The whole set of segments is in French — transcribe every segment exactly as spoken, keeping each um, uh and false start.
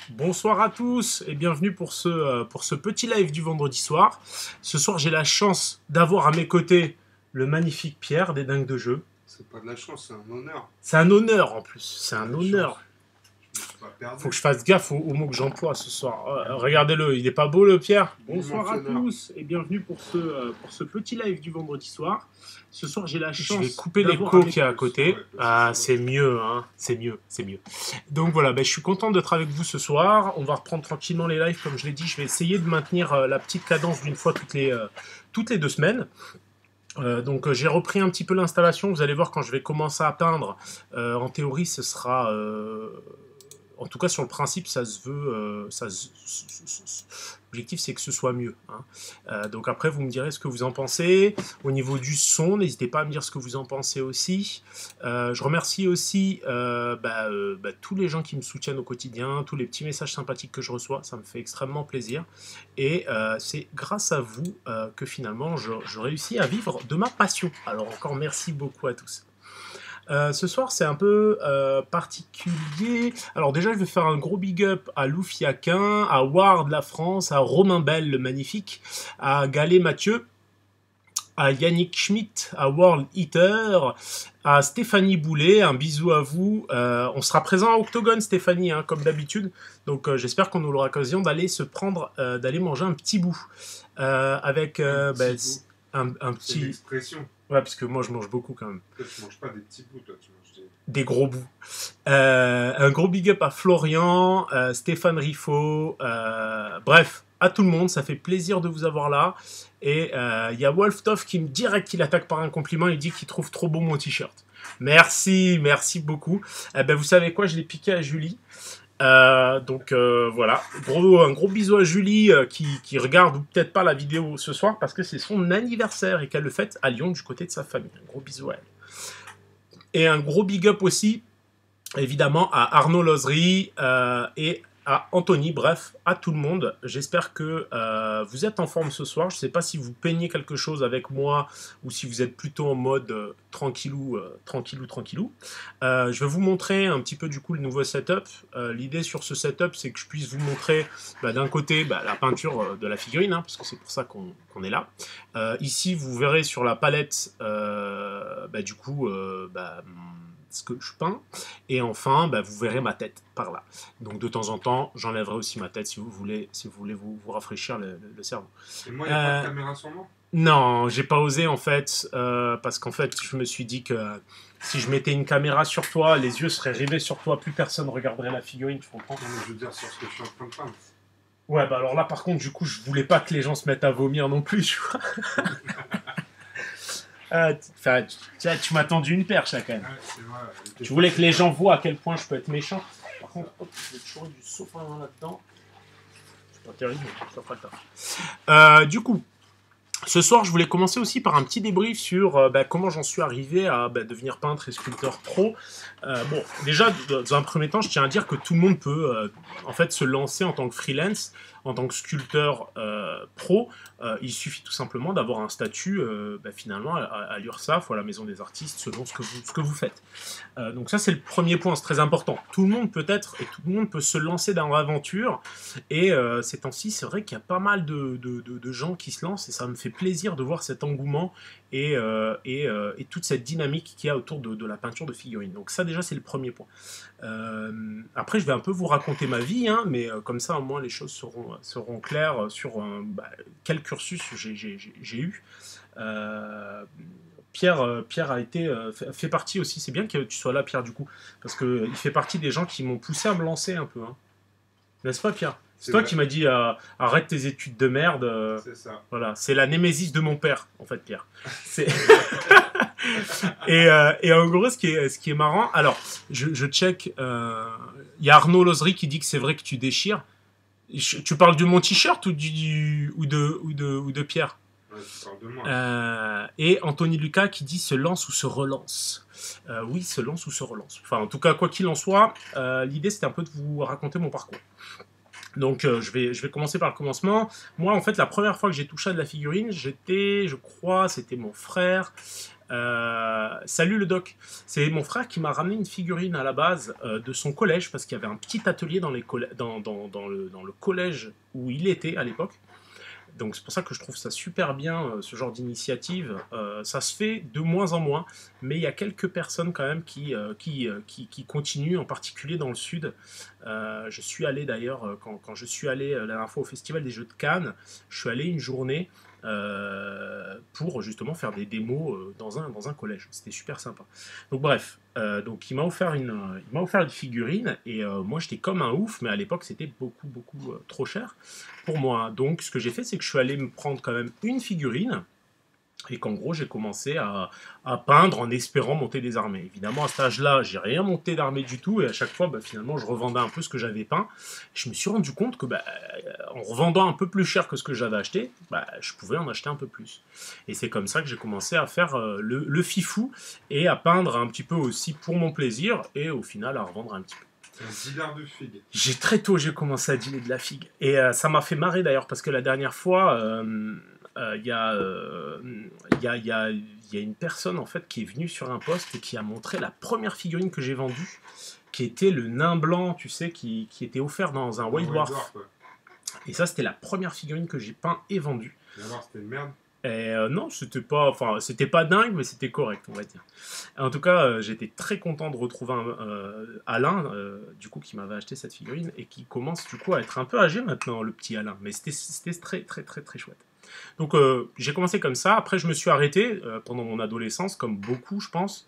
Bonsoir à tous et bienvenue pour ce, euh, pour ce petit live du vendredi soir. Ce soir, j'ai la chance d'avoir à mes côtés le magnifique Pierre des Dingues de Jeu. C'est pas de la chance, c'est un honneur. C'est un honneur en plus, c'est un honneur. Chance. Je me suis pas perdu. Faut que je fasse gaffe aux, aux mots que j'emploie ce soir. Euh, Regardez-le, il est pas beau le Pierre? Bonsoir à tous et bienvenue pour ce, euh, pour ce petit live du vendredi soir. Ce soir, j'ai la chance. Je vais couper l'écho qui est à côté. Ouais, ah, c'est mieux, hein. C'est mieux, c'est mieux. Donc voilà, ben, je suis content d'être avec vous ce soir. On va reprendre tranquillement les lives, comme je l'ai dit. Je vais essayer de maintenir euh, la petite cadence d'une fois toutes les, euh, toutes les deux semaines. Euh, donc euh, j'ai repris un petit peu l'installation. Vous allez voir quand je vais commencer à peindre. Euh, en théorie, ce sera. Euh, en tout cas, sur le principe, ça se veut. Euh, ça se, L'objectif, c'est que ce soit mieux. Hein. Euh, donc après, vous me direz ce que vous en pensez. Au niveau du son, n'hésitez pas à me dire ce que vous en pensez aussi. Euh, je remercie aussi euh, bah, euh, bah, tous les gens qui me soutiennent au quotidien, tous les petits messages sympathiques que je reçois. Ça me fait extrêmement plaisir. Et euh, c'est grâce à vous euh, que finalement, je, je réussis à vivre de ma passion. Alors encore merci beaucoup à tous. Euh, ce soir, c'est un peu euh, particulier. Alors déjà, je vais faire un gros big up à Lou Fiaquin, à Ward La France, à Romain Bell, le magnifique, à Galet Mathieu, à Yannick Schmitt, à World Eater, à Stéphanie Boulet, un bisou à vous. Euh, on sera présent à Octogone, Stéphanie, hein, comme d'habitude. Donc euh, j'espère qu'on aura l'occasion d'aller se prendre, euh, d'aller manger un petit bout. Euh, avec euh, un, petit bah, un, un petit... C'est l'expression. Ouais, parce que moi, je mange beaucoup quand même. Toi, tu manges pas des petits bouts, toi, tu manges des... Des gros bouts. Euh, un gros big up à Florian, euh, Stéphane Riffaut, euh, bref, à tout le monde, ça fait plaisir de vous avoir là. Et il euh, y a Wolftoff qui me direct qu'il attaque par un compliment, il dit qu'il trouve trop beau mon t-shirt. Merci, merci beaucoup. Eh ben, vous savez quoi, je l'ai piqué à Julie. Euh, donc euh, voilà, gros, un gros bisou à Julie euh, qui, qui regarde ou peut-être pas la vidéo ce soir parce que c'est son anniversaire et qu'elle le fête à Lyon du côté de sa famille. Un gros bisou à elle. Et un gros big up aussi, évidemment, à Arnaud Lozery euh, et à Anthony, bref, à tout le monde. J'espère que euh, vous êtes en forme ce soir. Je ne sais pas si vous peignez quelque chose avec moi ou si vous êtes plutôt en mode euh, tranquillou, euh, tranquillou, tranquillou. Euh, je vais vous montrer un petit peu du coup le nouveau setup. Euh, L'idée sur ce setup, c'est que je puisse vous montrer bah, d'un côté bah, la peinture de la figurine, hein, parce que c'est pour ça qu'on qu'on est là. Euh, ici, vous verrez sur la palette, euh, bah, du coup, euh, bah, ce que je peins. Et enfin, bah, vous verrez ma tête par là. Donc de temps en temps, j'enlèverai aussi ma tête si vous voulez, si vous, voulez vous, vous rafraîchir le, le, le cerveau. Et moi, il n'y a euh, pas de caméra sur moi? Non, j'ai pas osé en fait, euh, parce qu'en fait, je me suis dit que euh, si je mettais une caméra sur toi, les yeux seraient rivés sur toi, plus personne regarderait la figurine, tu comprends? Non, mais je veux dire sur ce que je suis en train de peindre. Ouais, bah alors là, par contre, du coup, je voulais pas que les gens se mettent à vomir non plus, tu vois. Ah, tu, tu, tu m'as tendu une perche là quand même. Ouais, vrai, tu voulais que les gens voient à quel point je peux être méchant. Par contre, hop, je vais toujours du sofa là-dedans. C'est pas terrible, mais ça fera le taf. Euh, du coup, ce soir, je voulais commencer aussi par un petit débrief sur euh, bah, comment j'en suis arrivé à bah, devenir peintre et sculpteur pro. Euh, bon, déjà, dans un premier temps, je tiens à dire que tout le monde peut euh, en fait se lancer en tant que freelance, en tant que sculpteur euh, pro. Euh, il suffit tout simplement d'avoir un statut euh, bah, finalement à, à l'URSSAF ou à la Maison des Artistes selon ce que vous, ce que vous faites. Euh, donc ça, c'est le premier point, c'est très important. Tout le monde peut être et tout le monde peut se lancer dans l'aventure. Et euh, ces temps-ci, c'est vrai qu'il y a pas mal de, de, de, de gens qui se lancent et ça me fait plaisir de voir cet engouement et, euh, et, euh, et toute cette dynamique qu'il y a autour de, de la peinture de figurines. Donc ça déjà c'est le premier point. Euh, après je vais un peu vous raconter ma vie, hein, mais euh, comme ça au moins les choses seront, seront claires sur euh, bah, quel cursus j'ai eu. Euh, Pierre, euh, Pierre a été, euh, fait, fait partie aussi, c'est bien que tu sois là Pierre du coup, parce qu'il fait partie des gens qui m'ont poussé à me lancer un peu. Hein. N'est-ce pas Pierre? C'est toi vrai. Qui m'as dit euh, arrête tes études de merde. Euh, c'est ça. Voilà, c'est la némésis de mon père, en fait, Pierre. et, euh, et en gros, ce qui est, ce qui est marrant, alors, je, je check, il euh, y a Arnaud Lozery qui dit que c'est vrai que tu déchires. Je, tu parles de mon t-shirt ou, du, ou, de, ou, de, ou de Pierre? Ouais, tu parles de moi. Euh, et Anthony Lucas qui dit se lance ou se relance. Euh, oui, se lance ou se relance. Enfin, en tout cas, quoi qu'il en soit, euh, l'idée c'était un peu de vous raconter mon parcours. Donc euh, je, vais, je vais commencer par le commencement. Moi, en fait, la première fois que j'ai touché à de la figurine, j'étais, je crois, c'était mon frère. Euh, salut le doc. C'est mon frère qui m'a ramené une figurine à la base euh, de son collège, parce qu'il y avait un petit atelier dans, les dans, dans, dans, le, dans le collège où il était à l'époque. Donc c'est pour ça que je trouve ça super bien, euh, ce genre d'initiative. Euh, ça se fait de moins en moins, mais il y a quelques personnes quand même qui, euh, qui, euh, qui, qui continuent, en particulier dans le sud. Euh, je suis allé d'ailleurs, euh, quand, quand je suis allé euh, la dernière fois au Festival des Jeux de Cannes, je suis allé une journée euh, pour justement faire des démos euh, dans, un, dans un collège. C'était super sympa. Donc bref, euh, donc il m'a offert une, euh, il m'a offert une figurine et euh, moi j'étais comme un ouf, mais à l'époque c'était beaucoup beaucoup euh, trop cher pour moi. Donc ce que j'ai fait, c'est que je suis allé me prendre quand même une figurine et qu'en gros j'ai commencé à, à peindre en espérant monter des armées. Évidemment à cet âge-là, j'ai rien monté d'armée du tout et à chaque fois bah, finalement je revendais un peu ce que j'avais peint. Je me suis rendu compte que bah, en revendant un peu plus cher que ce que j'avais acheté, bah, je pouvais en acheter un peu plus. Et c'est comme ça que j'ai commencé à faire euh, le, le fifou et à peindre un petit peu aussi pour mon plaisir et au final à revendre un petit peu. C'est un dealer de figues. J'ai très tôt j'ai commencé à dealer de la figue. Et euh, ça m'a fait marrer d'ailleurs parce que la dernière fois, il euh, euh, y, euh, y, a, y, a, y a une personne en fait qui est venue sur un post et qui a montré la première figurine que j'ai vendue, qui était le nain blanc, tu sais, qui, qui était offert dans un White Dwarf. Et ça, c'était la première figurine que j'ai peint et vendue. Et alors, c'était une merde? Et euh, non, c'était pas, enfin, c'était pas dingue, mais c'était correct, on va dire. En tout cas, euh, j'étais très content de retrouver un, euh, Alain, euh, du coup, qui m'avait acheté cette figurine et qui commence du coup à être un peu âgé maintenant, le petit Alain. Mais c'était, c'était très, très, très, très chouette. Donc euh, j'ai commencé comme ça, après je me suis arrêté euh, pendant mon adolescence, comme beaucoup je pense,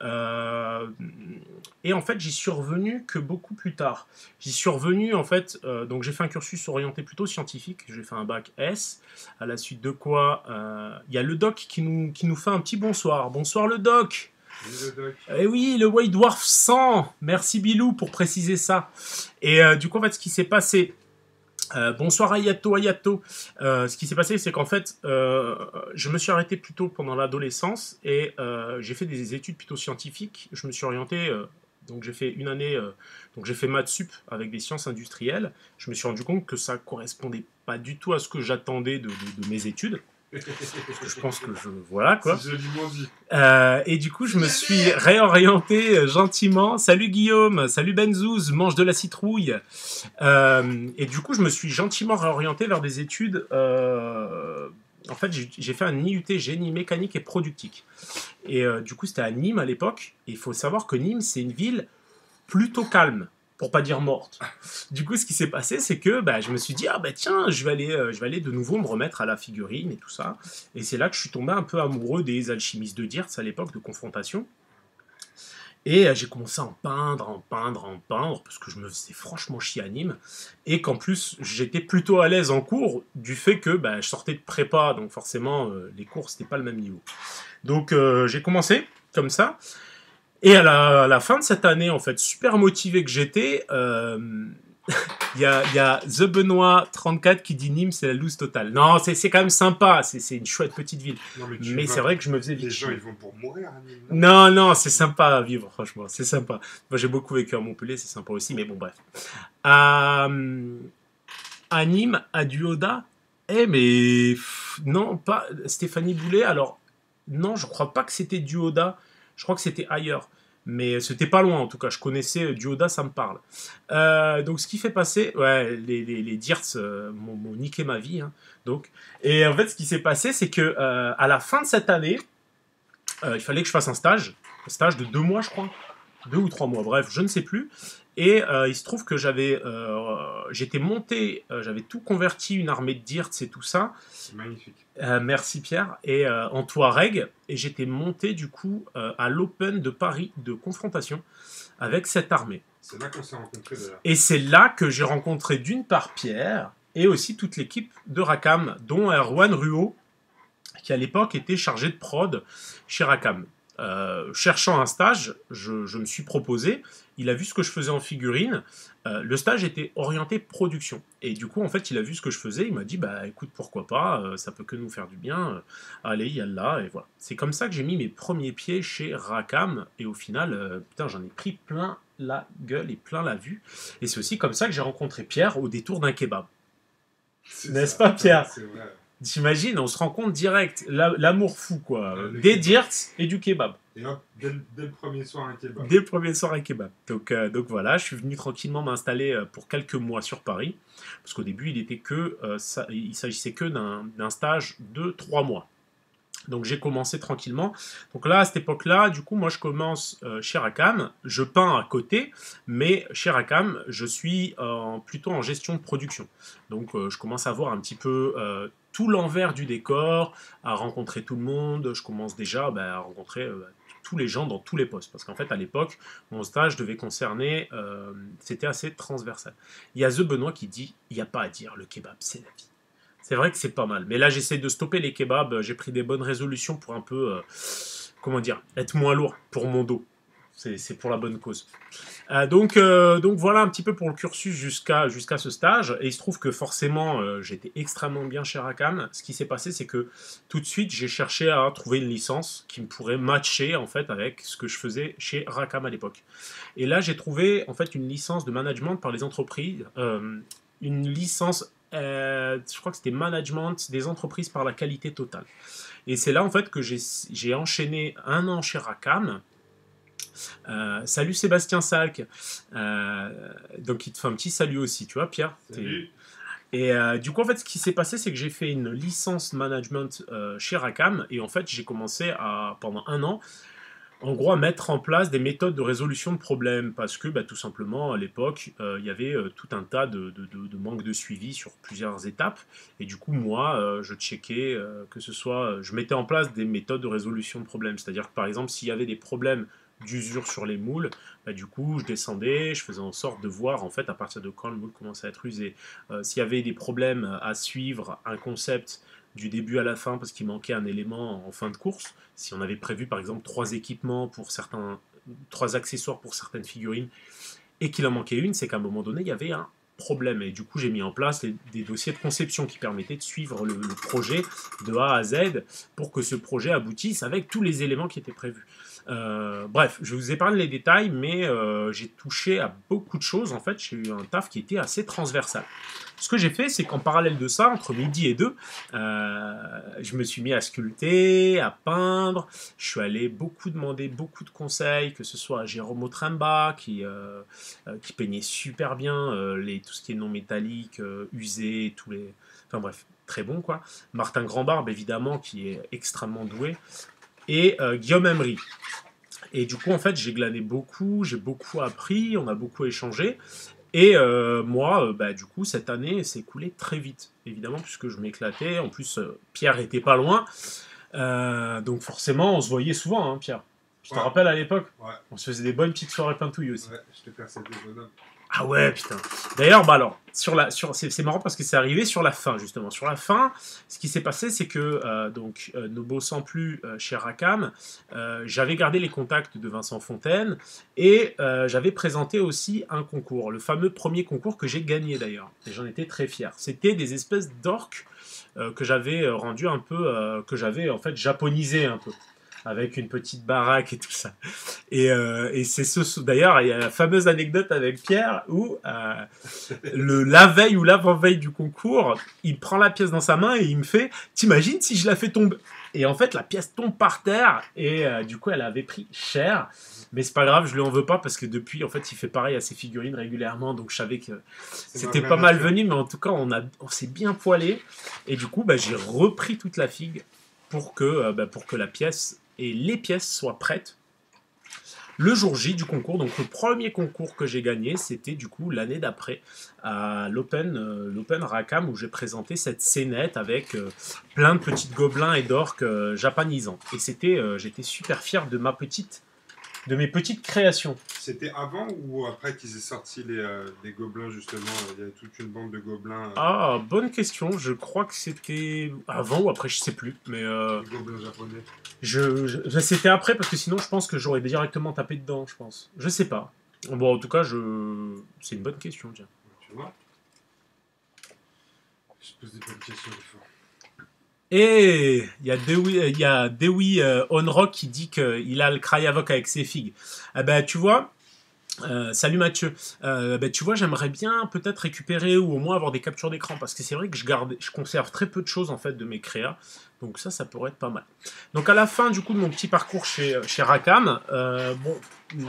euh, et en fait j'y suis revenu que beaucoup plus tard. J'y suis revenu en fait, euh, donc j'ai fait un cursus orienté plutôt scientifique, j'ai fait un bac S, à la suite de quoi il euh, y a le doc qui nous, qui nous fait un petit bonsoir. Bonsoir le doc. Oui, le doc. Eh oui, le White Dwarf cent, merci Bilou pour préciser ça. Et euh, du coup en fait ce qui s'est passé... Euh, bonsoir Ayato, Ayato. Euh, ce qui s'est passé, c'est qu'en fait, euh, je me suis arrêté plutôt pendant l'adolescence et euh, j'ai fait des études plutôt scientifiques. Je me suis orienté, euh, donc j'ai fait une année, euh, donc j'ai fait maths sup avec des sciences industrielles. Je me suis rendu compte que ça correspondait pas du tout à ce que j'attendais de, de, de mes études. Parce que je pense que je... Voilà, quoi. C'est joliment dit. Euh, et du coup, je me suis réorienté gentiment. Salut Guillaume, salut Benzouz, mange de la citrouille. Euh, et du coup, je me suis gentiment réorienté vers des études... Euh, en fait, j'ai fait un I U T génie mécanique et productique. Et euh, du coup, c'était à Nîmes à l'époque. Et il faut savoir que Nîmes, c'est une ville plutôt calme, pour pas dire morte. Du coup, ce qui s'est passé, c'est que bah, je me suis dit, ah bah tiens, je vais, aller, euh, je vais aller de nouveau me remettre à la figurine et tout ça. Et c'est là que je suis tombé un peu amoureux des alchimistes de Dirtz à l'époque de Confrontation. Et euh, j'ai commencé à en peindre, en peindre, en peindre, parce que je me faisais franchement chier à Nîmes. Et qu'en plus, j'étais plutôt à l'aise en cours, du fait que bah, je sortais de prépa, donc forcément, euh, les cours, c'était pas le même niveau. Donc euh, j'ai commencé comme ça. Et à la, à la fin de cette année, en fait, super motivé que j'étais, il euh, y, a, y a The Benoît trente-quatre qui dit Nîmes, c'est la loose totale. Non, c'est quand même sympa, c'est une chouette petite ville. Non, mais mais c'est vrai que je me faisais vite. Les gens, ils vont pour mourir à Nîmes. Non, non, c'est sympa à vivre, franchement, c'est sympa. Moi, j'ai beaucoup vécu à Montpellier, c'est sympa aussi, mais bon, bref. À, à Nîmes, à Duoda, eh, mais pff, non, pas Stéphanie Boulet, alors, non, je crois pas que c'était Duoda. Je crois que c'était ailleurs. Mais c'était pas loin, en tout cas. Je connaissais Duoda, ça me parle. Euh, donc, ce qui fait passer... Ouais, les, les, les Dirtz euh, m'ont niqué ma vie. Hein, donc. Et en fait, ce qui s'est passé, c'est que euh, à la fin de cette année, euh, il fallait que je fasse un stage. Un stage de deux mois, je crois. Deux ou trois mois, bref, je ne sais plus. Et euh, il se trouve que j'avais... Euh, j'étais monté, euh, j'avais tout converti, une armée de Dirtz et tout ça. C'est magnifique. Euh, merci Pierre. Et euh, en Touareg, et j'étais monté du coup euh, à l'Open de Paris de Confrontation avec cette armée. C'est là qu'on s'est rencontrés d'ailleurs. Et c'est là que j'ai rencontré d'une part Pierre et aussi toute l'équipe de Rackham, dont Erwan Ruot, qui à l'époque était chargé de prod chez Rackham. Euh, cherchant un stage, je, je me suis proposé. Il a vu ce que je faisais en figurine. Euh, le stage était orienté production. Et du coup, en fait, il a vu ce que je faisais. Il m'a dit, bah écoute, pourquoi pas, euh, ça peut que nous faire du bien. Euh, allez, yallah, et voilà. C'est comme ça que j'ai mis mes premiers pieds chez Rackham. Et au final, euh, putain, j'en ai pris plein la gueule et plein la vue. Et c'est aussi comme ça que j'ai rencontré Pierre au détour d'un kebab. N'est-ce pas, Pierre? T'imagines, on se rencontre direct, l'amour fou, quoi. Ouais, des dirts et du kebab. Et hop, dès, dès le premier soir, un kebab. Dès le premier soir, un kebab. Donc, euh, donc voilà, je suis venu tranquillement m'installer pour quelques mois sur Paris. Parce qu'au début, il était que, euh, ça, il s'agissait que d'un stage de trois mois. Donc j'ai commencé tranquillement. Donc là, à cette époque-là, du coup, moi je commence euh, chez Racam. Je peins à côté, mais chez Racam, je suis euh, plutôt en gestion de production. Donc euh, je commence à voir un petit peu euh, tout l'envers du décor, à rencontrer tout le monde. Je commence déjà bah, à rencontrer euh, tous les gens dans tous les postes. Parce qu'en fait, à l'époque, mon stage devait concerner, euh, c'était assez transversal. Il y a The Benoît qui dit, il n'y a pas à dire, le kebab, c'est la vie. C'est vrai que c'est pas mal. Mais là, j'essaie de stopper les kebabs. J'ai pris des bonnes résolutions pour un peu, euh, comment dire, être moins lourd pour mon dos. C'est pour la bonne cause. Euh, donc, euh, donc voilà un petit peu pour le cursus jusqu'à jusqu'à ce stage. Et il se trouve que forcément, euh, j'étais extrêmement bien chez Racam. Ce qui s'est passé, c'est que tout de suite, j'ai cherché à trouver une licence qui me pourrait matcher en fait avec ce que je faisais chez Racam à l'époque. Et là, j'ai trouvé en fait une licence de management par les entreprises, euh, une licence. Euh, je crois que c'était management des entreprises par la qualité totale. Et c'est là en fait que j'ai enchaîné un an chez Racam. Euh, salut Sébastien Salk. Euh, donc il te fait un petit salut aussi, tu vois, Pierre. Salut. Et euh, du coup, en fait, ce qui s'est passé, c'est que j'ai fait une licence management euh, chez Racam. Et en fait, j'ai commencé à, pendant un an, en gros, à mettre en place des méthodes de résolution de problèmes, parce que bah, tout simplement, à l'époque, euh, il y avait euh, tout un tas de, de, de, de manque de suivi sur plusieurs étapes, et du coup, moi, euh, je checkais, euh, que ce soit, je mettais en place des méthodes de résolution de problèmes, c'est-à-dire que par exemple, s'il y avait des problèmes d'usure sur les moules, bah, du coup, je descendais, je faisais en sorte de voir, en fait, à partir de quand le moule commençait à être usé. Euh, s'il y avait des problèmes à suivre, un concept du début à la fin parce qu'il manquait un élément en fin de course. Si on avait prévu par exemple trois équipements pour certains, trois accessoires pour certaines figurines et qu'il en manquait une, c'est qu'à un moment donné il y avait un problème. Et du coup j'ai mis en place les, des dossiers de conception qui permettaient de suivre le, le projet de A à Z pour que ce projet aboutisse avec tous les éléments qui étaient prévus. Euh, bref, je vous épargne les détails, mais euh, j'ai touché à beaucoup de choses. En fait, j'ai eu un taf qui était assez transversal. Ce que j'ai fait, c'est qu'en parallèle de ça, entre midi et deux, euh, je me suis mis à sculpter, à peindre. Je suis allé beaucoup demander beaucoup de conseils, que ce soit à Jérôme Tremba, qui, euh, qui peignait super bien euh, les, tout ce qui est non métallique, euh, usé, tous les... Enfin bref, très bon quoi. Martin Grandbarbe, évidemment, qui est extrêmement doué. Et euh, Guillaume Emery. Et du coup, en fait, j'ai glané beaucoup, j'ai beaucoup appris, on a beaucoup échangé. Et euh, moi, euh, bah, du coup, cette année s'est écoulée très vite, évidemment, puisque je m'éclatais. En plus, euh, Pierre était pas loin. Euh, donc forcément, on se voyait souvent, hein, Pierre. Je te ouais. rappelle à l'époque, ouais. on se faisait des bonnes petites soirées pintouilles aussi. Ouais, je te perçais des bonhommes. Ah ouais, putain. D'ailleurs, bah alors, sur la, sur, c'est marrant parce que c'est arrivé sur la fin, justement. Sur la fin, ce qui s'est passé, c'est que, euh, donc, euh, ne bossant plus euh, chez Racam, euh, j'avais gardé les contacts de Vincent Fontaine et euh, j'avais présenté aussi un concours, le fameux premier concours que j'ai gagné d'ailleurs. Et j'en étais très fier. C'était des espèces d'orques euh, que j'avais rendu un peu, euh, que j'avais en fait japonisé un peu, avec une petite baraque et tout ça. Et, euh, et c'est ce, d'ailleurs, il y a la fameuse anecdote avec Pierre où euh, le, la veille ou l'avant-veille du concours, il prend la pièce dans sa main et il me fait « T'imagines si je la fais tomber ?» Et en fait, la pièce tombe par terre et euh, du coup, elle avait pris cher. Mais c'est pas grave, je lui en veux pas parce que depuis, en fait, il fait pareil à ses figurines régulièrement. Donc, je savais que c'était pas mal venu, mais en tout cas, on, a, on s'est bien poilé. Et du coup, bah, j'ai repris toute la figue pour que, euh, bah, pour que la pièce et les pièces soient prêtes le jour J du concours. Donc le premier concours que j'ai gagné, c'était du coup l'année d'après à l'Open euh, l'Open Racam où j'ai présenté cette scénette avec euh, plein de petits gobelins et d'orques euh, japonisants. Et c'était, euh, j'étais super fier de ma petite, de mes petites créations. C'était avant ou après qu'ils aient sorti les, euh, les gobelins justement? Il y avait toute une bande de gobelins. Euh... Ah, bonne question. Je crois que c'était avant ou après, je sais plus. Mais euh... les gobelins japonais. Je, je, c'était après parce que sinon je pense que j'aurais directement tapé dedans, je pense. Je sais pas. Bon, en tout cas, je... c'est une bonne question, tiens. Tu vois? Je pose des bonnes questions des fois. Et il y a Dewey, il y a Dewey euh, Onrock qui dit qu'il a le Cryavoc avec ses figues. Ah ben, tu vois, Euh, salut Mathieu, euh, ben, tu vois j'aimerais bien peut-être récupérer ou au moins avoir des captures d'écran parce que c'est vrai que je garde, je conserve très peu de choses en fait de mes créas, donc ça ça pourrait être pas mal. Donc à la fin du coup de mon petit parcours chez, chez Rackham, euh, bon,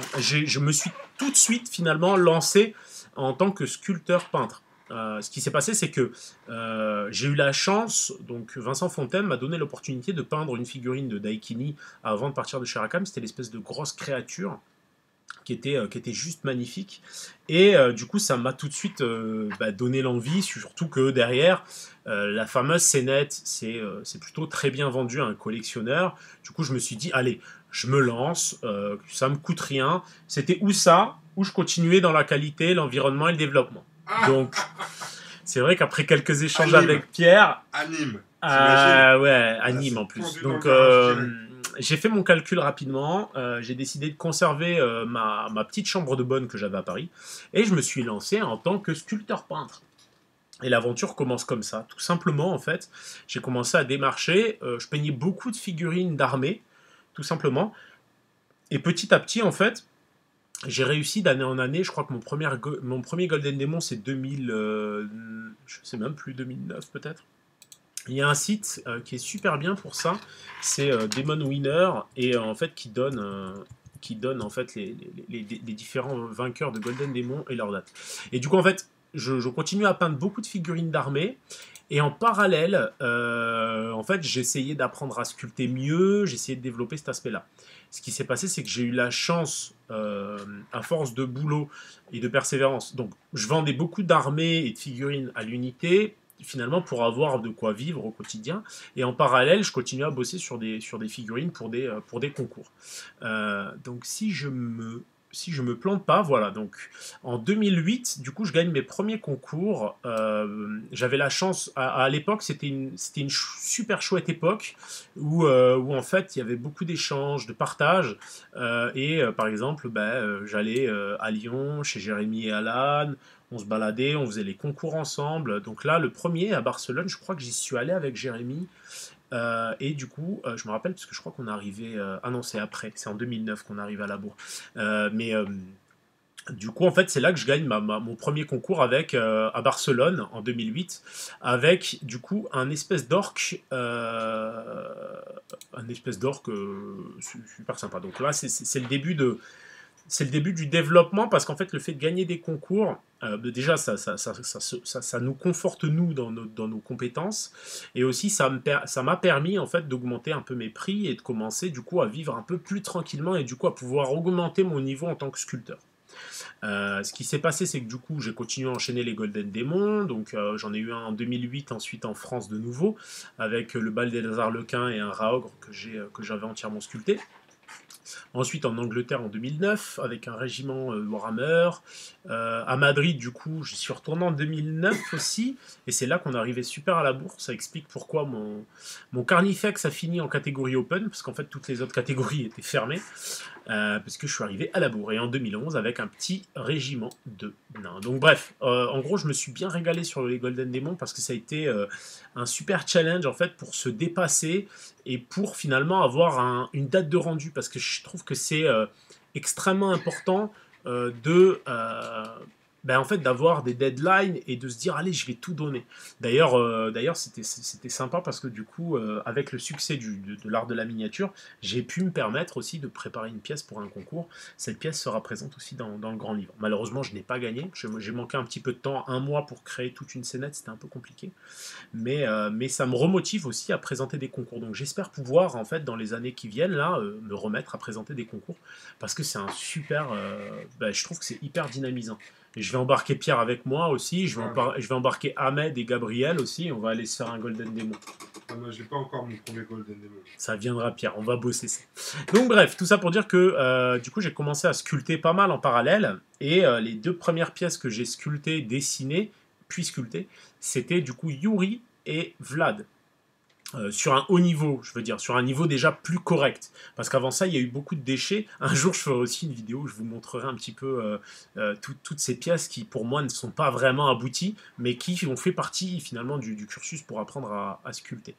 je me suis tout de suite finalement lancé en tant que sculpteur peintre. Euh, ce qui s'est passé, c'est que euh, j'ai eu la chance, donc Vincent Fontaine m'a donné l'opportunité de peindre une figurine de Daikini avant de partir de chez Rackham. C'était l'espèce de grosse créature qui était, euh, qui était juste magnifique. Et euh, du coup, ça m'a tout de suite euh, bah, donné l'envie, surtout que derrière, euh, la fameuse scénette, c'est euh, c'est plutôt très bien vendu à un collectionneur. Du coup, je me suis dit, allez, je me lance, euh, ça me coûte rien. C'était ou ça, ou je continuais dans la qualité, l'environnement et le développement. Donc, c'est vrai qu'après quelques échanges Anime. avec Pierre... Anime. Euh, ouais, anime en plus. Donc, euh, j'ai fait mon calcul rapidement. Euh, j'ai décidé de conserver euh, ma, ma petite chambre de bonne que j'avais à Paris. Et je me suis lancé en tant que sculpteur-peintre. Et l'aventure commence comme ça. Tout simplement, en fait, j'ai commencé à démarcher. Euh, je peignais beaucoup de figurines d'armée, tout simplement. Et petit à petit, en fait, j'ai réussi d'année en année. Je crois que mon premier, mon premier Golden Demon, c'est deux mille... Euh, je sais même plus, deux mille neuf peut-être. Il y a un site euh, qui est super bien pour ça, c'est euh, Demon Winner, et euh, en fait qui donne, euh, qui donne en fait les, les, les, les différents vainqueurs de Golden Demon et leur date. Et du coup en fait, je, je continue à peindre beaucoup de figurines d'armée, et en parallèle, euh, en fait, j'essayais d'apprendre à sculpter mieux, j'essayais de développer cet aspect-là. Ce qui s'est passé, c'est que j'ai eu la chance, euh, à force de boulot et de persévérance. Donc, je vendais beaucoup d'armées et de figurines à l'unité, finalement pour avoir de quoi vivre au quotidien. Et en parallèle, je continuais à bosser sur des, sur des figurines pour des, pour des concours. Euh, donc si je me si je me plante pas, voilà. Donc en deux mille huit, du coup, je gagne mes premiers concours. Euh, J'avais la chance, à, à l'époque, c'était une, c'était une ch super chouette époque où, euh, où en fait, il y avait beaucoup d'échanges, de partage. Euh, et euh, par exemple, bah, euh, j'allais euh, à Lyon, chez Jérémy et Alan. On se baladait, on faisait les concours ensemble. Donc là, le premier à Barcelone, je crois que j'y suis allé avec Jérémy. Euh, et du coup, euh, je me rappelle, parce que je crois qu'on est arrivé... Euh, ah non, c'est après, c'est en deux mille neuf qu'on arrive à la bourre. Euh, mais euh, du coup, en fait, c'est là que je gagne ma, ma, mon premier concours avec, euh, à Barcelone, en deux mille huit, avec, du coup, un espèce d'orque, euh, un espèce d'orque euh, super sympa. Donc là, c'est le début de... C'est le début du développement parce qu'en fait, le fait de gagner des concours, euh, déjà, ça, ça, ça, ça, ça, ça nous conforte, nous, dans nos, dans nos compétences. Et aussi, ça m'a permis, en fait, d'augmenter un peu mes prix et de commencer, du coup, à vivre un peu plus tranquillement et, du coup, à pouvoir augmenter mon niveau en tant que sculpteur. Euh, ce qui s'est passé, c'est que du coup, j'ai continué à enchaîner les Golden Demons. Donc, euh, j'en ai eu un en deux mille huit, ensuite en France de nouveau, avec le bal des Arlequins et un Raogre que j'avais entièrement sculpté. Ensuite en Angleterre en deux mille neuf avec un régiment euh, Warhammer. Euh, à Madrid du coup j'y suis retourné en deux mille neuf aussi et c'est là qu'on arrivait super à la bourre. Ça explique pourquoi mon, mon Carnifex a fini en catégorie open parce qu'en fait toutes les autres catégories étaient fermées. Euh, parce que je suis arrivé à la bourre et en deux mille onze avec un petit régiment de nains. Donc bref, euh, en gros je me suis bien régalé sur les Golden Demons parce que ça a été euh, un super challenge en fait pour se dépasser et pour finalement avoir un, une date de rendu parce que je trouve que c'est euh, extrêmement important euh, de... Euh, ben en fait d'avoir des deadlines et de se dire allez je vais tout donner. D'ailleurs euh, d'ailleurs c'était c'était sympa parce que du coup euh, avec le succès du, de, de l'art de la miniature j'ai pu me permettre aussi de préparer une pièce pour un concours. Cette pièce sera présente aussi dans, dans le grand livre. Malheureusement je n'ai pas gagné, j'ai manqué un petit peu de temps, un mois pour créer toute une scénette, c'était un peu compliqué mais, euh, mais ça me remotive aussi à présenter des concours. Donc j'espère pouvoir en fait dans les années qui viennent là euh, me remettre à présenter des concours parce que c'est un super euh, ben, je trouve que c'est hyper dynamisant. Et je vais embarquer Pierre avec moi aussi, je vais, ouais. je vais embarquer Ahmed et Gabriel aussi, on va aller se faire un Golden Demon. Ah, moi j'ai pas encore mon premier Golden Demon. Ça viendra Pierre, on va bosser ça. Donc bref, tout ça pour dire que euh, du coup j'ai commencé à sculpter pas mal en parallèle, et euh, les deux premières pièces que j'ai sculptées, dessinées, puis sculptées, c'était du coup Yuri et Vlad. Euh, sur un haut niveau, je veux dire, sur un niveau déjà plus correct. Parce qu'avant ça, il y a eu beaucoup de déchets. Un jour, je ferai aussi une vidéo où je vous montrerai un petit peu euh, euh, tout, toutes ces pièces qui, pour moi, ne sont pas vraiment abouties, mais qui ont fait partie, finalement, du, du cursus pour apprendre à, à sculpter.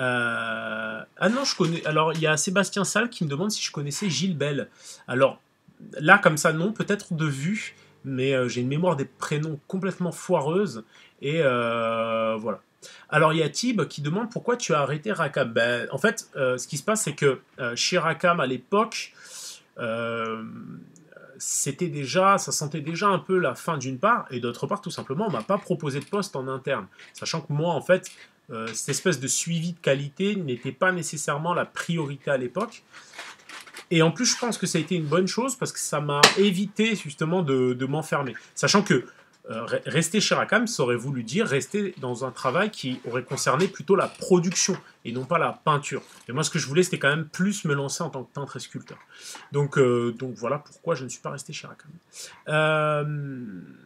Euh... Ah non, je connais... Alors, il y a Sébastien Salle qui me demande si je connaissais Gilles Bell. Alors, là, comme ça, non, peut-être de vue, mais euh, j'ai une mémoire des prénoms complètement foireuse, et euh, voilà. Alors, il y a Tib qui demande pourquoi tu as arrêté Rakam. Ben, en fait, euh, ce qui se passe, c'est que euh, chez Rakam, à l'époque, euh, c'était déjà, ça sentait déjà un peu la fin d'une part, et d'autre part, tout simplement, on m'a pas proposé de poste en interne. Sachant que moi, en fait, euh, cette espèce de suivi de qualité n'était pas nécessairement la priorité à l'époque. Et en plus, je pense que ça a été une bonne chose parce que ça m'a évité justement de, de m'enfermer. Sachant que euh, rester chez Rakam, ça aurait voulu dire rester dans un travail qui aurait concerné plutôt la production et non pas la peinture. Et moi, ce que je voulais, c'était quand même plus me lancer en tant que peintre et sculpteur. Donc, euh, donc voilà pourquoi je ne suis pas resté chez Rakam. Euh...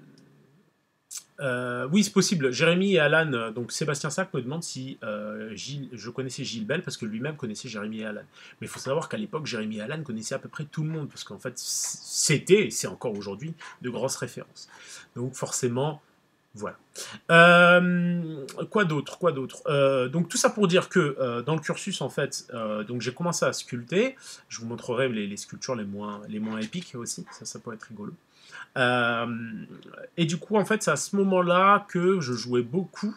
Euh, oui, c'est possible. Jérémy et Alan, euh, donc Sébastien Sac me demande si euh, Gilles, je connaissais Gilles Bell parce que lui-même connaissait Jérémy et Alan. Mais il faut savoir qu'à l'époque, Jérémy et Alan connaissaient à peu près tout le monde parce qu'en fait, c'était, et c'est encore aujourd'hui, de grosses références. Donc forcément, voilà. Euh, quoi d'autre, quoi d'autre euh, Donc tout ça pour dire que euh, dans le cursus, en fait, euh, donc j'ai commencé à sculpter. Je vous montrerai les, les sculptures les moins, les moins épiques aussi. Ça, ça peut être rigolo. Euh, et du coup, en fait, c'est à ce moment-là que je jouais beaucoup.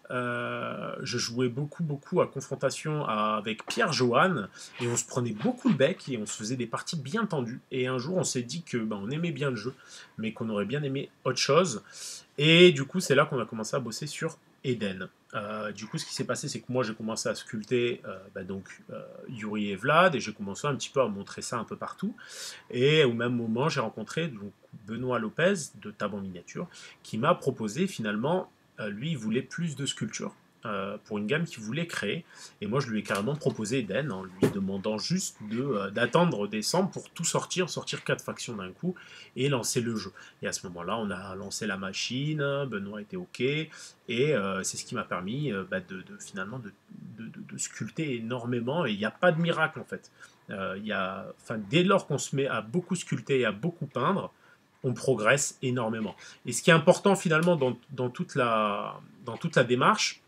Euh, je jouais beaucoup, beaucoup à confrontation avec Pierre Johan, et on se prenait beaucoup le bec et on se faisait des parties bien tendues. Et un jour, on s'est dit que ben, on aimait bien le jeu, mais qu'on aurait bien aimé autre chose. Et du coup, c'est là qu'on a commencé à bosser sur Eden. Euh, du coup, ce qui s'est passé, c'est que moi, j'ai commencé à sculpter euh, bah, donc, euh, Yuri et Vlad, et j'ai commencé un petit peu à montrer ça un peu partout. Et au même moment, j'ai rencontré donc, Benoît Lopez de Table en Miniature, qui m'a proposé finalement, euh, lui, il voulait plus de sculpture. Euh, pour une gamme qu'il voulait créer, et moi je lui ai carrément proposé Eden en lui demandant juste de, euh, d'attendre décembre pour tout sortir, sortir quatre factions d'un coup et lancer le jeu. Et à ce moment-là, on a lancé la machine, Benoît était ok, et euh, c'est ce qui m'a permis euh, bah, de, de, finalement de, de, de, de sculpter énormément, et il n'y a pas de miracle en fait. Euh, y a, dès lors qu'on se met à beaucoup sculpter et à beaucoup peindre, on progresse énormément. Et ce qui est important finalement dans, dans, toute, la, dans toute la démarche,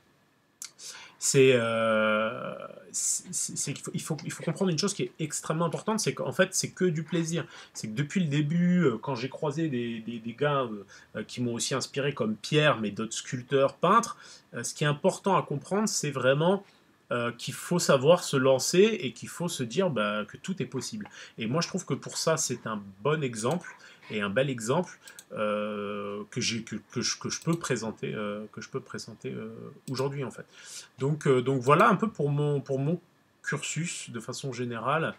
c'est euh, qu'il faut, il faut, il faut comprendre une chose qui est extrêmement importante, c'est qu'en fait, c'est que du plaisir. C'est que depuis le début, quand j'ai croisé des, des, des gars euh, qui m'ont aussi inspiré, comme Pierre, mais d'autres sculpteurs, peintres, euh, ce qui est important à comprendre, c'est vraiment euh, qu'il faut savoir se lancer et qu'il faut se dire bah, que tout est possible. Et moi, je trouve que pour ça, c'est un bon exemple et un bel exemple euh, que, j'ai, que, que, je, que je peux présenter, euh, que je peux présenter euh, aujourd'hui en fait. Donc, euh, donc voilà un peu pour mon, pour mon cursus de façon générale.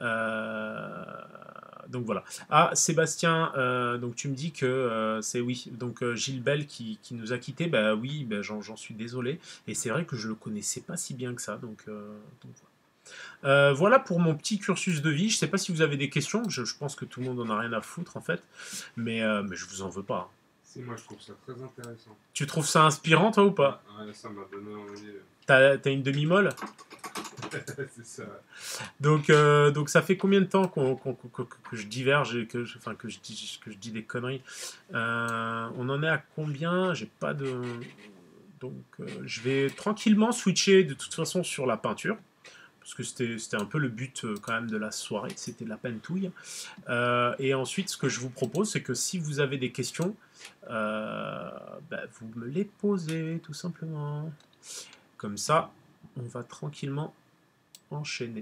Euh, donc voilà. Ah Sébastien, euh, donc tu me dis que euh, c'est oui, donc euh, Gilles Bell qui, qui nous a quittés. Bah oui, bah, j'en, j'en suis désolé. Et c'est vrai que je le connaissais pas si bien que ça. Donc, euh, donc voilà. Euh, voilà pour mon petit cursus de vie. Je ne sais pas si vous avez des questions. Je, je pense que tout le monde en a rien à foutre en fait, mais, euh, mais je vous en veux pas. Si, moi je trouve ça très intéressant. Tu trouves ça inspirant toi ou pas? Ouais, ça m'a donné envie. T'as, t'as une demi-molle? C'est ça. Donc, euh, donc ça fait combien de temps qu'on, qu'on, que, que je diverge et que je, enfin, que je dis, que je dis des conneries? euh, On en est à combien? J'ai pas de... Donc euh, je vais tranquillement switcher de toute façon sur la peinture. Parce que c'était, c'était un peu le but euh, quand même de la soirée, c'était de la pentouille. Euh, et ensuite, ce que je vous propose, c'est que si vous avez des questions, euh, bah, vous me les posez tout simplement. Comme ça, on va tranquillement enchaîner.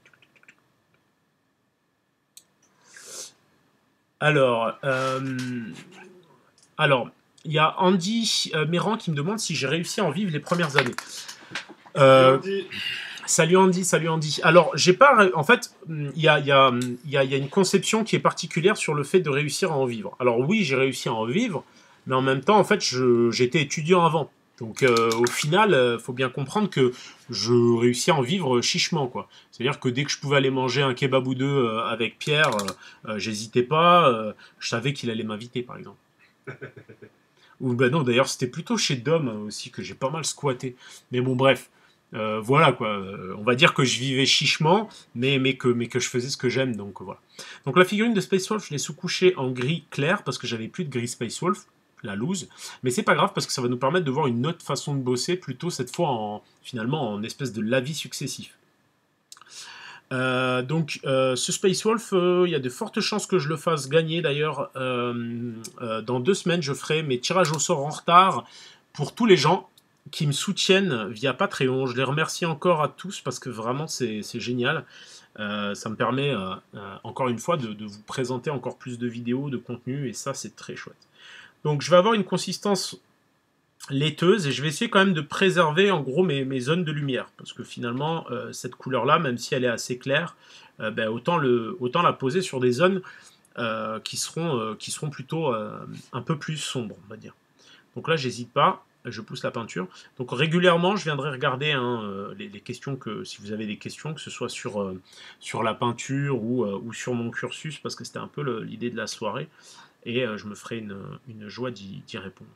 Alors, euh, alors, il y a Andy euh, Méran qui me demande si j'ai réussi à en vivre les premières années. Euh, Andy. Salut Andy, salut Andy. Alors, j'ai pas. En fait, il y a, y, a, y, a, y a une conception qui est particulière sur le fait de réussir à en vivre. Alors, oui, j'ai réussi à en vivre, mais en même temps, en fait, je, j'étais étudiant avant. Donc, euh, au final, il euh, faut bien comprendre que je réussis à en vivre chichement, quoi. C'est-à-dire que dès que je pouvais aller manger un kebab ou deux euh, avec Pierre, euh, euh, j'hésitais pas. Euh, je savais qu'il allait m'inviter, par exemple. Ou ben non, d'ailleurs, c'était plutôt chez Dom aussi que j'ai pas mal squatté. Mais bon, bref. Euh, voilà quoi, euh, on va dire que je vivais chichement, mais, mais, que, mais que je faisais ce que j'aime, donc voilà. Donc la figurine de Space Wolf, je l'ai sous-couchée en gris clair parce que j'avais plus de gris Space Wolf, la loose, mais c'est pas grave parce que ça va nous permettre de voir une autre façon de bosser, plutôt cette fois en, finalement en espèce de lavis successif. Euh, donc, euh, ce Space Wolf, euh, il y a de fortes chances que je le fasse gagner. D'ailleurs, euh, euh, dans deux semaines, je ferai mes tirages au sort en retard pour tous les gens qui me soutiennent via Patreon. Je les remercie encore à tous parce que vraiment, c'est génial. Euh, ça me permet, euh, euh, encore une fois, de, de vous présenter encore plus de vidéos, de contenu, et ça, c'est très chouette. Donc, je vais avoir une consistance laiteuse et je vais essayer quand même de préserver en gros mes, mes zones de lumière parce que finalement euh, cette couleur là, même si elle est assez claire, euh, ben, autant, le, autant la poser sur des zones euh, qui, seront, euh, qui seront plutôt euh, un peu plus sombres, on va dire. Donc là j'hésite pas, je pousse la peinture. Donc régulièrement je viendrai regarder hein, euh, les, les questions, que si vous avez des questions, que ce soit sur, euh, sur la peinture ou, euh, ou sur mon cursus, parce que c'était un peu l'idée de la soirée, et euh, je me ferai une, une joie d'y répondre.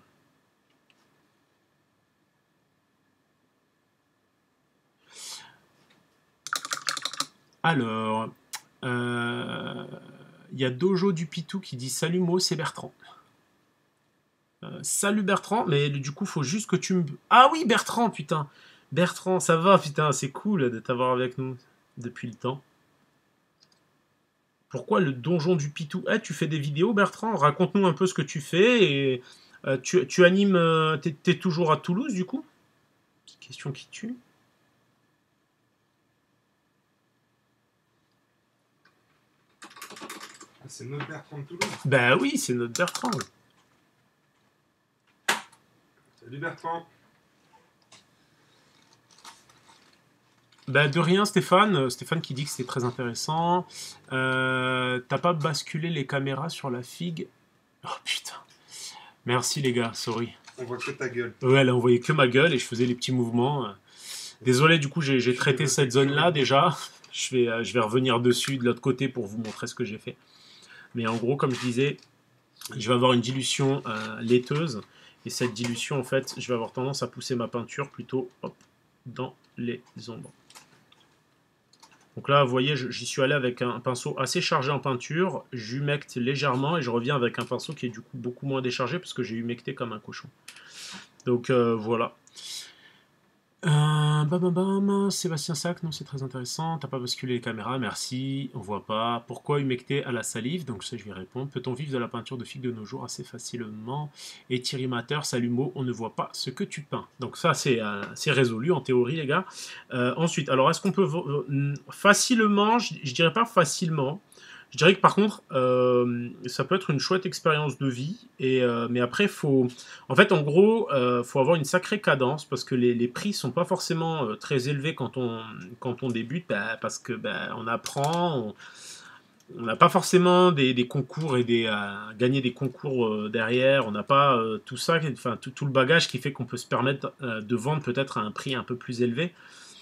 Alors, il euh, y a Dojo du Pitou qui dit « Salut Mo, c'est Bertrand. Euh, » Salut Bertrand, mais du coup, faut juste que tu me... Ah oui, Bertrand, putain. Bertrand, ça va, putain, c'est cool de t'avoir avec nous depuis le temps. Pourquoi le Donjon du Pitou? Eh, tu fais des vidéos, Bertrand? Raconte-nous un peu ce que tu fais. Et euh, tu, tu animes... Euh, T'es es toujours à Toulouse, du coup? Petite question qui tue. C'est notre Bertrand de Toulouse. Ben oui, c'est notre Bertrand. Salut Bertrand. Ben de rien Stéphane. Stéphane qui dit que c'était très intéressant. Euh, T'as pas basculé les caméras sur la figue? Oh putain. Merci les gars, sorry. On voit que ta gueule. Ouais, elle a envoyé que ma gueule et je faisais les petits mouvements. Désolé, du coup j'ai traité cette zone-là déjà. Je vais, je vais revenir dessus de l'autre côté pour vous montrer ce que j'ai fait. Mais en gros, comme je disais, je vais avoir une dilution euh, laiteuse. Et cette dilution, en fait, je vais avoir tendance à pousser ma peinture plutôt hop, dans les ombres. Donc là, vous voyez, j'y suis allé avec un pinceau assez chargé en peinture. J'humecte légèrement et je reviens avec un pinceau qui est du coup beaucoup moins déchargé parce que j'ai humecté comme un cochon. Donc euh, voilà. Euh, bam, bam, bam. Sébastien Sac, non, c'est très intéressant. T'as pas basculé les caméras, merci. On voit pas. Pourquoi humecter à la salive? Donc ça, je vais répondre. Peut-on vivre de la peinture de figue de nos jours assez facilement? Et Thierry Mater, salut Mo, on ne voit pas ce que tu peins. Donc ça, c'est euh, résolu en théorie, les gars. Euh, ensuite, alors est-ce qu'on peut euh, facilement, je, je dirais pas facilement. Je dirais que par contre, euh, ça peut être une chouette expérience de vie. Et, euh, mais après, faut, en fait, en gros, il euh, faut avoir une sacrée cadence parce que les, les prix sont pas forcément euh, très élevés quand on, quand on débute, bah, parce que bah, on apprend, on n'a pas forcément des, des concours et des euh, gagner des concours euh, derrière. On n'a pas euh, tout ça, enfin tout, tout le bagage qui fait qu'on peut se permettre euh, de vendre peut-être à un prix un peu plus élevé.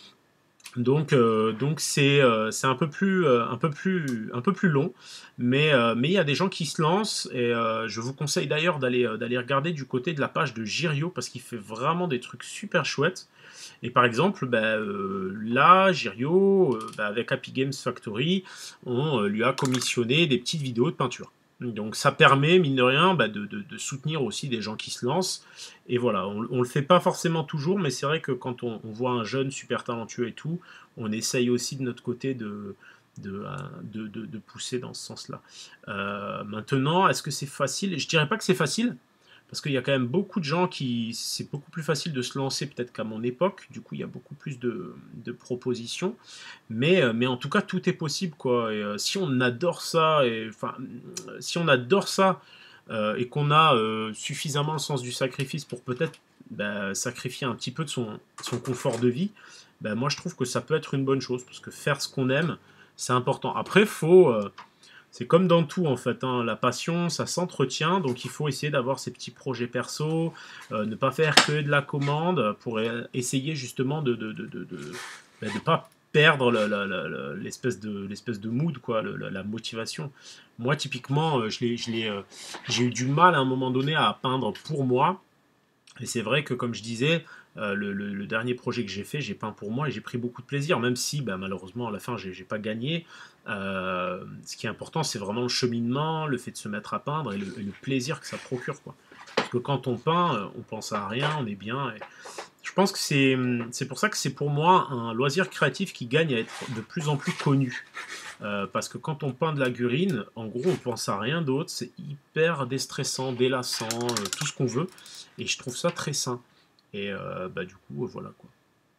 Donc, euh, donc c'est euh, un peu plus euh, un peu plus un peu plus long, mais euh, mais il y a des gens qui se lancent et euh, je vous conseille d'ailleurs d'aller euh, d'aller regarder du côté de la page de Girio parce qu'il fait vraiment des trucs super chouettes. Et par exemple, bah, euh, là, Girio, euh, bah, avec Happy Games Factory, on euh, lui a commissionné des petites vidéos de peinture. Donc ça permet, mine de rien, bah, de, de, de soutenir aussi des gens qui se lancent. Et voilà, on ne le fait pas forcément toujours, mais c'est vrai que quand on, on voit un jeune super talentueux et tout, on essaye aussi de notre côté de, de, de, de, de pousser dans ce sens-là. Euh, maintenant, est-ce que c'est facile? Je dirais pas que c'est facile, parce qu'il y a quand même beaucoup de gens qui... C'est beaucoup plus facile de se lancer peut-être qu'à mon époque. Du coup, il y a beaucoup plus de, de propositions. Mais, mais en tout cas, tout est possible, quoi. Et, euh, si on adore ça, et, enfin, si on adore ça, euh, et qu'on a euh, suffisamment le sens du sacrifice pour peut-être bah, sacrifier un petit peu de son, son confort de vie, bah, moi, je trouve que ça peut être une bonne chose. Parce que faire ce qu'on aime, c'est important. Après, il faut... Euh, c'est comme dans tout en fait, hein. La passion ça s'entretient, donc il faut essayer d'avoir ces petits projets perso, euh, ne pas faire que de la commande pour essayer justement de ne de, de, de, de, de, de pas perdre l'espèce de, l'espèce de mood, quoi, le, la, la motivation. Moi typiquement, j'ai euh, eu du mal à un moment donné à peindre pour moi, et c'est vrai que comme je disais, Euh, le, le, le dernier projet que j'ai fait, j'ai peint pour moi et j'ai pris beaucoup de plaisir, même si bah, malheureusement à la fin j'ai pas gagné. Euh, ce qui est important, c'est vraiment le cheminement, le fait de se mettre à peindre et le, et le plaisir que ça procure, quoi. Parce que quand on peint, on pense à rien, on est bien. Et je je pense que c'est c'est pour ça que c'est pour moi un loisir créatif qui gagne à être de plus en plus connu. Euh, parce que quand on peint de la gurine, en gros, on pense à rien d'autre. C'est hyper déstressant, délassant, euh, tout ce qu'on veut. Et je trouve ça très sain. Et euh, bah, du coup, euh, voilà quoi.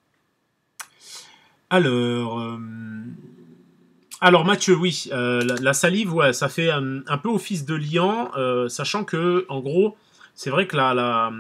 Alors, euh, alors Mathieu, oui, euh, la, la salive, ouais, ça fait un, un peu office de liant, euh, sachant que, en gros, c'est vrai que la, la,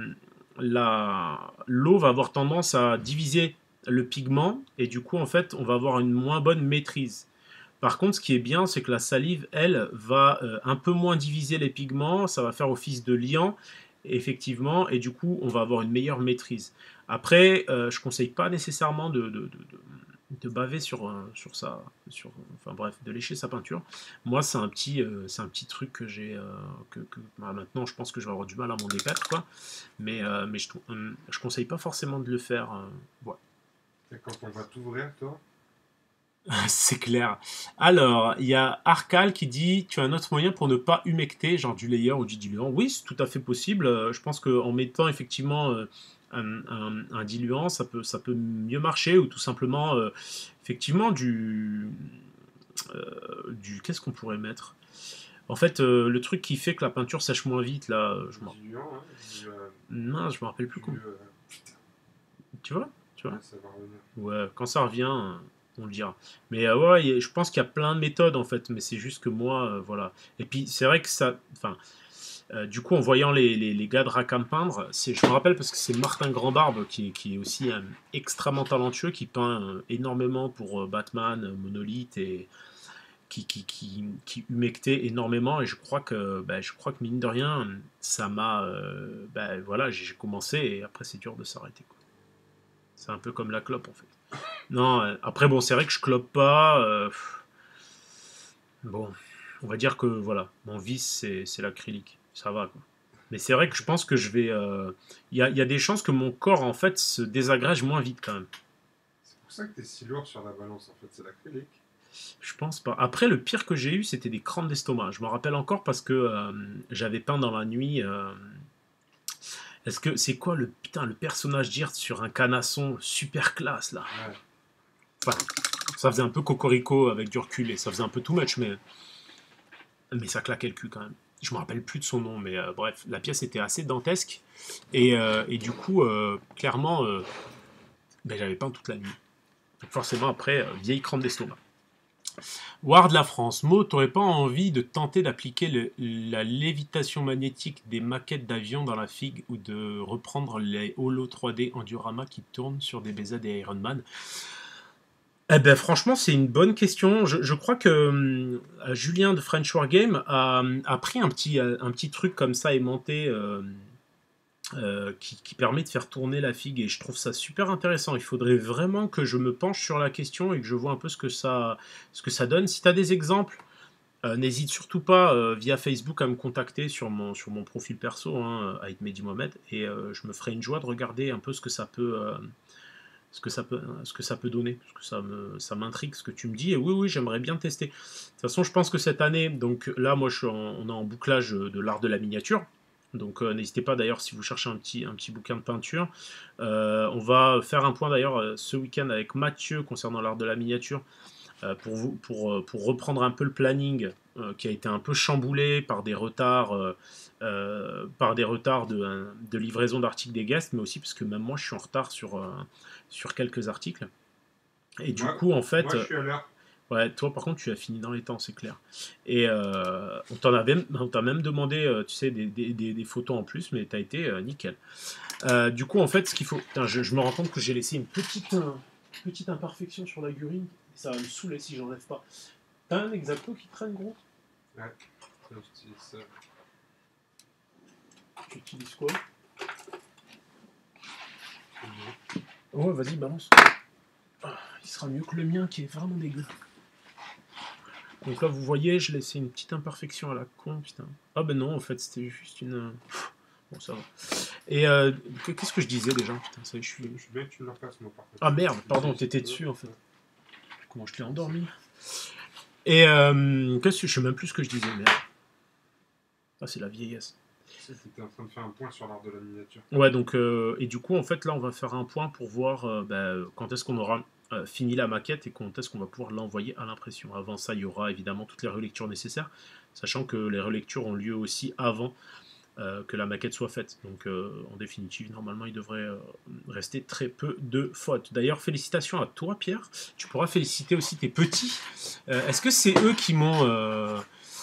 la, l'eau va avoir tendance à diviser le pigment, et du coup, en fait, on va avoir une moins bonne maîtrise. Par contre, ce qui est bien, c'est que la salive, elle, va euh, un peu moins diviser les pigments, ça va faire office de liant, effectivement, et du coup, on va avoir une meilleure maîtrise. Après, euh, je ne conseille pas nécessairement de, de, de, de de baver sur, euh, sur ça, sur, enfin bref, de lécher sa peinture. Moi, c'est un petit, euh, c'est un petit truc que j'ai, euh, que, que bah, maintenant, je pense que je vais avoir du mal à m'en débattre, quoi. Mais, euh, mais je, euh, je conseille pas forcément de le faire. Euh, ouais. Et quand on va t'ouvrir, toi? C'est clair. Alors, il y a Arcal qui dit tu as un autre moyen pour ne pas humecter, genre du layer ou du diluant. Oui, c'est tout à fait possible. Euh, Je pense qu'en mettant effectivement euh, un, un- un diluant, ça peut, ça peut mieux marcher, ou tout simplement, euh, effectivement, du. euh, du Qu'est-ce qu'on pourrait mettre? En fait, euh, le truc qui fait que la peinture sèche moins vite, là, euh, je m'en. Diluant, hein, du, euh, Non, je me rappelle plus du, comment. euh, putain, Tu vois? Tu vois? ouais, ça va revenir. Ouais, quand ça revient, euh, on le dira. Mais euh, ouais, y a- je pense qu'il y a plein de méthodes en fait, mais c'est juste que moi, euh, voilà. Et puis c'est vrai que ça, enfin, euh, du coup, en voyant les, les, les gars de Rackham peindre, c'est, je me rappelle parce que c'est Martin Grandbarbe qui, est- qui est aussi euh, extrêmement talentueux, qui peint euh, énormément pour euh, Batman, euh, Monolith, et qui, qui, qui, qui humectait énormément. Et je crois que, bah, je crois que mine de rien, ça m'a, euh, bah, voilà, j'ai j'ai commencé et après c'est dur de s'arrêter, quoi. C'est un peu comme la clope en fait. Non, euh, après, bon, c'est vrai que je clope pas. euh, pff, bon, on va dire que voilà, mon vice, c'est c'est l'acrylique. Ça va, quoi. Mais c'est vrai que je pense que je vais. euh, Il y, a, il y a des chances que mon corps, en fait, se désagrège moins vite quand même. C'est pour ça que t'es si lourd sur la balance, en fait, c'est l'acrylique. Je pense pas. Après, le pire que j'ai eu, c'était des crampes d'estomac. Je me rappelle encore parce que euh, j'avais peint dans la nuit. euh, Est-ce que c'est quoi le putain le personnage d'Irt sur un canasson super classe là? Ouais. Enfin, ça faisait un peu cocorico avec du recul et ça faisait un peu too much, mais mais ça claquait le cul quand même. Je me rappelle plus de son nom, mais euh, bref, la pièce était assez dantesque et, euh, et du coup, euh, clairement, euh, ben, j'avais peint toute la nuit. Donc forcément, après, euh, vieille crampe d'estomac. Ward la France, Mo, t'aurais pas envie de tenter d'appliquer le- la lévitation magnétique des maquettes d'avions dans la figue ou de reprendre les holo trois D Endurama qui tournent sur des B Z et Iron Man? Eh ben franchement, c'est une bonne question. Je, je crois que hum, Julien de French Wargame a, a pris un petit, un petit truc comme ça aimanté euh, euh, qui, qui permet de faire tourner la figue et je trouve ça super intéressant. Il faudrait vraiment que je me penche sur la question et que je vois un peu ce que ça, ce que ça donne. Si tu as des exemples, euh, n'hésite surtout pas euh, via Facebook à me contacter sur mon, sur mon profil perso, hein, Aït Mehdi Mohamed, et euh, je me ferai une joie de regarder un peu ce que ça peut, euh, ce que ça peut, ce que ça peut donner, parce que ça me, ça m'intrigue ce que tu me dis. Et oui, oui, j'aimerais bien tester. De toute façon, je pense que cette année, donc là, moi, je suis en- on est en bouclage de l'art de la miniature. Donc euh, n'hésitez pas d'ailleurs si vous cherchez un petit, un petit bouquin de peinture. Euh, on va faire un point d'ailleurs euh, ce week-end avec Mathieu concernant l'art de la miniature euh, pour, vous, pour, euh, pour reprendre un peu le planning euh, qui a été un peu chamboulé par des retards, euh, euh, par des retards de, euh, de livraison d'articles des guests, mais aussi parce que même moi je suis en retard sur, euh, sur quelques articles. Et du Moi, coup, en fait, moi, je suis à l'heure. ouais, toi par contre, tu as fini dans les temps, c'est clair. Et euh, on t'en a même, on t'a même demandé, euh, tu sais, des, des, des, des photos en plus, mais t'as été euh, nickel. Euh, du coup, en fait, ce qu'il faut, putain, je, je me rends compte que j'ai laissé une petite, euh, petite imperfection sur la gurine. Ça va me saouler si j'enlève pas. T'as un exacto qui traîne, gros? Ouais, ça, j'utilise ça. Tu utilises quoi? Ouais, vas-y, balance. Ah, il sera mieux que le mien qui est vraiment dégueu. Donc là, vous voyez, je laissais une petite imperfection à la con, putain. Ah ben non, en fait, c'était juste une... Bon, ça va. Et euh, qu'est-ce que je disais déjà? Putain, ça y est, je suis... Je suis bien que tu me le repasses, moi, par contre. Ah merde, pardon, t'étais dessus, en fait. Comment je t'ai endormi? Et euh, qu'est-ce que... Je sais même plus ce que je disais, merde. Ah, c'est la vieillesse. Tu étais en train de faire un point sur l'art de la miniature. Ouais, donc, euh, et du coup, en fait, là, on va faire un point pour voir euh, bah, quand est-ce qu'on aura euh, fini la maquette et quand est-ce qu'on va pouvoir l'envoyer à l'impression. Avant ça, il y aura évidemment toutes les relectures nécessaires, sachant que les relectures ont lieu aussi avant euh, que la maquette soit faite. Donc, euh, en définitive, normalement, il devrait euh, rester très peu de fautes. D'ailleurs, félicitations à toi, Pierre. Tu pourras féliciter aussi tes petits. Euh, est-ce que c'est eux qui m'ont... Euh,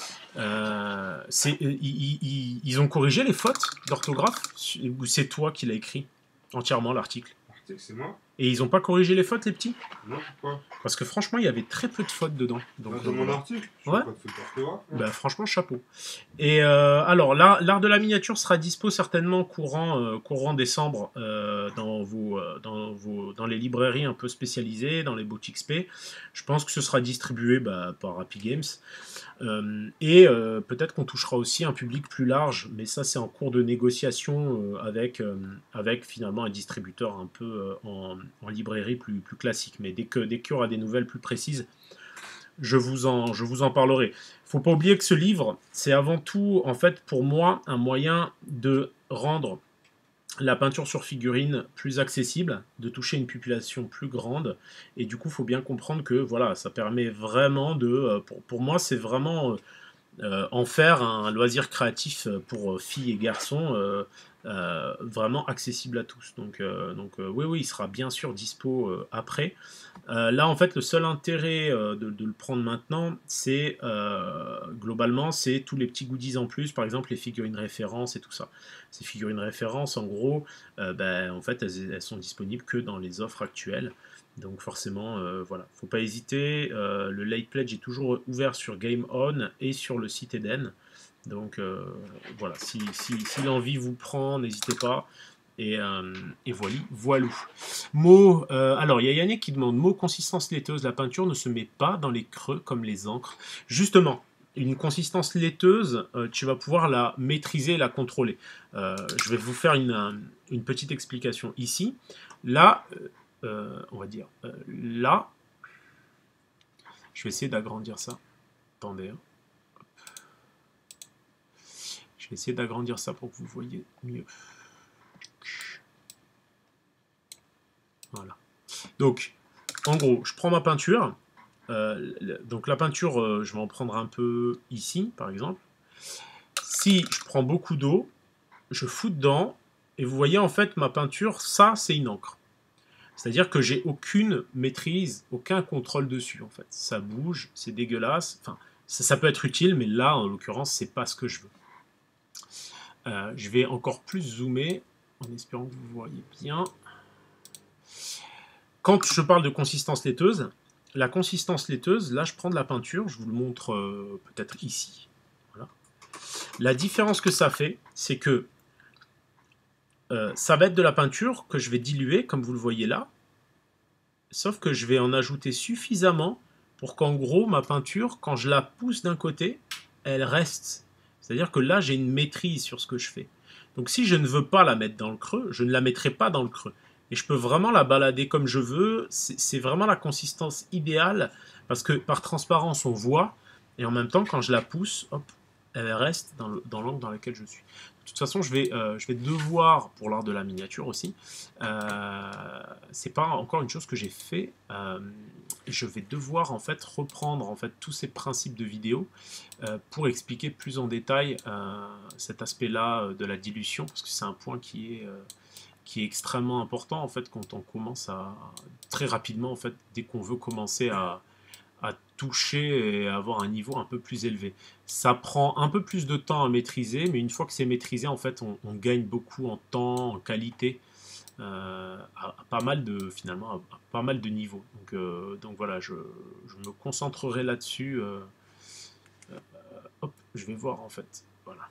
euh, c'est- ils, ils- ils ont corrigé les fautes d'orthographe ou c'est toi qui l'as écrit entièrement l'article? L'article, c'est moi. Et ils n'ont pas corrigé les fautes, les petits? Non, pourquoi? Parce que franchement, il y avait très peu de fautes dedans. Donc, Bah, dans euh, mon voilà. article, je Ouais. fais pas de faute d'orthographe. Bah, franchement, chapeau. Et euh, alors, l'art l'art de la miniature sera dispo certainement courant, euh, courant décembre euh, dans, vos, euh, dans, vos, dans les librairies un peu spécialisées, dans les boutiques spé. Je pense que ce sera distribué bah, par Happy Games. Euh, et euh, peut-être qu'on touchera aussi un public plus large, mais ça c'est en cours de négociation euh, avec, euh, avec finalement un distributeur un peu euh, en, en librairie plus, plus classique. Mais dès que dès qu'il y aura des nouvelles plus précises, je vous en, je vous en parlerai. Faut pas oublier que ce livre, c'est avant tout, en fait, pour moi, un moyen de rendre la peinture sur figurine plus accessible, de toucher une population plus grande, et du coup, il faut bien comprendre que voilà, ça permet vraiment de, euh, pour, pour moi, c'est vraiment euh, en faire un loisir créatif pour filles et garçons, euh, euh, vraiment accessible à tous. Donc, euh, donc euh, oui, oui, il sera bien sûr dispo euh, après. Euh, là, en fait, le seul intérêt euh, de, de le prendre maintenant, c'est euh, globalement, c'est tous les petits goodies en plus, par exemple les figurines références et tout ça. Ces figurines références, en gros, euh, ben, en fait, elles, elles sont disponibles que dans les offres actuelles. Donc forcément, euh, voilà, faut pas hésiter. Euh, le late pledge est toujours ouvert sur Game On et sur le site Eden. Donc euh, voilà, si, si, si l'envie vous prend, n'hésitez pas. Et, euh, et voilà, voilou. Mot, euh, alors il y a Yannick qui demande mot consistance laiteuse. La peinture ne se met pas dans les creux comme les encres. Justement, une consistance laiteuse, euh, tu vas pouvoir la maîtriser, la contrôler. Euh, je vais vous faire une, une petite explication ici. Là, euh, on va dire euh, là, je vais essayer d'agrandir ça. Attendez. Hein. Je vais essayer d'agrandir ça pour que vous voyez mieux. Voilà. Donc, en gros, je prends ma peinture. Euh, donc la peinture, euh, je vais en prendre un peu ici, par exemple. Si je prends beaucoup d'eau, je fous dedans, et vous voyez, en fait, ma peinture, ça, c'est une encre. C'est-à-dire que j'ai aucune maîtrise, aucun contrôle dessus, en fait. Ça bouge, c'est dégueulasse. Enfin, ça, ça peut être utile, mais là, en l'occurrence, c'est pas ce que je veux. Euh, je vais encore plus zoomer, en espérant que vous voyez bien. Quand je parle de consistance laiteuse, la consistance laiteuse, là je prends de la peinture, je vous le montre euh, peut-être ici. Voilà. La différence que ça fait, c'est que euh, ça va être de la peinture que je vais diluer, comme vous le voyez là, sauf que je vais en ajouter suffisamment pour qu'en gros ma peinture, quand je la pousse d'un côté, elle reste. C'est-à-dire que là j'ai une maîtrise sur ce que je fais. Donc si je ne veux pas la mettre dans le creux, je ne la mettrai pas dans le creux. Et je peux vraiment la balader comme je veux. C'est vraiment la consistance idéale parce que par transparence, on voit. Et en même temps, quand je la pousse, hop, elle reste dans l'angle dans, dans lequel je suis. De toute façon, je vais, euh, je vais devoir, pour l'art de la miniature aussi, euh, c'est pas encore une chose que j'ai fait. Euh, je vais devoir en fait reprendre en fait tous ces principes de vidéo euh, pour expliquer plus en détail euh, cet aspect-là de la dilution parce que c'est un point qui est euh, qui est extrêmement important en fait quand on commence à très rapidement en fait dès qu'on veut commencer à, à toucher et avoir un niveau un peu plus élevé. Ça prend un peu plus de temps à maîtriser, mais une fois que c'est maîtrisé en fait on, on gagne beaucoup en temps, en qualité, euh, à, à pas mal de finalement à, à pas mal de niveaux. Donc, euh, donc voilà, je, je me concentrerai là-dessus. Euh, euh, hop, je vais voir en fait. Voilà.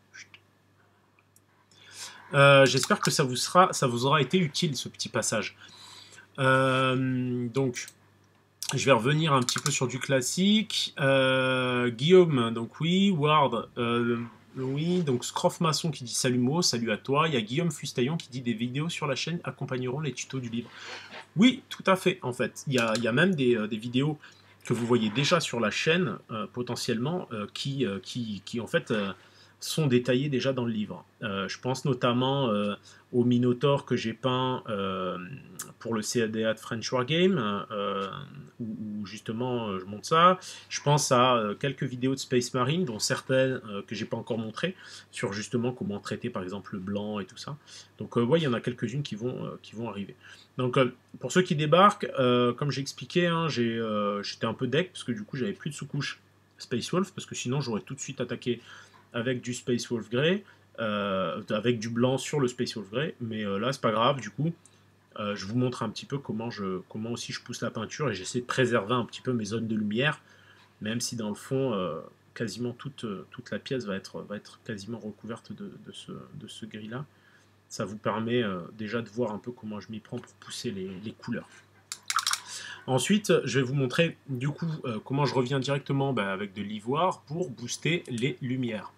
Euh, J'espère que ça vous, sera, ça vous aura été utile ce petit passage. Euh, donc, je vais revenir un petit peu sur du classique. Euh, Guillaume, donc oui. Ward, euh, oui. Donc Scroff Masson qui dit salut Mo, salut à toi. Il y a Guillaume Fustaillon qui dit des vidéos sur la chaîne accompagneront les tutos du livre. Oui, tout à fait. En fait, il y a, il y a même des, des vidéos que vous voyez déjà sur la chaîne euh, potentiellement euh, qui, euh, qui, qui en fait euh, sont détaillés déjà dans le livre. Euh, je pense notamment euh, au Minotaur que j'ai peint euh, pour le C A D A de French Wargame, euh, où, où justement euh, je montre ça. Je pense à euh, quelques vidéos de Space Marine, dont certaines euh, que j'ai pas encore montrées, sur justement comment traiter par exemple le blanc et tout ça. Donc euh, ouais, il y en a quelques-unes qui vont, euh, qui vont arriver. Donc euh, pour ceux qui débarquent, euh, comme j'ai expliqué, hein, j'ai, euh, j'étais un peu deck, parce que du coup j'avais plus de sous-couche Space Wolf, parce que sinon j'aurais tout de suite attaqué avec du Space Wolf Grey, euh, avec du blanc sur le Space Wolf Grey, mais euh, là c'est pas grave, du coup euh, je vous montre un petit peu comment, je, comment aussi je pousse la peinture, et j'essaie de préserver un petit peu mes zones de lumière, même si dans le fond euh, quasiment toute, toute la pièce va être, va être quasiment recouverte de, de ce, de ce gris là. Ça vous permet euh, déjà de voir un peu comment je m'y prends pour pousser les, les couleurs. Ensuite, je vais vous montrer du coup euh, comment je reviens directement bah, avec de l'ivoire pour booster les lumières.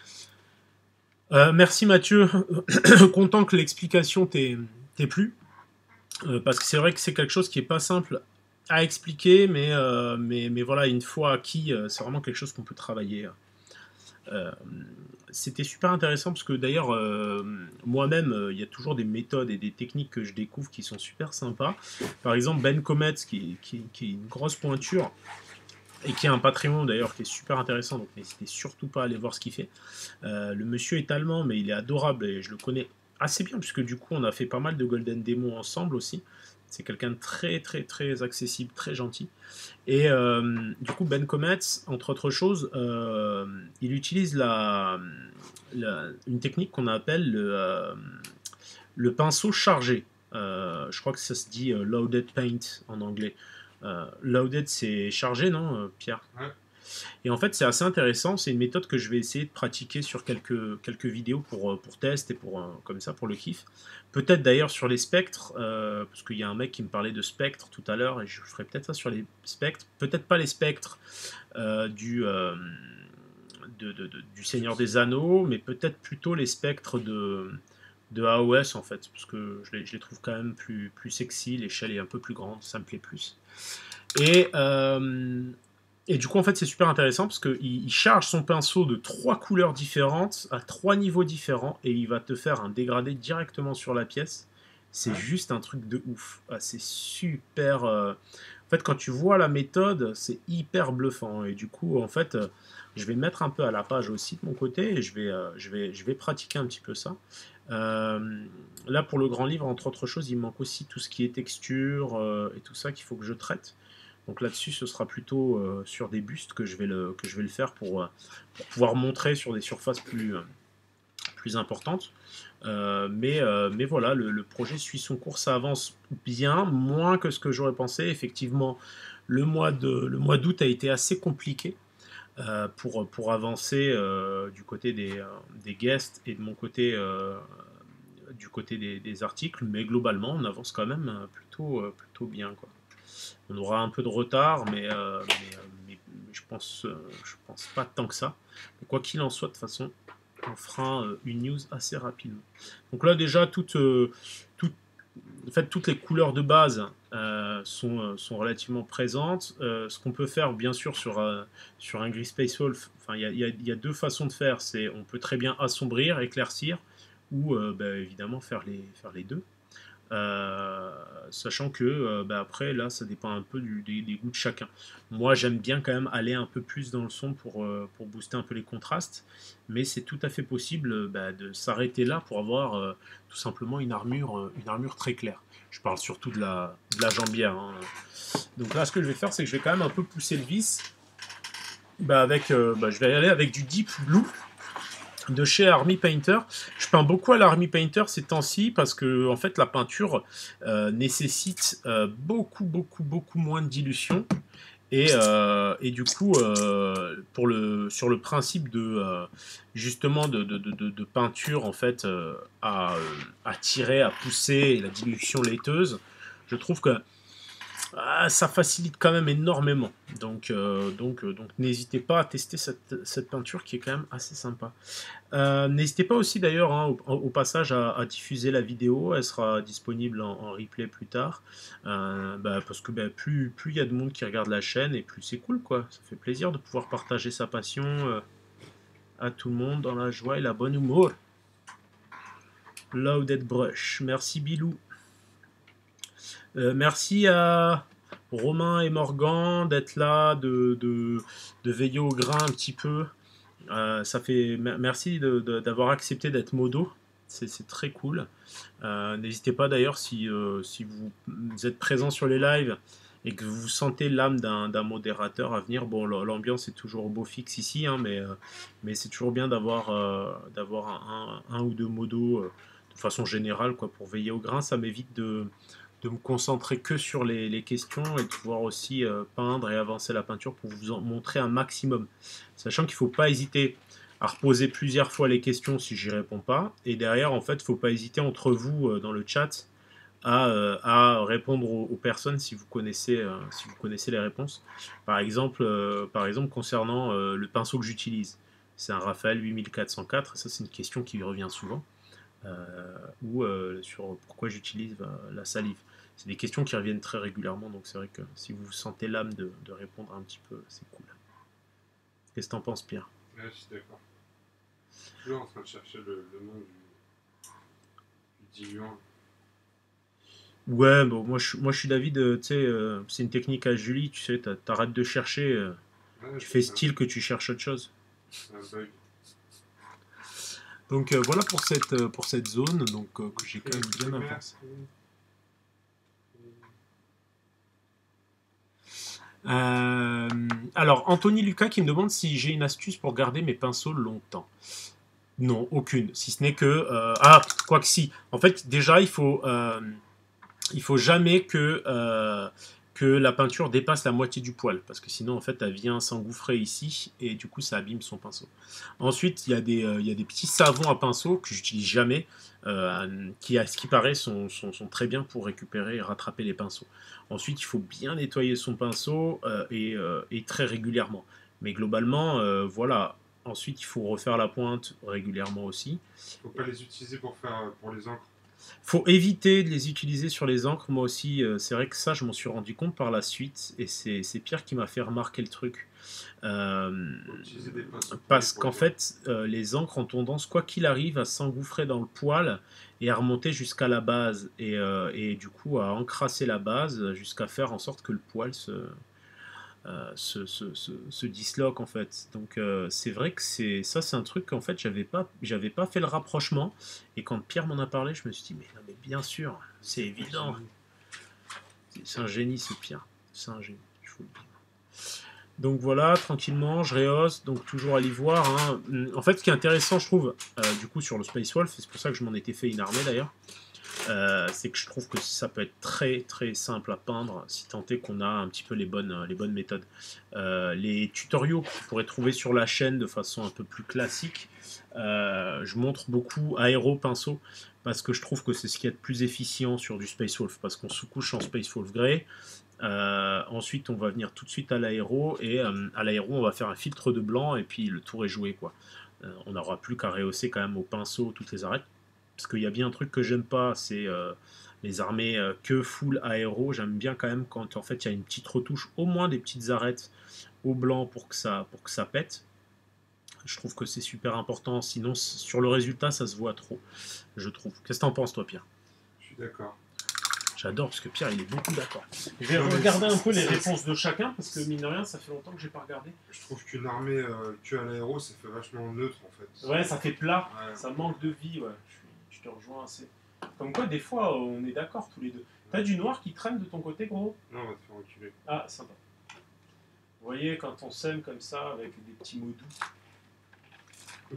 Euh, merci Mathieu, content que l'explication t'ait plu, euh, parce que c'est vrai que c'est quelque chose qui n'est pas simple à expliquer, mais, euh, mais, mais voilà, une fois acquis, euh, c'est vraiment quelque chose qu'on peut travailler. Euh, C'était super intéressant parce que d'ailleurs, euh, moi-même, euh, il y a toujours des méthodes et des techniques que je découvre qui sont super sympas. Par exemple, Ben Comet, qui, qui, qui est une grosse pointure, et qui a un Patreon d'ailleurs qui est super intéressant, donc n'hésitez surtout pas à aller voir ce qu'il fait. Euh, le monsieur est allemand, mais il est adorable et je le connais assez bien, puisque du coup on a fait pas mal de Golden Démon ensemble aussi. C'est quelqu'un de très très très accessible, très gentil. Et euh, du coup Ben Comet, entre autres choses, euh, il utilise la, la, une technique qu'on appelle le, euh, le pinceau chargé. Euh, je crois que ça se dit euh, loaded paint en anglais. Euh, loaded, c'est chargé, non, euh, Pierre? Ouais. Et en fait, c'est assez intéressant. C'est une méthode que je vais essayer de pratiquer sur quelques, quelques vidéos pour, pour test et pour, comme ça, pour le kiff. Peut-être d'ailleurs sur les spectres, euh, parce qu'il y a un mec qui me parlait de spectres tout à l'heure, et je ferai peut-être ça sur les spectres. Peut-être pas les spectres euh, du, euh, de, de, de, du Seigneur des Anneaux, mais peut-être plutôt les spectres de de A O S en fait, parce que je les, je les trouve quand même plus, plus sexy, l'échelle est un peu plus grande, ça me plaît plus. Et, euh, et du coup en fait c'est super intéressant parce qu'il il charge son pinceau de trois couleurs différentes, à trois niveaux différents, et il va te faire un dégradé directement sur la pièce. C'est juste un truc de ouf. Ah, c'est super... Euh... En fait quand tu vois la méthode, c'est hyper bluffant, et du coup en fait... Euh, je vais mettre un peu à la page aussi de mon côté et je vais, euh, je vais, je vais pratiquer un petit peu ça. Euh, là, pour le grand livre, entre autres choses, il manque aussi tout ce qui est texture euh, et tout ça qu'il faut que je traite. Donc là-dessus, ce sera plutôt euh, sur des bustes que je vais le, que je vais le faire pour, euh, pour pouvoir montrer sur des surfaces plus, euh, plus importantes. Euh, mais, euh, mais voilà, le, le projet suit son cours, ça avance bien, moins que ce que j'aurais pensé. Effectivement, le mois de, le mois d'août a été assez compliqué. Euh, pour, pour avancer euh, du côté des, euh, des guests et de mon côté euh, du côté des, des articles, mais globalement on avance quand même plutôt, euh, plutôt bien, quoi. On aura un peu de retard, mais, euh, mais, euh, mais, mais je pense euh, je pense pas tant que ça. Mais quoi qu'il en soit, de toute façon, on fera euh, une news assez rapidement. Donc là déjà toute, euh, toute en fait, toutes les couleurs de base euh, sont, euh, sont relativement présentes. Euh, ce qu'on peut faire, bien sûr, sur, euh, sur un gris Space Wolf, enfin, il y, y, y a deux façons de faire. C'est, on peut très bien assombrir, éclaircir, ou euh, bah, évidemment faire les, faire les deux. Euh, sachant que euh, bah, après là ça dépend un peu du, des, des goûts de chacun. Moi j'aime bien quand même aller un peu plus dans le son pour, euh, pour booster un peu les contrastes, mais c'est tout à fait possible bah, de s'arrêter là pour avoir euh, tout simplement une armure, euh, une armure très claire. Je parle surtout de la, de la jambière, hein. Donc là ce que je vais faire c'est que je vais quand même un peu pousser le vis. Bah, avec, euh, bah, je vais aller avec du Deep Blue de chez Army Painter. Je peins beaucoup à l'Army Painter ces temps-ci parce que en fait la peinture euh, nécessite euh, beaucoup beaucoup beaucoup moins de dilution et, euh, et du coup euh, pour le, sur le principe de euh, justement de, de, de, de, peinture en fait euh, à, à tirer, à pousser et la dilution laiteuse, je trouve que ah, ça facilite quand même énormément. Donc, euh, donc, euh, donc n'hésitez pas à tester cette, cette peinture qui est quand même assez sympa. Euh, n'hésitez pas aussi d'ailleurs hein, au, au, passage à, à diffuser la vidéo, elle sera disponible en, en replay plus tard, euh, bah, parce que bah, plus il y a de monde qui regarde la chaîne et plus c'est cool, quoi. Ça fait plaisir de pouvoir partager sa passion. Euh. à tout le monde dans la joie et la bonne humour. Loaded Brush. Merci Bilou. Euh, merci à Romain et Morgan d'être là, de, de, de veiller au grain un petit peu. Euh, ça fait merci d'avoir accepté d'être modo. C'est très cool. Euh, N'hésitez pas d'ailleurs si, euh, si vous, vous êtes présent sur les lives et que vous sentez l'âme d'un modérateur à venir. Bon, l'ambiance est toujours beau fixe ici, hein, mais, euh, mais c'est toujours bien d'avoir euh, d'avoir un, un, un ou deux modos euh, de façon générale quoi, pour veiller au grain. Ça m'évite de, de me concentrer que sur les, les questions et de pouvoir aussi euh, peindre et avancer la peinture pour vous en montrer un maximum. Sachant qu'il ne faut pas hésiter à reposer plusieurs fois les questions si j'y réponds pas. Et derrière, en fait, il ne faut pas hésiter entre vous euh, dans le chat à, euh, à répondre aux, aux personnes si vous connaissez, euh, si vous connaissez les réponses. Par exemple, euh, par exemple concernant euh, le pinceau que j'utilise. C'est un Raphaël huit mille quatre cent quatre, ça c'est une question qui revient souvent. Euh, ou euh, sur pourquoi j'utilise euh, la salive. C'est des questions qui reviennent très régulièrement, donc c'est vrai que si vous sentez l'âme de, de répondre un petit peu, c'est cool. Qu'est-ce que t'en penses, Pierre? Ouais, je suis d'accord. Toujours en train de chercher le, le nom du, du diluant. Ouais, bon, moi je, moi je suis d'avis de, tu sais, euh, c'est une technique à Julie, tu sais, t'arrêtes de chercher, euh, ouais, tu fais style que tu cherches autre chose. C'est un bug. Donc euh, voilà pour cette, euh, pour cette zone, donc euh, que j'ai quand même bien avancé. Euh, alors, Anthony Lucas qui me demande si j'ai une astuce pour garder mes pinceaux longtemps. Non, aucune. Si ce n'est que... Euh, ah, quoi que si. En fait, déjà, il faut, euh, il faut jamais que, euh, que la peinture dépasse la moitié du poil. Parce que sinon, en fait, elle vient s'engouffrer ici et du coup, ça abîme son pinceau. Ensuite, il y a des, euh, il y a des petits savons à pinceau que j'utilise jamais, euh, qui, à ce qui paraît, sont, sont, sont très bien pour récupérer et rattraper les pinceaux. Ensuite, il faut bien nettoyer son pinceau euh, et, euh, et très régulièrement. Mais globalement, euh, voilà. Ensuite, il faut refaire la pointe régulièrement aussi. Il ne faut pas les utiliser pour, faire, pour les encres. Il faut éviter de les utiliser sur les encres. Moi aussi, euh, c'est vrai que ça, je m'en suis rendu compte par la suite. Et c'est Pierre qui m'a fait remarquer le truc. Euh, parce qu'en fait, euh, les encres ont tendance, quoi qu'il arrive, à s'engouffrer dans le poil et à remonter jusqu'à la base. Et, euh, et du coup, à encrasser la base jusqu'à faire en sorte que le poil se... Euh, se, se, se, se disloque en fait. Donc euh, c'est vrai que c'est ça, c'est un truc qu'en fait j'avais pas j'avais pas fait le rapprochement, et quand Pierre m'en a parlé, je me suis dit mais non mais bien sûr, c'est évident. C'est un génie ce Pierre, c'est un génie, je vous le dis. Donc voilà, tranquillement, je rehausse, donc toujours à l'ivoire. Hein. En fait, ce qui est intéressant, je trouve, euh, du coup sur le Space Wolf, c'est pour ça que je m'en étais fait une armée d'ailleurs. Euh, c'est que je trouve que ça peut être très très simple à peindre si tant est qu'on a un petit peu les bonnes, les bonnes méthodes. Euh, les tutoriaux que vous pourrez trouver sur la chaîne de façon un peu plus classique, euh, je montre beaucoup aéro pinceau parce que je trouve que c'est ce qui est le plus efficient sur du Space Wolf, parce qu'on sous-couche en Space Wolf Grey. Euh, ensuite on va venir tout de suite à l'aéro, et euh, à l'aéro on va faire un filtre de blanc et puis le tour est joué quoi. Euh, on n'aura plus qu'à rehausser quand même au pinceau toutes les arêtes. Parce qu'il y a bien un truc que j'aime pas, c'est euh, les armées euh, que full aéro. J'aime bien quand même quand en fait il y a une petite retouche, au moins des petites arêtes au blanc pour que ça, pour que ça pète. Je trouve que c'est super important, sinon sur le résultat ça se voit trop, je trouve. Qu'est-ce que t'en penses toi Pierre? Je suis d'accord. J'adore parce que Pierre il est beaucoup d'accord. Je vais regarder un peu les réponses de chacun parce que mine de rien ça fait longtemps que j'ai pas regardé. Je trouve qu'une armée euh, que à l'aéro ça fait vachement neutre en fait. Ouais, ça fait plat, ouais. Ça manque de vie, ouais. Je, je te rejoins assez. Comme quoi des fois on est d'accord tous les deux. T'as du noir qui traîne de ton côté gros? Non, on va te faire reculer. Ah, sympa. Vous voyez quand on s'aime comme ça avec des petits mots doux.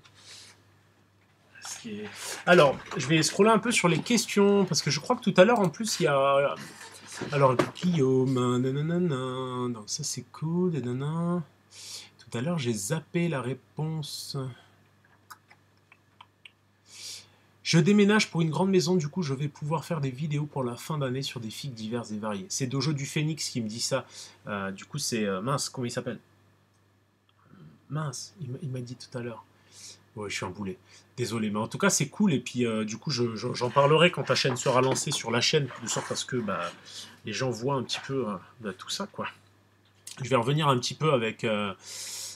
Qui est... Alors, je vais scroller un peu sur les questions, parce que je crois que tout à l'heure, en plus, il y a... Alors, Guillaume, nanana, donc ça c'est cool, nanana. Tout à l'heure, j'ai zappé la réponse. Je déménage pour une grande maison, du coup, je vais pouvoir faire des vidéos pour la fin d'année sur des figues diverses et variées. C'est Dojo du Phénix qui me dit ça. Euh, du coup, c'est... Euh, mince, comment il s'appelle? Mince, il m'a dit tout à l'heure. Ouais, je suis un boulet. Désolé, mais en tout cas, c'est cool. Et puis, euh, du coup, j'en je, je, parlerai quand ta chaîne sera lancée sur la chaîne, de sorte à ce que bah, les gens voient un petit peu euh, bah, tout ça, quoi. Je vais revenir un petit peu avec, euh,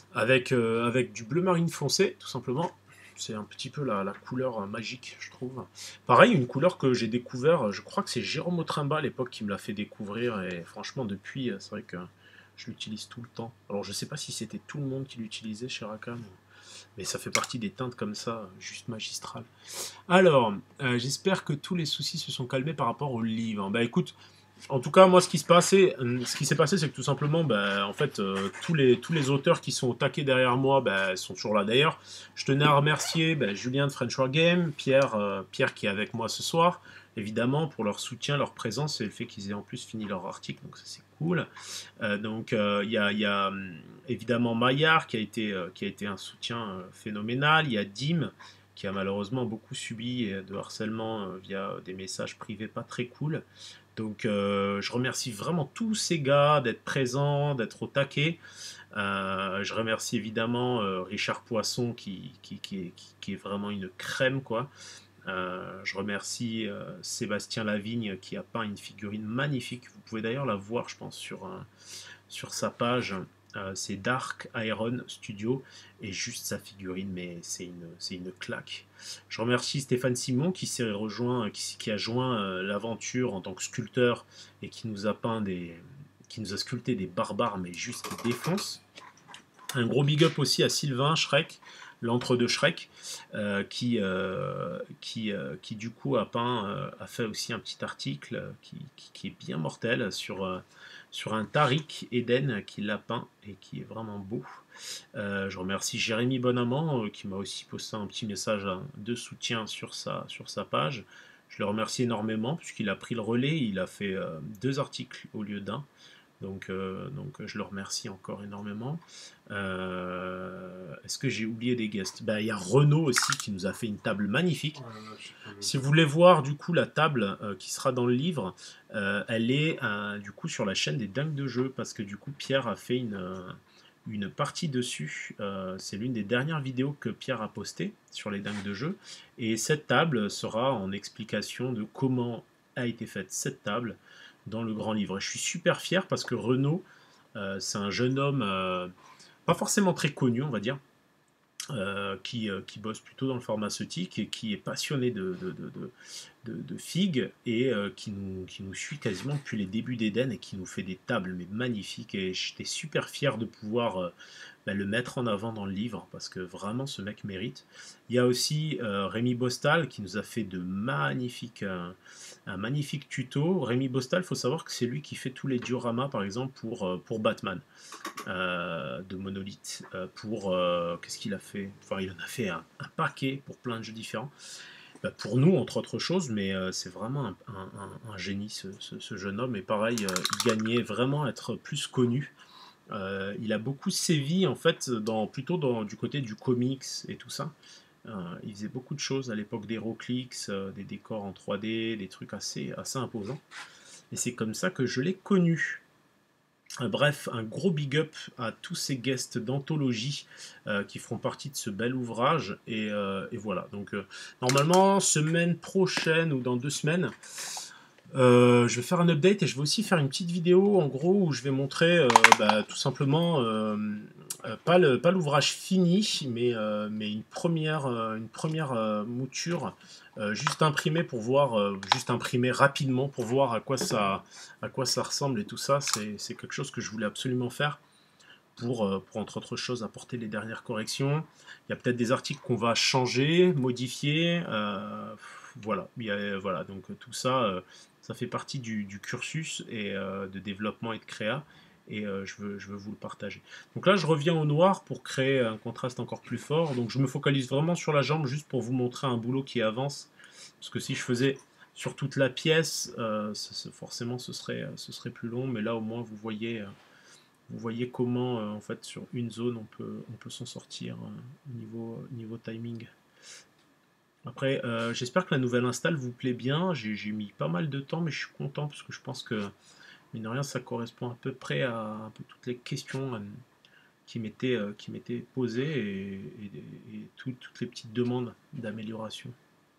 avec, euh, avec du bleu marine foncé, tout simplement. C'est un petit peu la, la couleur magique, je trouve. Pareil, une couleur que j'ai découvert, je crois que c'est Jérôme Autrimba à l'époque qui me l'a fait découvrir, et franchement, depuis, c'est vrai que je l'utilise tout le temps. Alors, je sais pas si c'était tout le monde qui l'utilisait chez Rackham, mais ça fait partie des teintes comme ça, juste magistrales. Alors, euh, j'espère que tous les soucis se sont calmés par rapport au livre. Bah écoute, en tout cas, moi, ce qui se passait, ce qui s'est passé, c'est que tout simplement, bah, en fait, euh, tous les tous les auteurs qui sont au taquet derrière moi, bah, sont toujours là. D'ailleurs, je tenais à remercier bah, Julien de French War Game, Pierre, euh, Pierre qui est avec moi ce soir, évidemment pour leur soutien, leur présence et le fait qu'ils aient en plus fini leur article, donc ça c'est cool. Euh, donc il euh, y a, y a hum, évidemment Maillard qui a été euh, qui a été un soutien euh, phénoménal. Il y a Dim qui a malheureusement beaucoup subi de harcèlement euh, via des messages privés pas très cool. Donc euh, je remercie vraiment tous ces gars d'être présents, d'être au taquet. Euh, je remercie évidemment euh, Richard Poisson qui, qui, qui, est, qui, qui, est, vraiment une crème, quoi. Euh, je remercie euh, Sébastien Lavigne qui a peint une figurine magnifique. Vous pouvez d'ailleurs la voir, je pense, sur, un, sur sa page. Euh, c'est Dark Iron Studio et juste sa figurine, mais c'est une, c'est une claque. Je remercie Stéphane Simon qui s'est rejoint, qui, qui a joint euh, l'aventure en tant que sculpteur et qui nous a peint des, qui nous a sculpté des barbares, mais juste qui défoncent. Un gros big up aussi à Sylvain Shrek, l'entre-deux Shrek, euh, qui, euh, qui, euh, qui du coup a peint, euh, a fait aussi un petit article qui, qui, qui est bien mortel sur, euh, sur un Tariq Eden qui l'a peint et qui est vraiment beau. Euh, je remercie Jérémy Bonamant euh, qui m'a aussi posté un petit message de soutien sur sa, sur sa page. Je le remercie énormément puisqu'il a pris le relais, il a fait euh, deux articles au lieu d'un. Donc, euh, donc je le remercie encore énormément. Euh, Est-ce que j'ai oublié des guests? Ben, il y a Renaud aussi qui nous a fait une table magnifique. Oh là là, si vous voulez voir du coup la table euh, qui sera dans le livre, euh, elle est euh, du coup sur la chaîne des Dingues de Jeux parce que du coup Pierre a fait une, euh, une partie dessus. Euh, C'est l'une des dernières vidéos que Pierre a postées sur les Dingues de Jeux. Et cette table sera en explication de comment a été faite cette table dans le grand livre. Et je suis super fier parce que Renaud, euh, c'est un jeune homme euh, pas forcément très connu, on va dire, euh, qui, euh, qui bosse plutôt dans le pharmaceutique et qui est passionné de, de, de, de, de, de figues et euh, qui, nous, qui nous suit quasiment depuis les débuts d'Eden et qui nous fait des tables mais magnifiques. Et j'étais super fier de pouvoir euh, bah, le mettre en avant dans le livre parce que vraiment ce mec mérite. Il y a aussi euh, Rémi Bostal qui nous a fait de magnifiques, euh, un magnifique tuto. Rémi Bostal, il faut savoir que c'est lui qui fait tous les dioramas par exemple pour, euh, pour Batman. Euh, de Monolith euh, pour euh, qu'est-ce qu'il a fait, enfin il en a fait un, un paquet pour plein de jeux différents, bah, pour nous entre autres choses, mais euh, c'est vraiment un, un, un génie ce, ce, ce jeune homme. Et pareil, euh, il gagnait vraiment à être plus connu. Euh, il a beaucoup sévi en fait dans, plutôt dans, du côté du comics et tout ça. Euh, il faisait beaucoup de choses à l'époque d'Heroclix, euh, des décors en trois D, des trucs assez, assez imposants, et c'est comme ça que je l'ai connu. Bref, un gros big up à tous ces guests d'anthologie euh, qui feront partie de ce bel ouvrage. Et, euh, et voilà, donc euh, normalement, semaine prochaine ou dans deux semaines, euh, je vais faire un update et je vais aussi faire une petite vidéo en gros où je vais montrer euh, bah, tout simplement euh, euh, pas le, pas l'ouvrage fini, mais, euh, mais une première, euh, une première euh, mouture euh, juste imprimée pour voir, euh, juste imprimée rapidement pour voir à quoi ça, à quoi ça ressemble et tout ça. C'est, c'est quelque chose que je voulais absolument faire pour, euh, pour entre autres choses apporter les dernières corrections. Il y a peut-être des articles qu'on va changer, modifier. Euh, voilà, il y a, voilà, donc tout ça, euh, ça fait partie du, du cursus et, euh, de développement et de créa. Et euh, je, veux, je veux vous le partager. Donc là, je reviens au noir pour créer un contraste encore plus fort. Donc je me focalise vraiment sur la jambe juste pour vous montrer un boulot qui avance. Parce que si je faisais sur toute la pièce, euh, forcément ce serait, ce serait plus long. Mais là, au moins, vous voyez, vous voyez comment, euh, en fait, sur une zone, on peut, on peut s'en sortir euh, niveau, niveau timing. Après, euh, j'espère que la nouvelle install vous plaît bien. J'ai mis pas mal de temps, mais je suis content parce que je pense que, mine de rien, ça correspond à peu près à un peu toutes les questions euh, qui m'étaient euh, qui m'étaient posées et, et, et tout, toutes les petites demandes d'amélioration.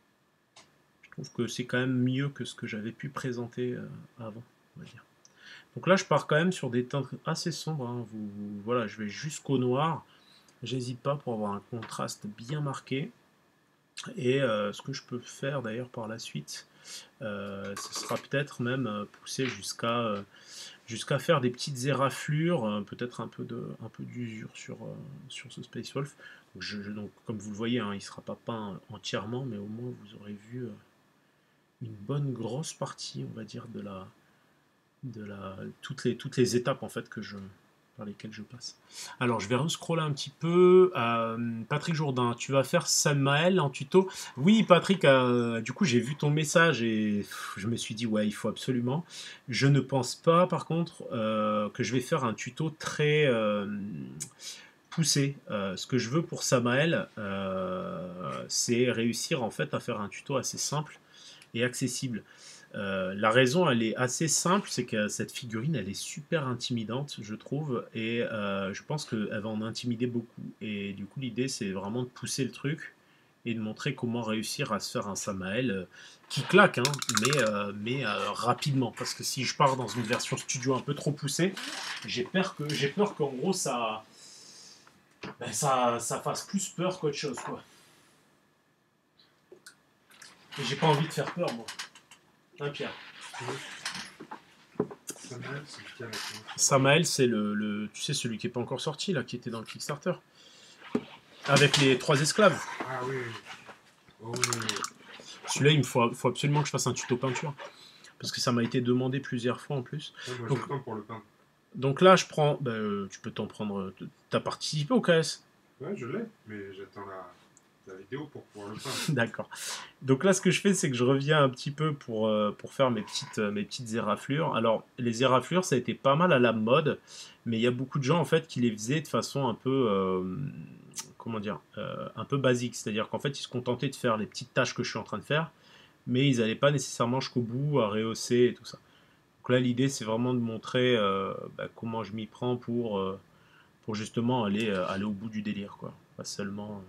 Je trouve que c'est quand même mieux que ce que j'avais pu présenter euh, avant, on va dire. Donc là, je pars quand même sur des teintes assez sombres. Hein. Vous, vous, voilà, je vais jusqu'au noir. j'hésite pas pour avoir un contraste bien marqué. Et euh, ce que je peux faire d'ailleurs par la suite, euh, ce sera peut-être même euh, pousser jusqu'à euh, jusqu'à faire des petites éraflures, euh, peut-être un peu de un peu d'usure sur, euh, sur ce Space Wolf. Donc, je, je- donc, comme vous le voyez, hein, il ne sera pas peint entièrement, mais au moins vous aurez vu euh, une bonne grosse partie, on va dire, de la, de la, toutes les, toutes les étapes en fait que je, par lesquelles je passe. Alors je vais rescroller un petit peu. Euh, Patrick Jourdain, tu vas faire Samael en tuto. Oui Patrick, euh, du coup j'ai vu ton message et pff, je me suis dit ouais il faut absolument. Je ne pense pas par contre euh, que je vais faire un tuto très euh, poussé. Euh, ce que je veux pour Samael, euh, c'est réussir en fait à faire un tuto assez simple et accessible. Euh, la raison, elle est assez simple, c'est que cette figurine, elle est super intimidante, je trouve, et euh, je pense qu'elle va en intimider beaucoup. Et du coup, l'idée, c'est vraiment de pousser le truc et de montrer comment réussir à se faire un Samael euh, qui claque, hein, mais, euh, mais euh, rapidement. Parce que si je pars dans une version studio un peu trop poussée, j'ai peur que j'ai peur qu'en gros ça, ben, ça, ça fasse plus peur qu'autre chose, quoi. Et j'ai pas envie de faire peur, moi. Hein, Pierre? Samael, c'est lequel, là, Samael, c'est le, le, tu sais, celui qui n'est pas encore sorti, là, qui était dans le Kickstarter. Avec les trois esclaves. Ah oui. Oh, oui. Celui-là, il me faut, faut absolument que je fasse un tuto peinture. Parce que ça m'a été demandé plusieurs fois en plus. Ouais, moi, donc, j'attends pour le peindre. Donc là, je prends. Bah, euh, tu peux t'en prendre. T'as participé au K S? Ouais, je l'ai, mais j'attends la, la vidéo pour pouvoir le peindre. D'accord. Donc là, ce que je fais, c'est que je reviens un petit peu pour, euh, pour faire mes petites, euh, mes petites éraflures. Alors, les éraflures, ça a été pas mal à la mode, mais il y a beaucoup de gens, en fait, qui les faisaient de façon un peu... euh, comment dire, euh, un peu basique. C'est-à-dire qu'en fait, ils se contentaient de faire les petites tâches que je suis en train de faire, mais ils n'allaient pas nécessairement jusqu'au bout à rehausser et tout ça. Donc là, l'idée, c'est vraiment de montrer euh, bah, comment je m'y prends pour, euh, pour justement aller, euh, aller au bout du délire, quoi. Pas seulement...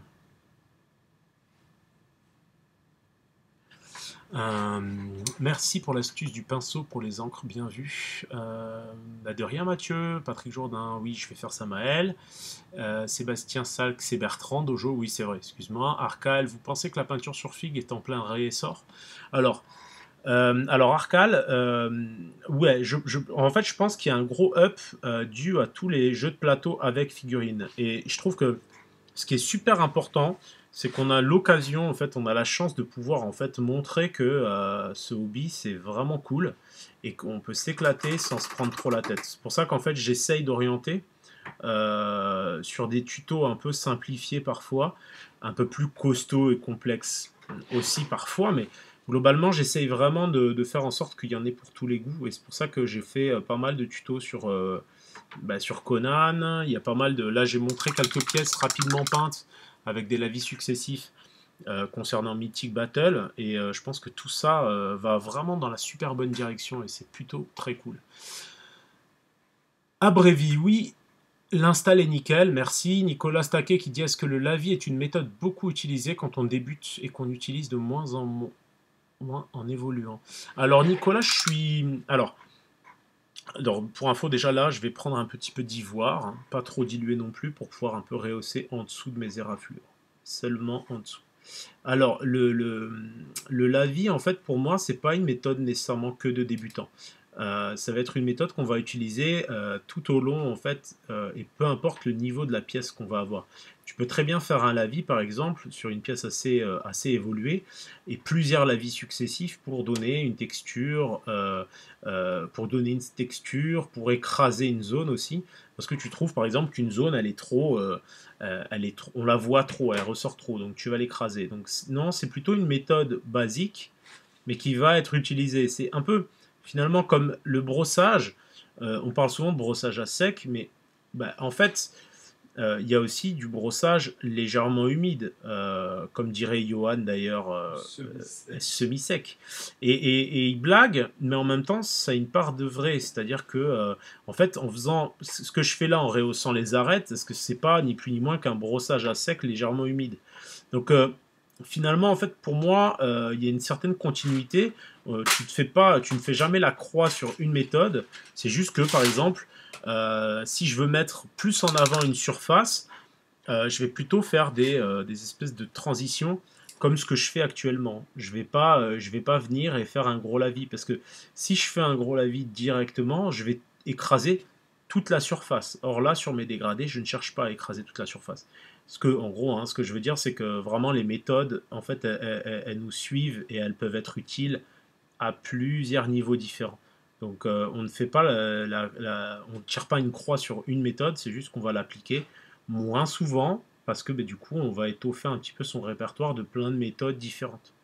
Euh, merci pour l'astuce du pinceau pour les encres, bien vu. Euh, bah de rien Mathieu, Patrick Jourdain, oui je vais faire ça Maël. Euh, Sébastien Salk, c'est Bertrand, Dojo, oui c'est vrai, excuse-moi. Arcal, vous pensez que la peinture sur figue est en plein réessor? Alors, euh, alors Arcal, euh, ouais, je, je, en fait je pense qu'il y a un gros up euh, dû à tous les jeux de plateau avec figurines. Et je trouve que ce qui est super important, c'est qu'on a l'occasion, en fait, on a la chance de pouvoir en fait montrer que euh, ce hobby c'est vraiment cool et qu'on peut s'éclater sans se prendre trop la tête. C'est pour ça qu'en fait j'essaye d'orienter euh, sur des tutos un peu simplifiés parfois, un peu plus costauds et complexes aussi parfois, mais globalement j'essaye vraiment de, de faire en sorte qu'il y en ait pour tous les goûts et c'est pour ça que j'ai fait euh, pas mal de tutos sur euh, bah, sur Conan. Il y a pas mal de. Là, j'ai montré quelques pièces rapidement peintes avec des lavis successifs euh, concernant Mythic Battle. Et euh, je pense que tout ça euh, va vraiment dans la super bonne direction et c'est plutôt très cool. Abrévi, oui. L'install est nickel, merci. Nicolas Staquet qui dit est-ce que le lavis est une méthode beaucoup utilisée quand on débute et qu'on utilise de moins en moins en évoluant? Alors Nicolas, je suis. Alors. Alors, pour info, déjà là, je vais prendre un petit peu d'ivoire, hein, pas trop dilué non plus, pour pouvoir un peu rehausser en dessous de mes éraflures. Seulement en dessous. Alors, le, le, le lavis, en fait, pour moi, c'est pas une méthode nécessairement que de débutant. Euh, ça va être une méthode qu'on va utiliser euh, tout au long, en fait, euh, et peu importe le niveau de la pièce qu'on va avoir. Tu peux très bien faire un lavis, par exemple, sur une pièce assez, euh, assez évoluée, et plusieurs lavis successifs pour donner une texture, euh, euh, pour donner une texture, pour écraser une zone aussi, parce que tu trouves, par exemple, qu'une zone, elle est trop, euh, euh, elle est trop, on la voit trop, elle ressort trop, donc tu vas l'écraser. Donc non, c'est plutôt une méthode basique, mais qui va être utilisée. C'est un peu finalement comme le brossage. Euh, on parle souvent de brossage à sec, mais bah, en fait, il euh, y a aussi du brossage légèrement humide, euh, comme dirait Johan d'ailleurs, euh, Semi-sec. euh, semi-sec. Et, et, et il blague, mais en même temps, ça a une part de vrai. C'est-à-dire que, euh, en fait, en faisant ce que je fais là, en rehaussant les arêtes, est-ce que c'est pas ni plus ni moins qu'un brossage à sec légèrement humide. Donc, euh, finalement, en fait, pour moi, euh, il y a une certaine continuité. Euh, tu, te fais pas, tu ne fais jamais la croix sur une méthode. C'est juste que, par exemple, euh, si je veux mettre plus en avant une surface, euh, je vais plutôt faire des, euh, des espèces de transitions comme ce que je fais actuellement. Je vais pas, euh, je vais pas venir et faire un gros lavis parce que si je fais un gros lavis directement, je vais écraser toute la surface. Or là, sur mes dégradés, je ne cherche pas à écraser toute la surface. Ce que, en gros, hein, ce que je veux dire, c'est que vraiment les méthodes, en fait, elles, elles- elles nous suivent et elles peuvent être utiles à plusieurs niveaux différents. Donc, euh, on ne fait pas la, la- la- on ne tire pas une croix sur une méthode, c'est juste qu'on va l'appliquer moins souvent parce que ben, du coup, on va étoffer un petit peu son répertoire de plein de méthodes différentes.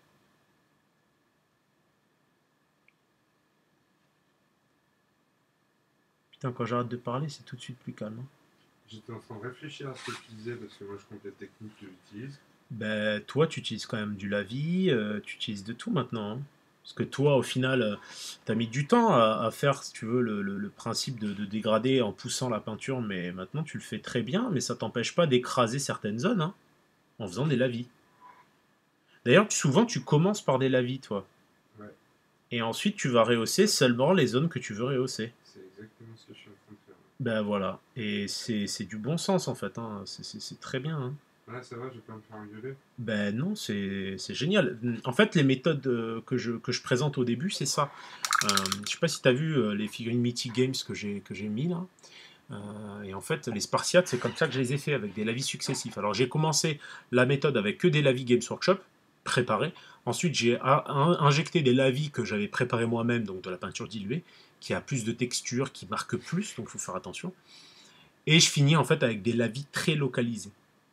Putain, quand j'arrête de parler, c'est tout de suite plus calme, hein. J'étais en train de réfléchir à ce que tu disais parce que moi je compte les techniques que j'utilise. Ben, toi, tu utilises quand même du lavis, euh, tu utilises de tout maintenant, hein. Parce que toi, au final, tu as mis du temps à, à faire, si tu veux, le, le- le principe de, de dégrader en poussant la peinture, mais maintenant tu le fais très bien, mais ça t'empêche pas d'écraser certaines zones, hein, en faisant des lavis. D'ailleurs, souvent, tu commences par des lavis, toi. Ouais, Et ensuite, tu vas rehausser seulement les zones que tu veux rehausser. c'est exactement ce que je suis en train de faire. Ben voilà. Et c'est c'est du bon sens, en fait, hein. C'est c'est- c'est très bien, hein. Ouais, ça va, je vais pas me faire engueuler. Ben non, c'est c'est génial. En fait, les méthodes euh, que je, que je présente au début, c'est ça. Euh, je sais pas si tu as vu euh, les figurines Mythic Games que j'ai que j'ai mis là. Euh, et en fait, les Spartiates, c'est comme ça que je les ai fait, avec des lavis successifs. Alors j'ai commencé la méthode avec que des lavis Games Workshop préparés. Ensuite, j'ai a- in- injecté des lavis que j'avais préparés moi-même, donc de la peinture diluée, qui a plus de texture, qui marque plus, donc il faut faire attention. Et je finis en fait avec des lavis très localisés.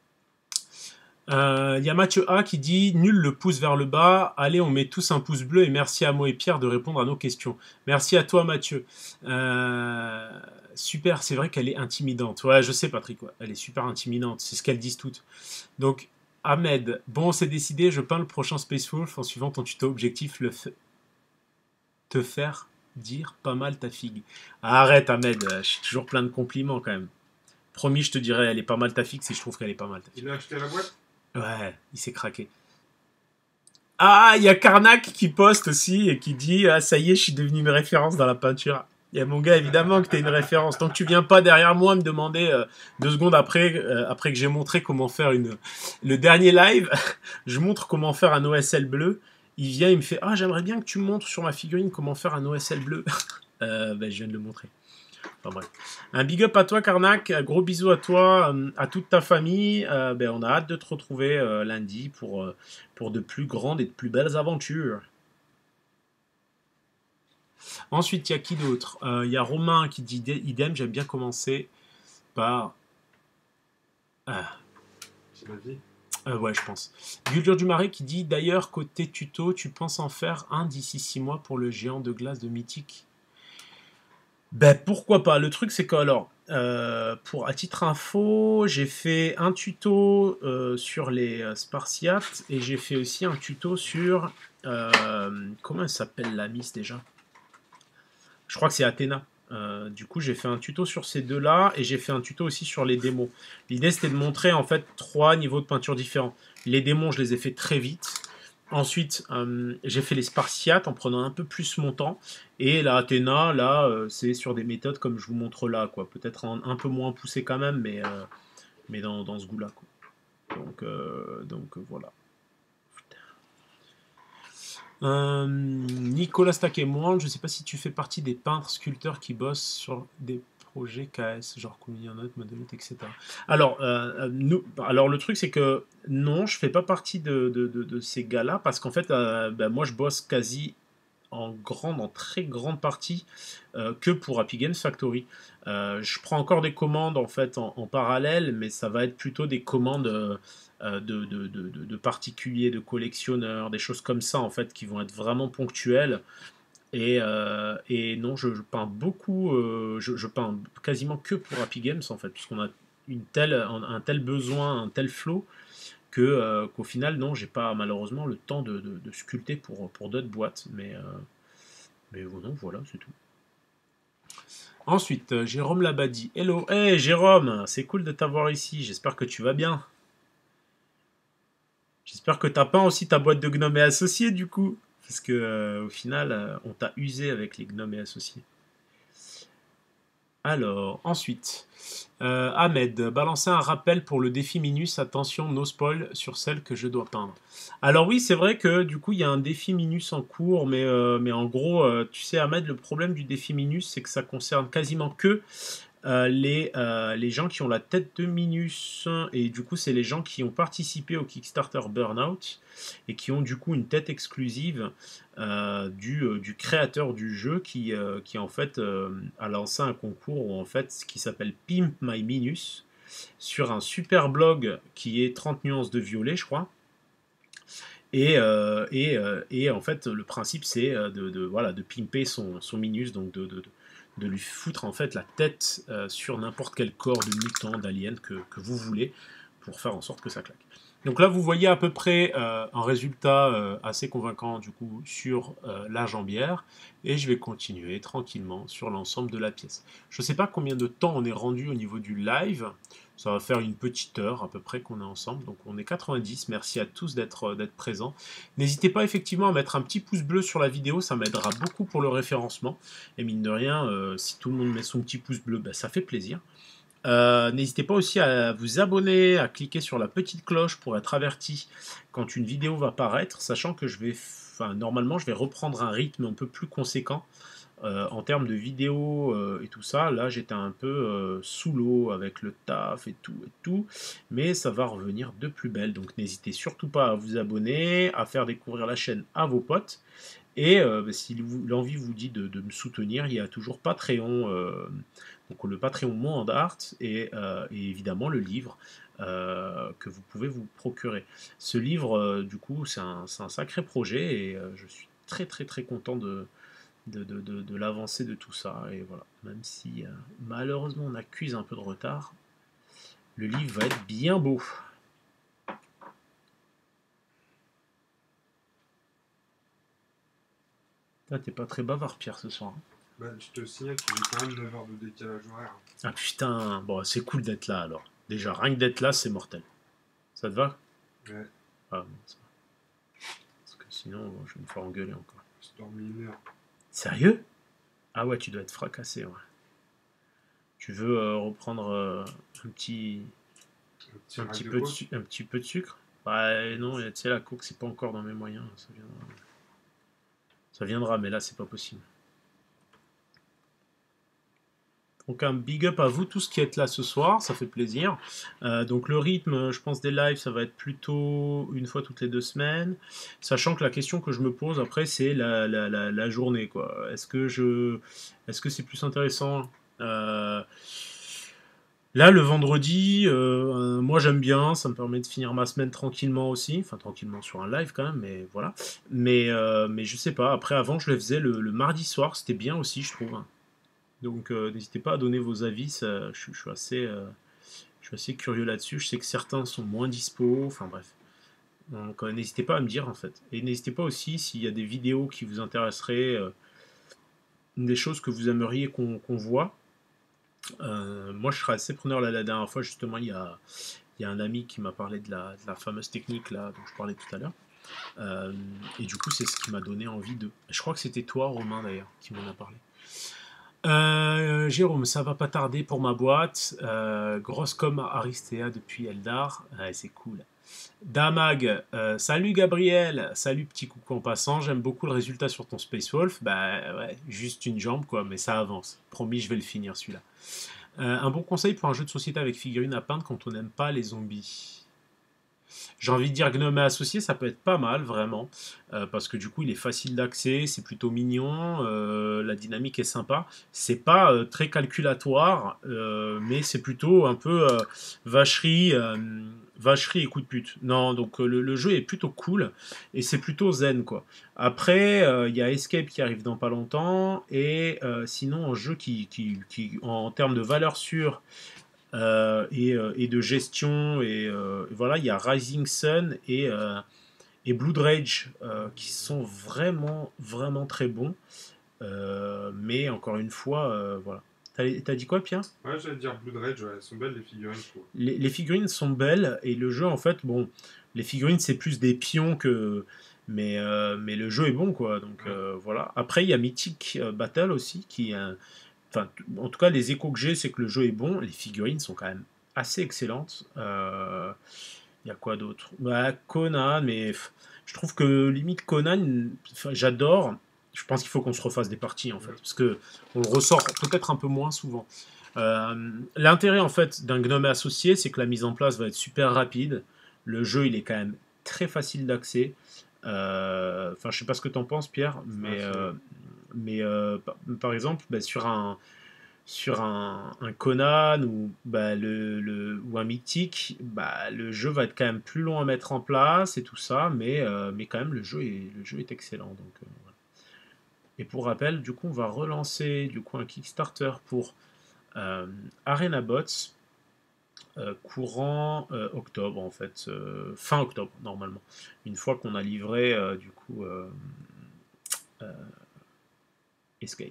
Il euh, y a Mathieu A qui dit nul le pouce vers le bas. Allez, on met tous un pouce bleu et merci à moi et Pierre de répondre à nos questions. Merci à toi, Mathieu. Euh, super, c'est vrai qu'elle est intimidante. Ouais, je sais, Patrick, ouais, elle est super intimidante. C'est ce qu'elles disent toutes. Donc, Ahmed, bon, c'est décidé. Je peins le prochain Space Wolf en suivant ton tuto objectif le f- te faire dire pas mal ta figue. Arrête, Ahmed, je suis toujours plein de compliments quand même. Promis, je te dirai, elle est pas mal ta figue si je trouve qu'elle est pas mal ta figue. Il a acheté la boîte? Ouais, il s'est craqué. Ah, il y a Karnak qui poste aussi et qui dit ah ça y est, je suis devenu une référence dans la peinture. Il y a mon gars, évidemment que tu es une référence. Tant que tu viens pas derrière moi me demander euh, deux secondes après, euh, après que j'ai montré comment faire une le dernier live, je montre comment faire un O S L bleu. Il vient, il me fait ah j'aimerais bien que tu me montres sur ma figurine comment faire un O S L bleu. euh, ben, je viens de le montrer. Enfin, bref. Un big up à toi, Karnak. Un gros bisou à toi, euh, à toute ta famille. Euh, ben, on a hâte de te retrouver euh, lundi pour, euh, pour de plus grandes et de plus belles aventures. Ensuite, il y a qui d'autre? Euh, Il y a Romain qui dit idem. J'aime bien commencer par. Ah, C'est ma vie. euh, ouais, je pense. Guldur du Marais qui dit d'ailleurs, côté tuto, tu penses en faire un d'ici six mois pour le géant de glace de Mythique? Ben pourquoi pas. Le truc c'est que alors, euh, pour à titre info, j'ai fait un tuto euh, sur les euh, Spartiates et j'ai fait aussi un tuto sur euh, comment elle s'appelle la Miss déjà. Je crois que c'est Athéna. Euh, du coup, j'ai fait un tuto sur ces deux-là et j'ai fait un tuto aussi sur les démons. L'idée c'était de montrer en fait trois niveaux de peinture différents. Les démons, je les ai fait très vite. Ensuite, euh, j'ai fait les Spartiates en prenant un peu plus mon temps. Et la Athéna, là, euh, c'est sur des méthodes comme je vous montre là, quoi. Peut-être un, un peu moins poussé quand même, mais, euh, mais dans, dans ce goût-là, quoi. Donc, euh, donc euh, voilà. Euh, Nicolas Staquet-Moine, je ne sais pas si tu fais partie des peintres sculpteurs qui bossent sur des projets K S, genre Communionote, Modelite, et cetera. Alors, euh, nous, alors le truc c'est que non, je fais pas partie de, de, de, de ces gars-là parce qu'en fait, euh, ben, moi je bosse quasi en grande, en très grande partie euh, que pour Happy Games Factory. Euh, je prends encore des commandes en fait en, en parallèle, mais ça va être plutôt des commandes euh, euh, de, de, de, de, particuliers, de collectionneurs, des choses comme ça en fait qui vont être vraiment ponctuelles. Et, euh, et non, je, je peins beaucoup, euh, je, je peins quasiment que pour Happy Games en fait, puisqu'on a une telle, un, un tel besoin, un tel flow que euh, qu'au final non, j'ai pas malheureusement le temps de, de, de sculpter pour, pour d'autres boîtes, mais euh, mais non, voilà, c'est tout. Ensuite, euh, Jérôme Labadie. Hello, hey Jérôme, c'est cool de t'avoir ici. J'espère que tu vas bien. J'espère que t'as peint aussi ta boîte de gnomes et associés du coup, parce que euh, au final, euh, on t'a usé avec les gnomes et associés. Alors, ensuite, euh, Ahmed, balancer un rappel pour le défi Minus. Attention, no spoil sur celle que je dois peindre. Alors oui, c'est vrai que du coup, il y a un défi Minus en cours, mais, euh, mais en gros, euh, tu sais, Ahmed, le problème du défi Minus, c'est que ça concerne quasiment que euh, les, euh, les gens qui ont la tête de Minus. Et du coup, c'est les gens qui ont participé au Kickstarter Burnout et qui ont du coup une tête exclusive euh, du, euh, du créateur du jeu qui, euh, qui en fait euh, a lancé un concours où, en fait, qui s'appelle Pimp My Minus sur un super blog qui est trente nuances de violet, je crois. Et, euh, et, euh, et en fait, le principe, c'est de, de, voilà, de pimper son, son Minus, donc de, de, de lui foutre en fait la tête euh, sur n'importe quel corps de mutant, d'alien que, que vous voulez, pour faire en sorte que ça claque. Donc là, vous voyez à peu près euh, un résultat euh, assez convaincant du coup sur euh, la jambière, et je vais continuer tranquillement sur l'ensemble de la pièce. Je ne sais pas combien de temps on est rendu au niveau du live. Ça va faire une petite heure à peu près qu'on est ensemble, donc on est quatre-vingt-dix. Merci à tous d'être d'être présents. N'hésitez pas effectivement à mettre un petit pouce bleu sur la vidéo, ça m'aidera beaucoup pour le référencement. Et mine de rien, euh, si tout le monde met son petit pouce bleu, ben, ça fait plaisir. Euh, N'hésitez pas aussi à vous abonner, à cliquer sur la petite cloche pour être averti quand une vidéo va paraître, sachant que je vais, enfin, normalement, je vais reprendre un rythme un peu plus conséquent euh, en termes de vidéos euh, et tout ça. Là, j'étais un peu euh, sous l'eau avec le taf et tout et tout, mais ça va revenir de plus belle. Donc, n'hésitez surtout pas à vous abonner, à faire découvrir la chaîne à vos potes. Et euh, si l'envie vous dit de, de, me soutenir, il y a toujours Patreon, euh, donc le Patreon Monde Art et, euh, et évidemment le livre euh, que vous pouvez vous procurer. Ce livre, euh, du coup, c'est un, un sacré projet et euh, je suis très très très content de, de, de, de, de l'avancée de tout ça. Et voilà, même si euh, malheureusement on accuse un peu de retard, le livre va être bien beau. Ah, t'es pas très bavard, Pierre, ce soir. Hein. Bah, je te signale que j'ai quand même neuf heures de décalage horaire. Ah putain, bon, c'est cool d'être là alors. Déjà, rien que d'être là, c'est mortel. Ça te va? Ouais. Ah bon, ça va. Parce que sinon, bon, je vais me faire engueuler encore. Je dormi une heure. Sérieux? Ah ouais, tu dois être fracassé, ouais. Tu veux euh, reprendre euh, un petit... Un petit, un, petit peu de su- un petit peu de sucre? Bah non, tu sais, la coke, c'est pas encore dans mes moyens. Ça viendra, ça viendra mais là, c'est pas possible. Donc un big up à vous tous qui êtes là ce soir, ça fait plaisir. Euh, donc le rythme, je pense, des lives, ça va être plutôt une fois toutes les deux semaines. Sachant que la question que je me pose après, c'est la, la, la, la journée, quoi. Est-ce que je, est-ce que c'est plus intéressant euh, Là, le vendredi, euh, moi j'aime bien, ça me permet de finir ma semaine tranquillement aussi, enfin tranquillement sur un live quand même, mais voilà. Mais, euh, mais je sais pas, après avant je le faisais le, le mardi soir, c'était bien aussi je trouve. Donc euh, n'hésitez pas à donner vos avis, ça, je, je suis assez, euh, je suis assez curieux là-dessus, je sais que certains sont moins dispo, enfin bref. Donc euh, n'hésitez pas à me dire en fait. Et n'hésitez pas aussi s'il y a des vidéos qui vous intéresseraient, euh, des choses que vous aimeriez qu'on qu'on voit. Euh, moi, je serais assez preneur là, la dernière fois, justement, il y a, il y a un ami qui m'a parlé de la, de la fameuse technique là dont je parlais tout à l'heure. Euh, et du coup, c'est ce qui m'a donné envie de. Je crois que c'était toi, Romain, d'ailleurs, qui m'en a parlé. Euh, Jérôme, ça va pas tarder pour ma boîte. Euh, grosse com Aristea depuis Eldar. Ouais, c'est cool. Damag, euh, salut Gabriel, salut petit coucou en passant, j'aime beaucoup le résultat sur ton Space Wolf. Bah ouais, juste une jambe quoi, mais ça avance. Promis, je vais le finir celui-là. Euh, un bon conseil pour un jeu de société avec figurines à peindre quand on n'aime pas les zombies. J'ai envie de dire Gnome et Associé, ça peut être pas mal, vraiment, euh, parce que du coup, il est facile d'accès, c'est plutôt mignon, euh, la dynamique est sympa. C'est pas euh, très calculatoire, euh, mais c'est plutôt un peu euh, vacherie, euh, vacherie et coup de pute. Non, donc euh, le, le jeu est plutôt cool, et c'est plutôt zen, quoi. Après, euh, il y a Escape qui arrive dans pas longtemps, et euh, sinon, un jeu qui, qui, qui, en termes de valeur sûre, euh, et, euh, et de gestion. Et euh, voilà, il y a Rising Sun et, euh, et Blood Rage euh, qui sont vraiment, vraiment très bons. Euh, mais encore une fois, euh, voilà. T'as dit quoi, Pierre? Ouais, j'allais dire Blood Rage, ouais, elles sont belles les figurines. Les, les figurines sont belles et le jeu, en fait, bon, les figurines c'est plus des pions que. Mais, euh, mais le jeu est bon, quoi. Donc ouais. euh, voilà. Après, il y a Mythic Battle aussi qui est un. enfin, en tout cas, les échos que j'ai, c'est que le jeu est bon. Les figurines sont quand même assez excellentes. Il euh, y a quoi d'autre? Bah, Conan, mais pff, je trouve que limite Conan, j'adore. Je pense qu'il faut qu'on se refasse des parties en fait, parce que on le ressort peut-être un peu moins souvent. Euh, L'intérêt en fait d'un gnome associé, c'est que la mise en place va être super rapide. Le jeu, il est quand même très facile d'accès. Euh, Enfin, je sais pas ce que tu en penses, Pierre, mais euh, mais euh, par, par exemple, bah, sur un sur un, un Conan ou, bah, le, le- ou un Mythique, bah, le jeu va être quand même plus long à mettre en place et tout ça, mais, euh, mais quand même le jeu est, le jeu est excellent. Donc, euh, voilà. Et pour rappel, du coup, on va relancer du coup un Kickstarter pour euh, Arena Bots euh, courant euh, octobre en fait, euh, fin octobre normalement. Une fois qu'on a livré euh, du coup euh, euh, Escape.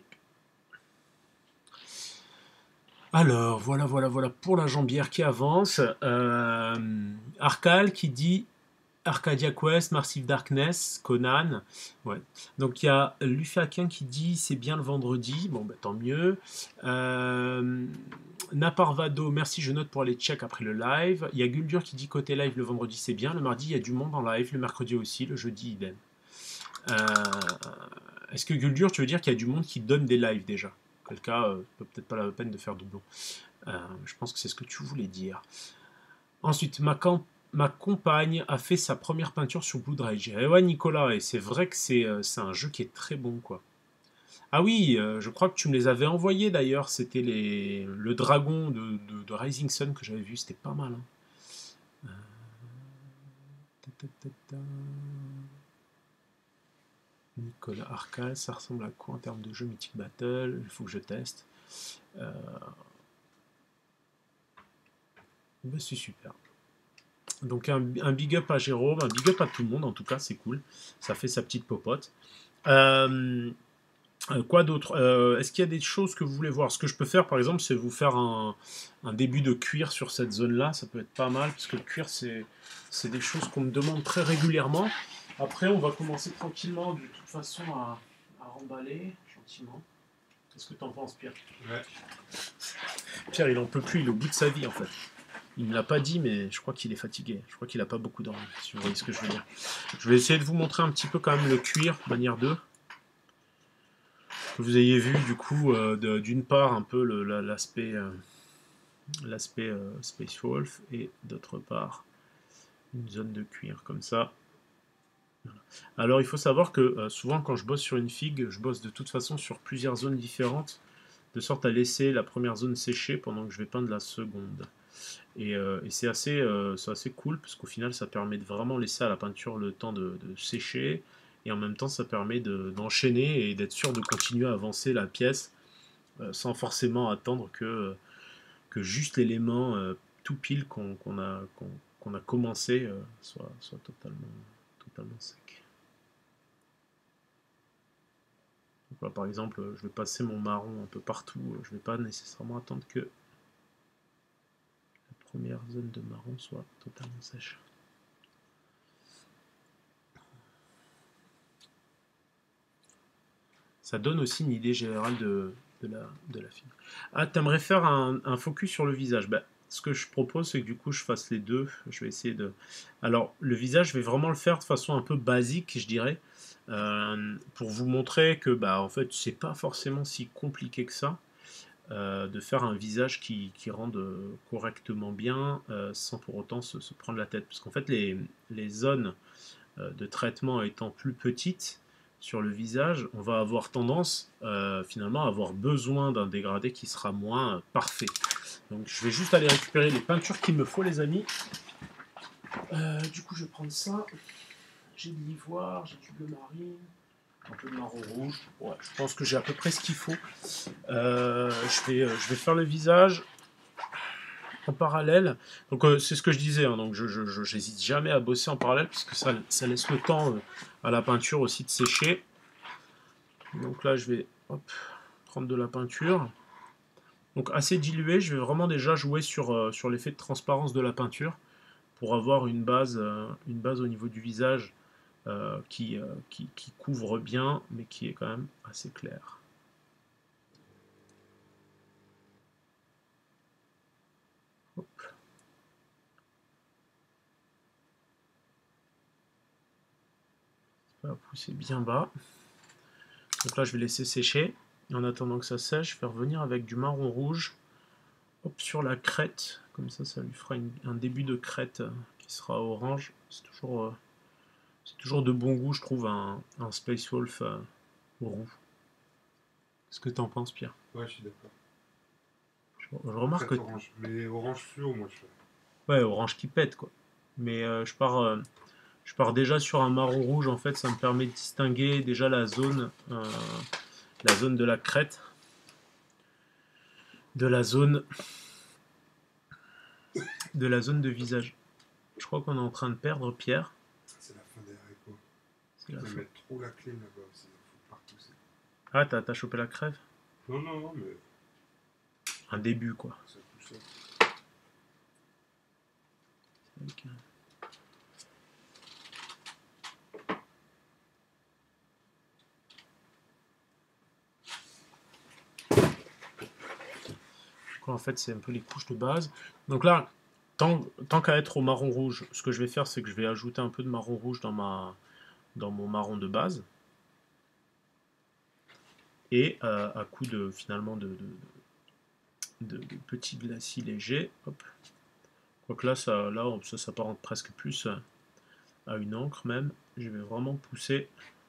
Alors, voilà, voilà, voilà, pour la jambière qui avance. Euh, Arcal qui dit Arcadia Quest, Massive Darkness, Conan. Ouais. Donc il y a Lufaquin qui dit c'est bien le vendredi. Bon, bah, tant mieux. Euh, Naparvado, merci, je note pour aller check après le live. Il y a Guldur qui dit côté live le vendredi c'est bien. Le mardi il y a du monde en live. Le mercredi aussi. Le jeudi idem. Euh, Est-ce que Guldur, tu veux dire qu'il y a du monde qui donne des lives déjà? Quel cas, euh, peut-être pas la peine de faire doublon. Euh, je pense que c'est ce que tu voulais dire. Ensuite, ma, ma compagne a fait sa première peinture sur Blood Rage. Et ouais, Nicolas, et c'est vrai que c'est euh, un jeu qui est très bon, quoi. Ah oui, euh, je crois que tu me les avais envoyés d'ailleurs. C'était les le dragon de, de, de Rising Sun que j'avais vu. C'était pas mal. Hein. Euh... Ta, ta, ta, ta. Nicolas Arcal, ça ressemble à quoi en termes de jeu Mythic Battle? Il faut que je teste. Euh... Ben, c'est super. Donc un, un big up à Jérôme, un big up à tout le monde en tout cas, c'est cool. Ça fait sa petite popote. Euh, euh, quoi d'autre? euh, Est-ce qu'il y a des choses que vous voulez voir? Ce que je peux faire par exemple, c'est vous faire un, un début de cuir sur cette zone-là. Ça peut être pas mal, parce que le cuir, c'est des choses qu'on me demande très régulièrement. Après, on va commencer tranquillement de toute façon à, à remballer, gentiment. Qu'est-ce que t'en penses, Pierre? Ouais. Pierre, il en peut plus, il est au bout de sa vie en fait. Il ne me l'a pas dit, mais je crois qu'il est fatigué. Je crois qu'il n'a pas beaucoup dormi, si vous voyez ce que je veux dire. Je vais essayer de vous montrer un petit peu quand même le cuir, manière deux. Que vous ayez vu, du coup, euh, d'une part, un peu l'aspect euh, l'aspect euh, Space Wolf, et d'autre part, une zone de cuir, comme ça. Voilà. Alors, il faut savoir que euh, souvent, quand je bosse sur une figue, je bosse de toute façon sur plusieurs zones différentes, de sorte à laisser la première zone sécher pendant que je vais peindre la seconde. Et, euh, et c'est assez, euh, assez cool, parce qu'au final, ça permet de vraiment laisser à la peinture le temps de, de sécher, et en même temps, ça permet d'enchaîner de, et d'être sûr de continuer à avancer la pièce euh, sans forcément attendre que, que juste l'élément euh, tout pile qu'on qu'on a, qu'on, qu'on a commencé euh, soit, soit totalement, totalement sec. Donc là, par exemple, je vais passer mon marron un peu partout, je ne vais pas nécessairement attendre que première zone de marron soit totalement sèche. Ça donne aussi une idée générale de, de la, de la fibre. Ah, t'aimerais faire un, un focus sur le visage? Bah, ce que je propose, c'est que du coup, je fasse les deux. Je vais essayer de... Alors, le visage, je vais vraiment le faire de façon un peu basique, je dirais, euh, pour vous montrer que, bah, en fait, c'est pas forcément si compliqué que ça. Euh, de faire un visage qui, qui rende correctement bien euh, sans pour autant se, se prendre la tête. Parce qu'en fait, les, les zones euh, de traitement étant plus petites sur le visage, on va avoir tendance euh, finalement à avoir besoin d'un dégradé qui sera moins euh, parfait. Donc je vais juste aller récupérer les peintures qu'il me faut, les amis. Euh, du coup, je vais prendre ça. J'ai de l'ivoire, j'ai du bleu marine, un peu de marron rouge. Ouais, je pense que j'ai à peu près ce qu'il faut. Euh, je, vais, je vais faire le visage en parallèle. Donc euh, c'est ce que je disais, hein, donc je j'hésite jamais à bosser en parallèle parce que ça, ça laisse le temps euh, à la peinture aussi de sécher. Donc là je vais hop, prendre de la peinture. Donc assez dilué, je vais vraiment déjà jouer sur, euh, sur l'effet de transparence de la peinture pour avoir une base, euh, une base au niveau du visage euh, qui, euh, qui, qui couvre bien mais qui est quand même assez claire. On va pousser bien bas. Donc là, je vais laisser sécher. En attendant que ça sèche, je vais revenir avec du marron rouge. Hop, sur la crête. Comme ça, ça lui fera une, un début de crête qui sera orange. C'est toujours, euh, c'est toujours de bon goût, je trouve, un, un Space Wolf euh, roux. Qu'est-ce que tu en penses, Pierre? Ouais, je suis d'accord. Je, je remarque que... Orange. Mais orange fluo, moi, je fais. Ouais, orange qui pète, quoi. Mais euh, je pars... Euh, Je pars déjà sur un marron rouge, en fait, ça me permet de distinguer déjà la zone, euh, la zone de la crête, de la zone, de la zone de visage. Je crois qu'on est en train de perdre Pierre. C'est la fin des haricots. C'est la Je vais fin. mettre trop la clim là-bas aussi, faut pas repousser. Ah, t'as, t'as chopé la crève? Non, non, non, mais. Un début, quoi. Ça pousse. Okay. En fait, c'est un peu les couches de base. Donc là, tant, tant qu'à être au marron rouge, ce que je vais faire, c'est que je vais ajouter un peu de marron rouge dans, ma, dans mon marron de base. Et euh, à coup de, finalement, de, de, de, de petits glacis légers. Hop. Quoique là, ça, là, ça s'apparente presque plus à une encre même. Je vais vraiment pousser.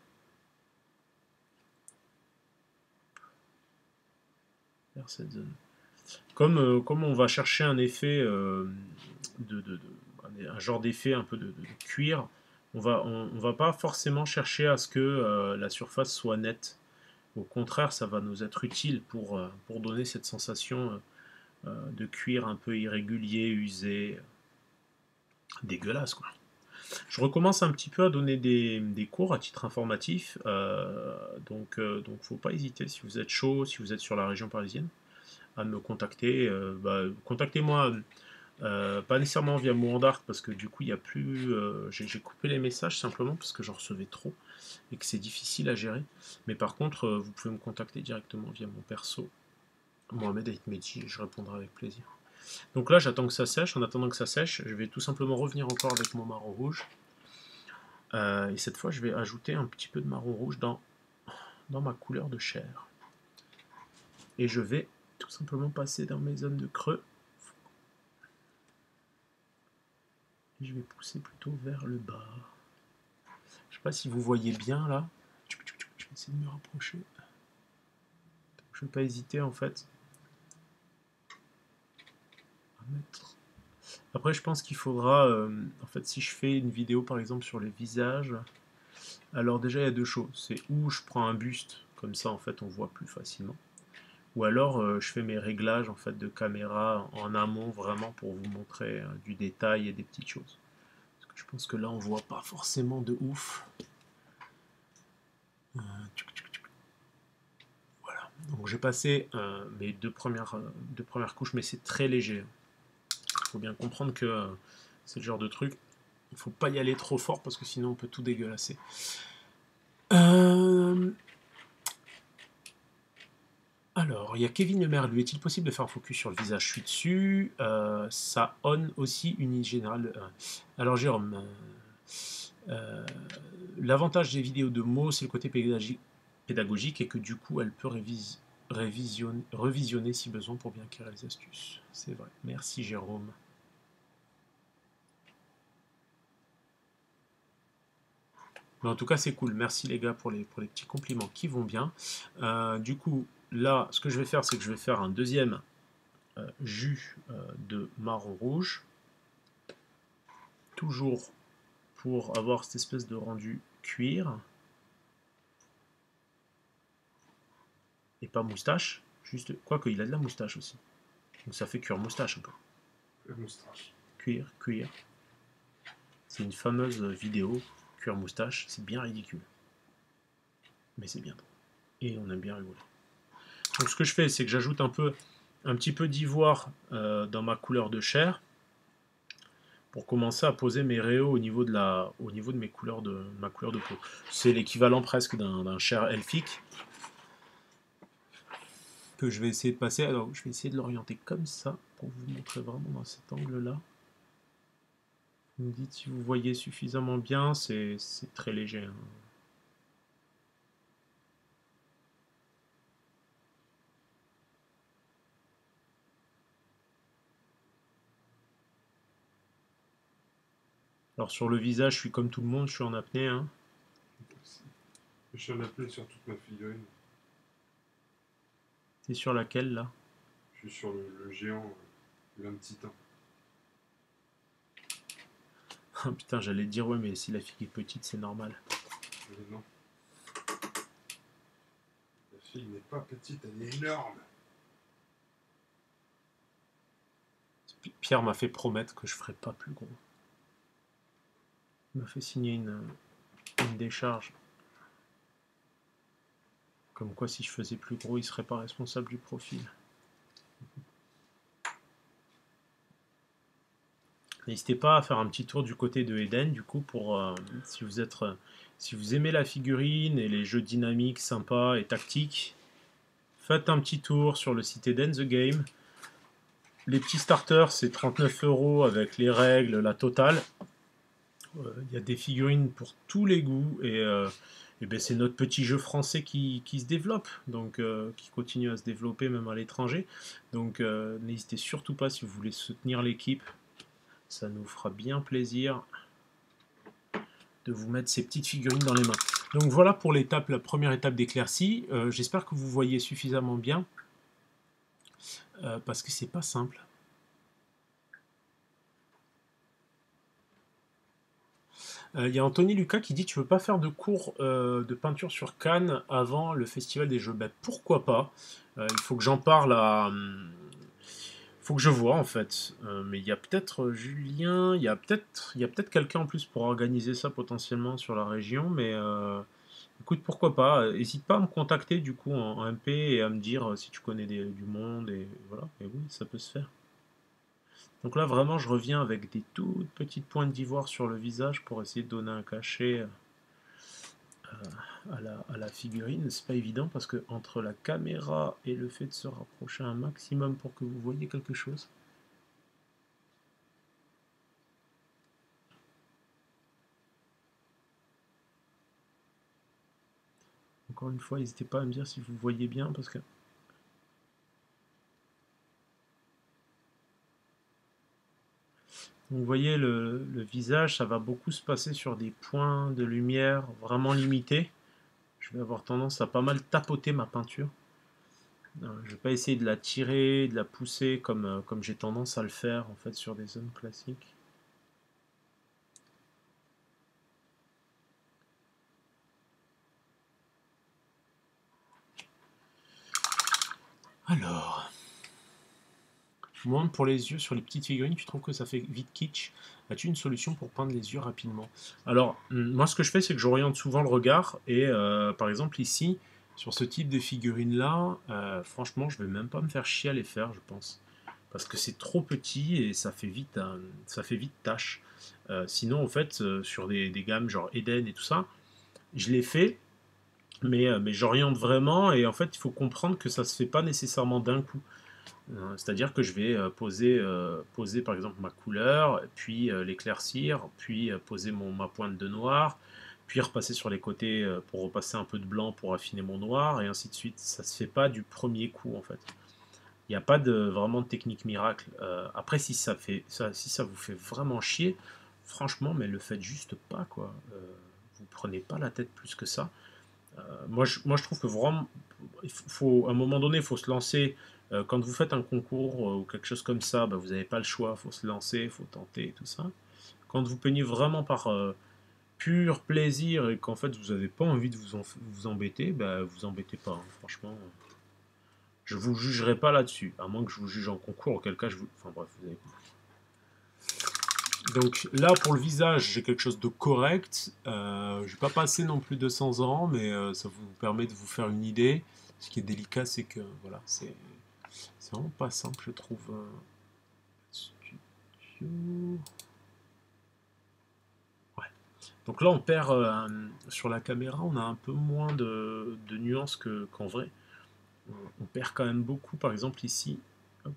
Vers cette zone. Comme, euh, comme on va chercher un effet, euh, de, de, de, un genre d'effet un peu de, de, de cuir, on va, on, on va pas forcément chercher à ce que euh, la surface soit nette. Au contraire, ça va nous être utile pour, euh, pour donner cette sensation euh, de cuir un peu irrégulier, usé, dégueulasse, quoi. Je recommence un petit peu à donner des, des cours à titre informatif, euh, donc euh, donc faut pas hésiter si vous êtes chaud, si vous êtes sur la région parisienne, à me contacter. Euh, bah, contactez-moi, euh, pas nécessairement via Moandart parce que du coup il y a plus, euh, j'ai, j'ai coupé les messages simplement parce que j'en recevais trop et que c'est difficile à gérer. Mais par contre, euh, vous pouvez me contacter directement via mon perso, Mohamed Aitmeti, et je répondrai avec plaisir. Donc là, j'attends que ça sèche. En attendant que ça sèche, je vais tout simplement revenir encore avec mon marron rouge. Euh, et cette fois, je vais ajouter un petit peu de marron rouge dans, dans ma couleur de chair. Et je vais tout simplement passer dans mes zones de creux. Et je vais pousser plutôt vers le bas. Je ne sais pas si vous voyez bien là. Je vais essayer de me rapprocher. Je ne vais pas hésiter en fait à mettre. Après, je pense qu'il faudra, euh, en fait, si je fais une vidéo par exemple sur les visages, alors déjà il y a deux choses. C'est où je prends un buste, comme ça en fait on voit plus facilement. Ou alors euh, je fais mes réglages en fait de caméra en amont vraiment pour vous montrer euh, du détail et des petites choses. Parce que je pense que là on voit pas forcément de ouf. Euh, voilà. Donc j'ai passé euh, mes deux premières, euh, deux premières couches, mais c'est très léger. Il faut bien comprendre que euh, c'est le genre de truc. Il ne faut pas y aller trop fort parce que sinon on peut tout dégueulasser. Euh... Alors, il y a Kevin Lemaire. Lui, est-il possible de faire un focus sur le visage? Je suis dessus. Euh, ça on aussi une générale. Euh, alors, Jérôme, euh, euh, l'avantage des vidéos de mots, c'est le côté pédagogique, pédagogique et que du coup, elle peut révis, révisionner, revisionner si besoin pour bien acquérir les astuces. C'est vrai. Merci, Jérôme. Mais en tout cas, c'est cool. Merci les gars pour les, pour les petits compliments qui vont bien. Euh, du coup, là, ce que je vais faire, c'est que je vais faire un deuxième euh, jus euh, de marron rouge. Toujours pour avoir cette espèce de rendu cuir. Et pas moustache. Juste, quoique, il a de la moustache aussi. Donc ça fait cuir moustache un peu. La moustache. Cuir, cuir. C'est une fameuse vidéo, cuir moustache. C'est bien ridicule. Mais c'est bien drôle. Et on aime bien rigoler. Donc ce que je fais, c'est que j'ajoute un peu, un petit peu d'ivoire euh, dans ma couleur de chair pour commencer à poser mes réaux au niveau de, la, au niveau de, mes couleurs de, de ma couleur de peau. C'est l'équivalent presque d'un chair elfique que je vais essayer de passer. Alors je vais essayer de l'orienter comme ça pour vous montrer vraiment dans cet angle-là. Vous me dites si vous voyez suffisamment bien, c'est très léger. Hein. Alors sur le visage, je suis comme tout le monde, je suis en apnée. Hein. Je suis en apnée sur toute ma figurine. T'es sur laquelle là? Je suis sur le, le géant, l'homme titan. Oh, putain, j'allais dire ouais, mais si la fille est petite, c'est normal. Mais non. La fille n'est pas petite, elle est énorme. Pierre m'a fait promettre que je ferais pas plus gros. Il m'a fait signer une, une décharge. Comme quoi, si je faisais plus gros, il serait pas responsable du profil. N'hésitez pas à faire un petit tour du côté de Eden, du coup, pour euh, si vous êtes, euh, si vous aimez la figurine et les jeux dynamiques, sympas et tactiques, faites un petit tour sur le site Eden The Game. Les petits starters, c'est trente-neuf euros avec les règles, la totale. Il euh, y a des figurines pour tous les goûts et, euh, et ben c'est notre petit jeu français qui, qui se développe, donc euh, qui continue à se développer même à l'étranger. Donc euh, n'hésitez surtout pas si vous voulez soutenir l'équipe. Ça nous fera bien plaisir de vous mettre ces petites figurines dans les mains. Donc voilà pour l'étape, la première étape d'éclaircie. Euh, J'espère que vous voyez suffisamment bien euh, parce que c'est pas simple. Il euh, y a Anthony Lucas qui dit tu veux pas faire de cours euh, de peinture sur Cannes avant le festival des jeux. Ben, pourquoi pas? euh, Il faut que j'en parle à... faut que je vois en fait. Euh, mais il y a peut-être Julien, il y a peut-être il y a peut-être quelqu'un en plus pour organiser ça potentiellement sur la région. Mais euh, écoute, pourquoi pas? N'hésite pas à me contacter du coup en, en M P et à me dire euh, si tu connais des- du monde. Et voilà, et oui, ça peut se faire. Donc là, vraiment, je reviens avec des toutes petites pointes d'ivoire sur le visage pour essayer de donner un cachet à la, à la figurine. C'est pas évident parce que entre la caméra et le fait de se rapprocher un maximum pour que vous voyez quelque chose. Encore une fois, n'hésitez pas à me dire si vous voyez bien parce que vous voyez le, le visage, ça va beaucoup se passer sur des points de lumière vraiment limités. Je vais avoir tendance à pas mal tapoter ma peinture. Euh, je vais pas essayer de la tirer, de la pousser comme, euh, comme j'ai tendance à le faire en fait sur des zones classiques. Alors, moi pour les yeux sur les petites figurines, tu trouves que ça fait vite kitsch? As-tu une solution pour peindre les yeux rapidement? Alors, hum, moi ce que je fais, c'est que j'oriente souvent le regard et euh, par exemple ici, sur ce type de figurine là, euh, franchement, je vais même pas me faire chier à les faire, je pense. Parce que c'est trop petit et ça fait vite, un- ça fait vite tâche. Euh, sinon, en fait, euh, sur des, des gammes genre Eden et tout ça, je les fais, mais, euh, mais j'oriente vraiment et en fait, il faut comprendre que ça se fait pas nécessairement d'un coup. Euh, C'est-à-dire que je vais euh, poser, euh, poser par exemple ma couleur, puis euh, l'éclaircir, puis euh, poser mon, ma pointe de noir, puis repasser sur les côtés euh, pour repasser un peu de blanc pour affiner mon noir, et ainsi de suite. Ça se fait pas du premier coup en fait. Il n'y a pas de vraiment de technique miracle. Euh, après, si ça, fait, ça, si ça vous fait vraiment chier, franchement, mais le faites juste pas quoi. Euh, vous prenez pas la tête plus que ça. Euh, moi, je, moi, je trouve que vraiment, il faut, à un moment donné, il faut se lancer. Euh, quand vous faites un concours euh, ou quelque chose comme ça, bah, vous n'avez pas le choix, il faut se lancer, il faut tenter et tout ça. Quand vous peignez vraiment par euh, pur plaisir et qu'en fait vous n'avez pas envie de vous, en, vous embêter, bah, vous embêtez pas, hein, franchement. Je vous jugerai pas là-dessus, à moins que je vous juge en concours, auquel cas je vous... Enfin bref, vous avez compris. Donc là, pour le visage, j'ai quelque chose de correct. Euh, je ne vais pas passer non plus deux cents ans, mais euh, ça vous permet de vous faire une idée. Ce qui est délicat, c'est que voilà, c'est vraiment pas simple, je trouve. euh, Studio. Ouais. Donc là, on perd euh, sur la caméra, on a un peu moins de, de nuances que- qu'en vrai. On, on perd quand même beaucoup, par exemple ici, hop,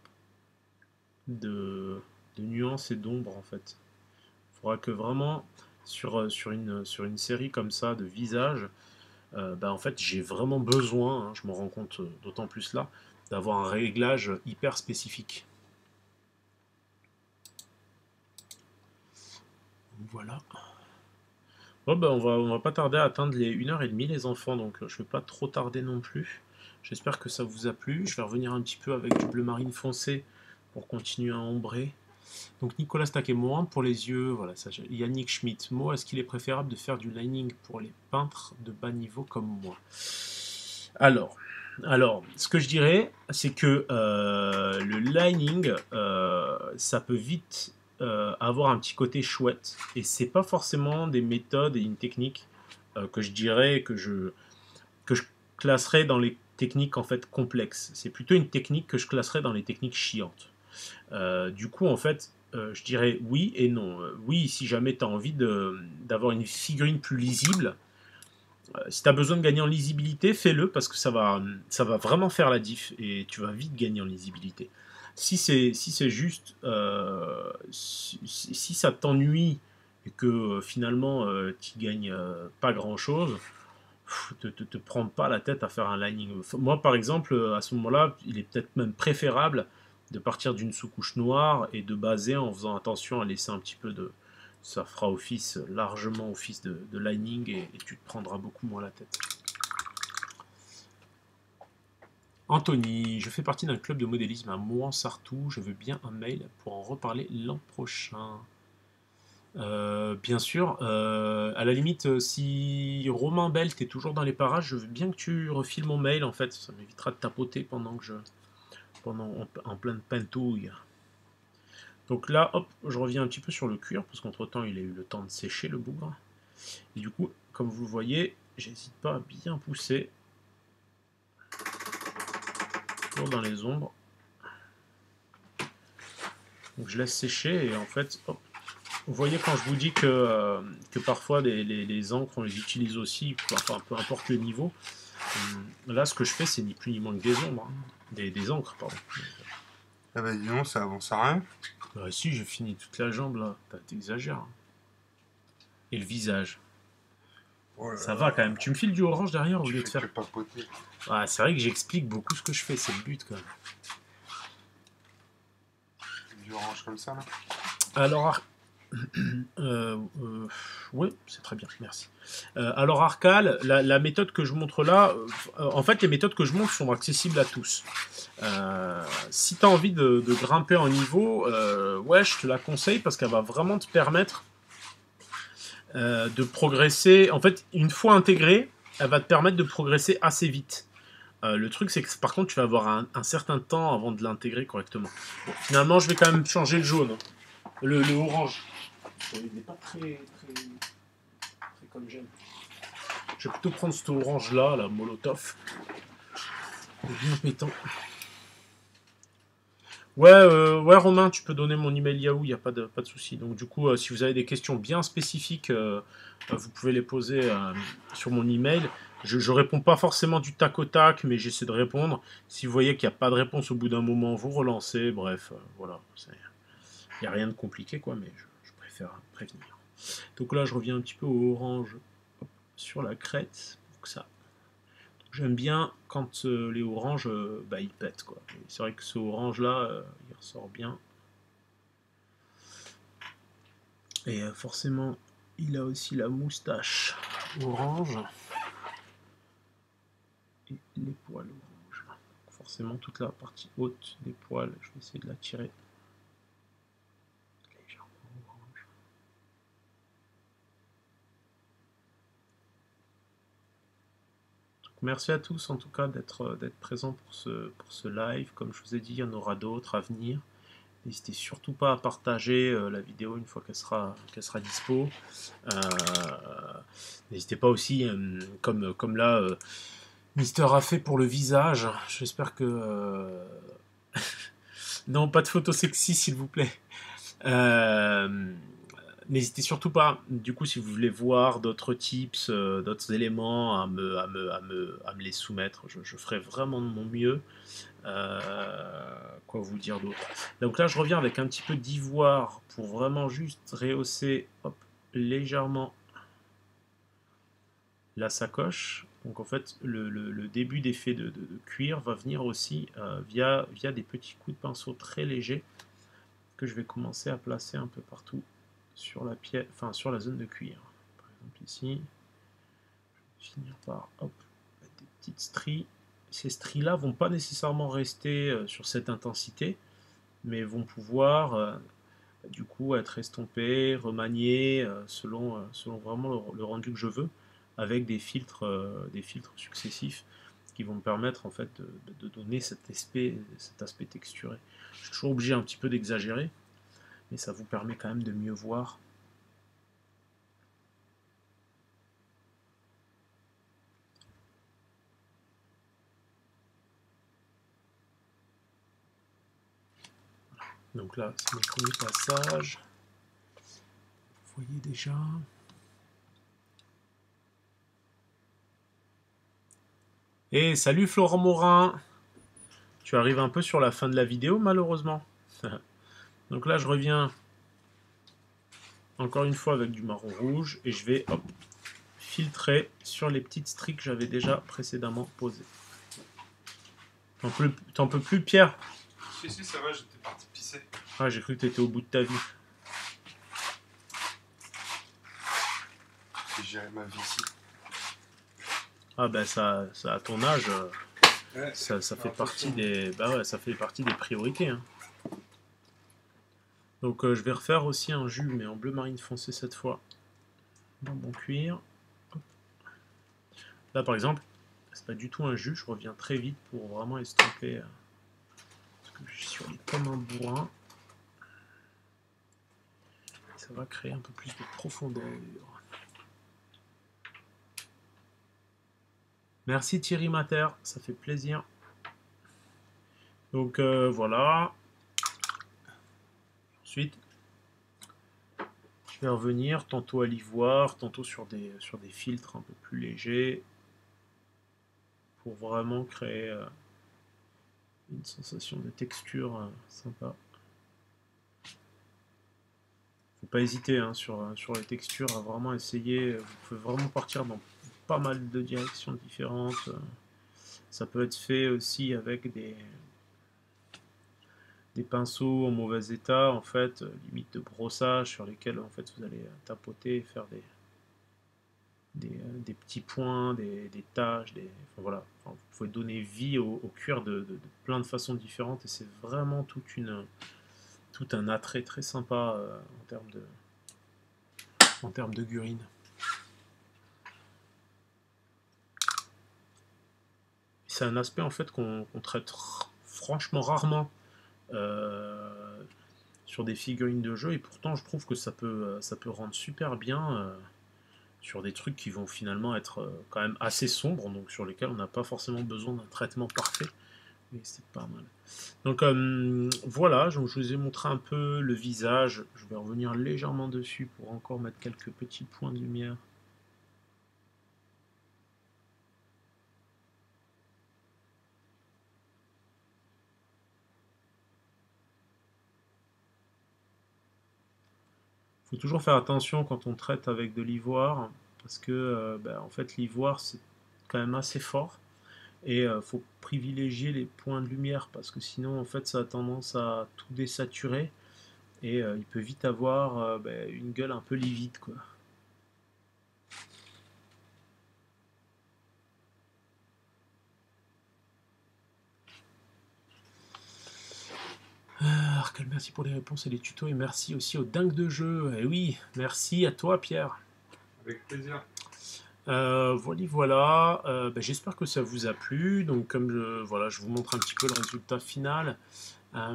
de, de nuances et d'ombres en fait. Il faudra que vraiment sur, euh, sur, une, sur une série comme ça de visages, euh, bah, en fait j'ai vraiment besoin, hein, je m'en rends compte euh, d'autant plus là, d'avoir un réglage hyper spécifique. Voilà. Bon, ben, on va, on va pas tarder à atteindre les une heure trente les enfants, donc je vais pas trop tarder non plus. J'espère que ça vous a plu. Je vais revenir un petit peu avec du bleu marine foncé pour continuer à ombrer. Donc Nicolas Staquet-Morin pour les yeux, voilà, ça, Yannick Schmitt. Mo, est-ce qu'il est préférable de faire du lining pour les peintres de bas niveau comme moi? Alors, alors, ce que je dirais, c'est que euh, le lining, euh, ça peut vite euh, avoir un petit côté chouette, et c'est pas forcément des méthodes et une technique euh, que je dirais que je que je classerais dans les techniques en fait complexes. C'est plutôt une technique que je classerais dans les techniques chiantes. Euh, du coup, en fait, euh, je dirais oui et non. Euh, oui, si jamais tu as envie d'avoir une figurine plus lisible, euh, si tu as besoin de gagner en lisibilité, fais-le parce que ça va, ça va vraiment faire la diff et tu vas vite gagner en lisibilité. Si c'est si c'est juste, euh, si, si, ça t'ennuie et que euh, finalement euh, tu gagnes euh, pas grand-chose, te, te, te prends pas la tête à faire un lining. Moi, par exemple, à ce moment-là, il est peut-être même préférable de partir d'une sous-couche noire et de baser en faisant attention à laisser un petit peu de... Ça fera office, largement office de, de lining et, et tu te prendras beaucoup moins la tête. Anthony, je fais partie d'un club de modélisme à Mouan-Sartoux. Je veux bien un mail pour en reparler l'an prochain. Euh, bien sûr, euh, à la limite, si Romain Belt est toujours dans les parages, je veux bien que tu refiles mon mail en fait, ça m'évitera de tapoter pendant que je, pendant en, en pleine pentouille. Donc là, hop, je reviens un petit peu sur le cuir parce qu'entre temps, il a eu le temps de sécher le bougre. Et du coup, comme vous le voyez, j'hésite pas à bien pousser, toujours dans les ombres. Donc je laisse sécher et en fait, hop. Vous voyez quand je vous dis que, euh, que parfois les, les, les encres on les utilise aussi, enfin peu importe le niveau, euh, là ce que je fais c'est ni plus ni moins que des ombres, hein. des, des encres pardon. Ah bah dis donc ça avance à rien. Bah si j'ai fini toute la jambe là, t'exagères. Hein. Et le visage. Oh ça va quand même, tu me files du orange derrière au lieu de faire... Ah, c'est vrai que j'explique beaucoup ce que je fais, c'est le but quand même. Du orange comme ça là. Alors... Euh, euh, oui, c'est très bien, merci. Euh, alors Arcal, la, la méthode que je montre là, euh, en fait les méthodes que je montre sont accessibles à tous. Euh, si tu as envie de, de grimper en niveau, euh, ouais, je te la conseille parce qu'elle va vraiment te permettre euh, de progresser. En fait, une fois intégrée, elle va te permettre de progresser assez vite. Euh, le truc, c'est que par contre, tu vas avoir un, un certain temps avant de l'intégrer correctement. Bon, finalement, je vais quand même changer le jaune, hein. le, le orange. Il n'est pas très, très, très comme j'aime. Je vais plutôt prendre cet orange là, la Molotov. Bien pétant. Ouais, euh, ouais, Romain, tu peux donner mon email Yahoo, il n'y a pas de, pas de souci. Donc du coup, euh, si vous avez des questions bien spécifiques, euh, euh, vous pouvez les poser euh, sur mon email. Je ne réponds pas forcément du tac au tac, mais j'essaie de répondre. Si vous voyez qu'il n'y a pas de réponse au bout d'un moment, vous relancez. Bref, euh, voilà. Il n'y a rien de compliqué, quoi, mais je, je préfère prévenir. Donc là, je reviens un petit peu au orange hop, sur la crête. Pour que ça... J'aime bien quand euh, les oranges, euh, bah, ils pètent, quoi. C'est vrai que ce orange-là, euh, il ressort bien. Et euh, forcément, il a aussi la moustache orange. Et les poils orange. Donc forcément, toute la partie haute des poils, je vais essayer de la tirer. Merci à tous en tout cas d'être d'être présents pour ce, pour ce live. Comme je vous ai dit, il y en aura d'autres à venir. N'hésitez surtout pas à partager euh, la vidéo une fois qu'elle sera, qu'elle sera dispo. Euh, N'hésitez pas aussi, euh, comme, comme là, euh, Mister a fait pour le visage. J'espère que... Euh... non, pas de photos sexy s'il vous plaît. Euh... N'hésitez surtout pas, du coup, si vous voulez voir d'autres tips, euh, d'autres éléments, à me, à, me, à, me, à me les soumettre. Je, je ferai vraiment de mon mieux. Euh, quoi vous dire d'autre? Donc là, je reviens avec un petit peu d'ivoire pour vraiment juste rehausser hop, légèrement la sacoche. Donc en fait, le, le, le début d'effet de, de, de cuir va venir aussi euh, via, via des petits coups de pinceau très légers que je vais commencer à placer un peu partout sur la pièce, enfin sur la zone de cuir. Par exemple ici, je vais finir par hop, mettre des petites stries. Ces stries là vont pas nécessairement rester euh, sur cette intensité, mais vont pouvoir euh, du coup être estompées, remaniées euh, selon, euh, selon vraiment le, le rendu que je veux, avec des filtres, euh, des filtres successifs qui vont me permettre en fait de, de donner cet aspect, cet aspect texturé. Je suis toujours obligé un petit peu d'exagérer, mais ça vous permet quand même de mieux voir. Donc là, c'est mon premier passage. Vous voyez déjà. Et salut Florent Morin. Tu arrives un peu sur la fin de la vidéo, malheureusement. Donc là, je reviens encore une fois avec du marron rouge et je vais hop, filtrer sur les petites stries que j'avais déjà précédemment posées. T'en peux, t'en peux plus, Pierre? Si, si, ça va, j'étais parti pisser. Ah, j'ai cru que t'étais au bout de ta vie. J'ai géré ma vie ici. Ah ben ça, ça à ton âge, euh, Ouais, ça, ça fait partie des, bah ouais, ça fait partie des priorités. Hein. Donc euh, je vais refaire aussi un jus, mais en bleu marine foncé cette fois, dans mon cuir. Hop. Là par exemple, c'est pas du tout un jus, je reviens très vite pour vraiment estomper. Euh, parce que je suis sur les comme un bourrin. Ça va créer un peu plus de profondeur. Merci Thierry Mater, ça fait plaisir. Donc euh, voilà. Ensuite, je vais revenir tantôt à l'ivoire, tantôt sur des, sur des filtres un peu plus légers pour vraiment créer euh, une sensation de texture euh, sympa. Faut pas hésiter hein, sur, sur les textures à vraiment essayer. Vous pouvez vraiment partir dans pas mal de directions différentes. Ça peut être fait aussi avec des, des pinceaux en mauvais état, en fait, limite de brossage sur lesquels en fait vous allez tapoter et faire des, des, euh, des petits points, des, des taches, des, enfin, voilà. Enfin, vous pouvez donner vie au, au cuir de, de, de plein de façons différentes et c'est vraiment toute une, tout un attrait très sympa euh, en termes de, en termes de gurine. C'est un aspect en fait qu'on qu'on traite franchement rarement euh, sur des figurines de jeu et pourtant je trouve que ça peut, ça peut rendre super bien euh, sur des trucs qui vont finalement être euh, quand même assez sombres, donc sur lesquels on n'a pas forcément besoin d'un traitement parfait. Mais c'est pas mal. Donc euh, voilà, je vous ai montré un peu le visage. Je vais revenir légèrement dessus pour encore mettre quelques petits points de lumière. Il faut toujours faire attention quand on traite avec de l'ivoire, parce que euh, ben, en fait l'ivoire c'est quand même assez fort. Et il euh, faut privilégier les points de lumière parce que sinon en fait ça a tendance à tout désaturer et euh, il peut vite avoir euh, ben, une gueule un peu livide quoi. Ah, Arcal, merci pour les réponses et les tutos et merci aussi aux dingues de jeu. Et oui, merci à toi Pierre. Avec plaisir. Euh, voilà, voilà. Euh, ben, j'espère que ça vous a plu. Donc comme je, voilà, je vous montre un petit peu le résultat final. Euh,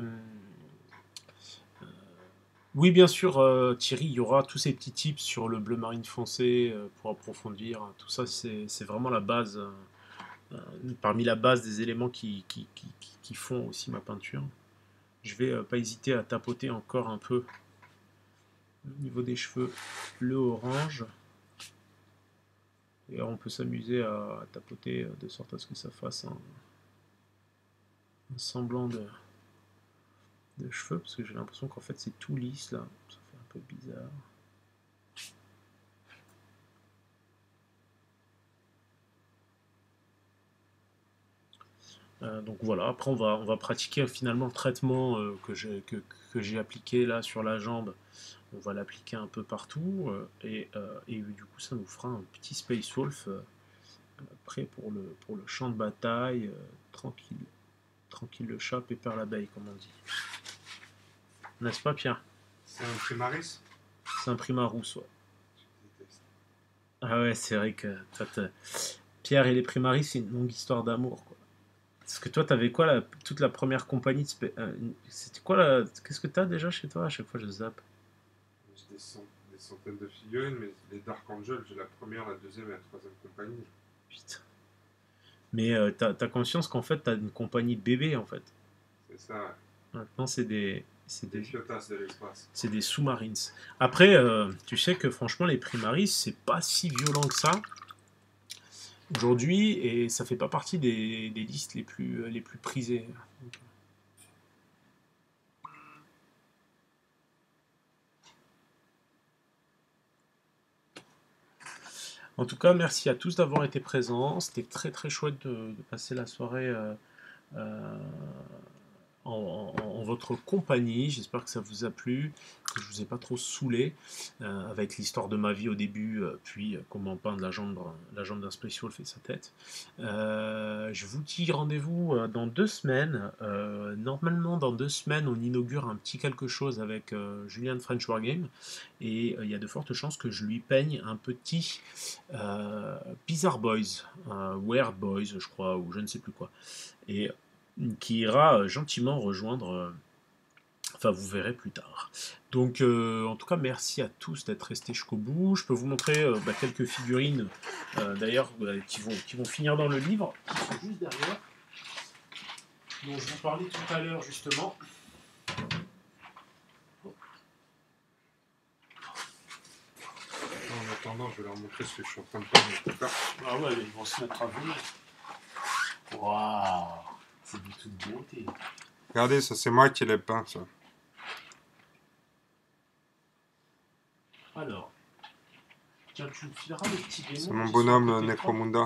Oui, bien sûr, euh, Thierry, il y aura tous ces petits tips sur le bleu marine foncé euh, pour approfondir. Tout ça, c'est c'est vraiment la base, euh, euh, parmi la base des éléments qui, qui, qui, qui- qui font aussi ma peinture. Je vais euh, pas hésiter à tapoter encore un peu au niveau des cheveux le orange. Et on peut s'amuser à, à tapoter euh, de sorte à ce que ça fasse un, un semblant de, de cheveux, parce que j'ai l'impression qu'en fait c'est tout lisse là. Ça fait un peu bizarre. Euh, donc voilà, après on va, on va pratiquer finalement le traitement euh, que j'ai que, que j'ai appliqué là sur la jambe On va l'appliquer un peu partout euh, et, euh, et du coup ça nous fera un petit Space Wolf euh, prêt pour le, pour le champ de bataille, euh, tranquille. Tranquille le chat, pépère l'abeille, comme on dit. N'est-ce pas, Pierre? C'est un Primaris? C'est un Primarus, ouais. Ah ouais, c'est vrai que toi, Pierre et les Primaris, c'est une longue histoire d'amour, quoi. Parce que toi, t'avais quoi, la, toute la première compagnie de... euh, C'était quoi, la... Qu'est-ce que t'as déjà chez toi? À chaque fois, je zappe. J'ai des, cent... des centaines de figurines, mais les Dark Angel, j'ai la première, la deuxième et la troisième compagnie. Putain. Mais euh, t'as as conscience qu'en fait, t'as une compagnie de bébés, en fait. C'est ça, ouais. Maintenant, c'est des... C'est des, des, de l'espace. C'est des sous-marines. Après, euh, tu sais que franchement, les Primaris, c'est pas si violent que ça aujourd'hui, et ça fait pas partie des, des listes les plus, les plus prisées. En tout cas, merci à tous d'avoir été présents. C'était très très chouette de, de passer la soirée euh, euh, en, en, en votre compagnie. J'espère que ça vous a plu, que je vous ai pas trop saoulé euh, avec l'histoire de ma vie au début, euh, puis euh, comment peindre la jambe, la jambe d'un Space Wolf et sa tête. Euh, je vous dis rendez-vous euh, dans deux semaines. Euh, normalement, dans deux semaines, on inaugure un petit quelque chose avec euh, Julien de French Wargame, et euh, il y a de fortes chances que je lui peigne un petit euh, Bizarre Boys, euh, Weird Boys, je crois, ou je ne sais plus quoi. Et qui ira gentiment rejoindre, enfin vous verrez plus tard. Donc euh, en tout cas merci à tous d'être restés jusqu'au bout. Je peux vous montrer euh, bah, quelques figurines euh, d'ailleurs bah, qui, vont, qui vont finir dans le livre, qui sont juste derrière, dont je vous parlais tout à l'heure justement. En attendant, je vais leur montrer ce que je suis en train de faire. Ah ouais, ils vont se mettre à venir. Waouh, c'est de toute beauté. Regardez, ça c'est moi qui l'ai peint, ça. Alors, tiens, tu me fileras le petit démon. C'est mon bonhomme Necromunda.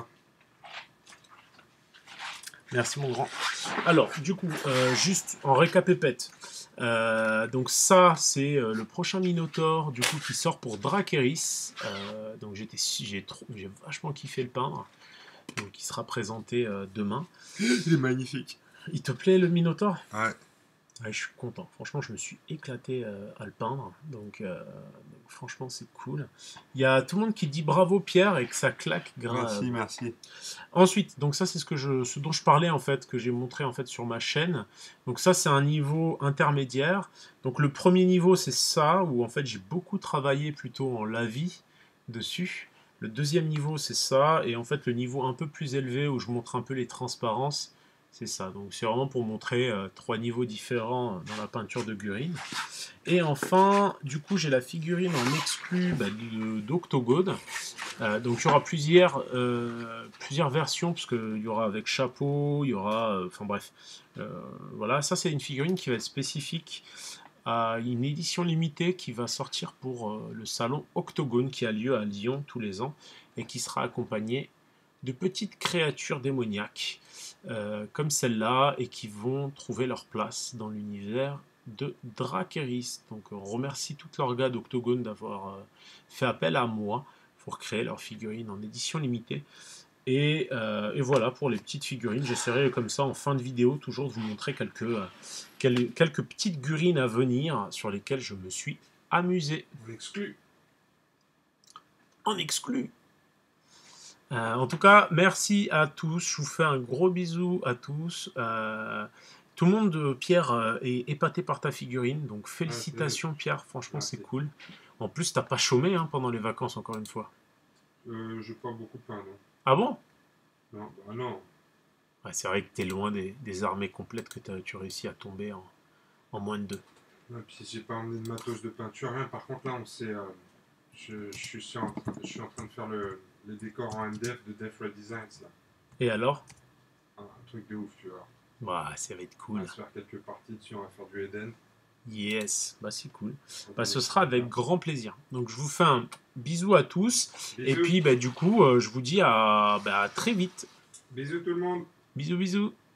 Merci mon grand. Alors, du coup, euh, juste en récapépète. Euh, donc ça, c'est euh, le prochain Minotaur, du coup, qui sort pour Drakeris. Euh, donc j'étais, j'ai j'ai vachement kiffé le peindre. Donc il sera présenté euh, demain. Il est magnifique. Il te plaît le Minotaur? Ouais. Ouais, je suis content. Franchement, je me suis éclaté euh, à le peindre. Donc, euh, donc franchement, c'est cool. Il y a tout le monde qui dit bravo Pierre et que ça claque grave. Merci, merci. Ensuite, donc ça, c'est ce que je, ce dont je parlais en fait, que j'ai montré en fait sur ma chaîne. Donc ça, c'est un niveau intermédiaire. Donc le premier niveau, c'est ça où en fait j'ai beaucoup travaillé plutôt en lavis dessus. Le deuxième niveau, c'est ça, et en fait le niveau un peu plus élevé où je montre un peu les transparences. C'est ça, donc c'est vraiment pour montrer euh, trois niveaux différents dans la peinture de Gurin. Et enfin, du coup, j'ai la figurine en exclu bah, d'Octogone. Euh, donc il y aura plusieurs, euh, plusieurs versions, parce qu'il y aura avec chapeau, il y aura... Enfin euh, bref. Euh, voilà, ça c'est une figurine qui va être spécifique à une édition limitée qui va sortir pour euh, le salon Octogone qui a lieu à Lyon tous les ans et qui sera accompagnée de petites créatures démoniaques euh, comme celle-là et qui vont trouver leur place dans l'univers de Drakeris. Donc on remercie toute l'orga d'Octogone d'avoir euh, fait appel à moi pour créer leurs figurines en édition limitée. Et, euh, et voilà pour les petites figurines. J'essaierai comme ça en fin de vidéo toujours de vous montrer quelques, euh, quelques, quelques petites gurines à venir sur lesquelles je me suis amusé. En exclu. En exclu. Euh, en tout cas, merci à tous. Je vous fais un gros bisou à tous. Euh, tout le monde, Pierre, euh, est épaté par ta figurine. Donc félicitations, Pierre. Franchement, c'est cool. En plus, t'as pas chômé hein, pendant les vacances, encore une fois. Euh, je pas beaucoup peint, non. Ah bon? Non, bah non. Ouais, c'est vrai que t'es loin des, des armées complètes que tu réussis à tomber en, en moins de deux. Ouais, puis j'ai pas emmené de matos de peinture, rien. Par contre, là, on sait. Euh, je, je, suis en, je suis en train de faire le, les décors en M D F de Death Redesigns, là. Et alors? Un, un truc de ouf, tu vois. Bah, ça va être cool. On va se faire quelques parties dessus, on va faire du Eden. Yes, bah c'est cool. Bah, ce sera avec grand plaisir. Donc je vous fais un bisou à tous. Bisous. Et puis bah, du coup, euh, je vous dis à, bah, à très vite. Bisous tout le monde. Bisous, bisous.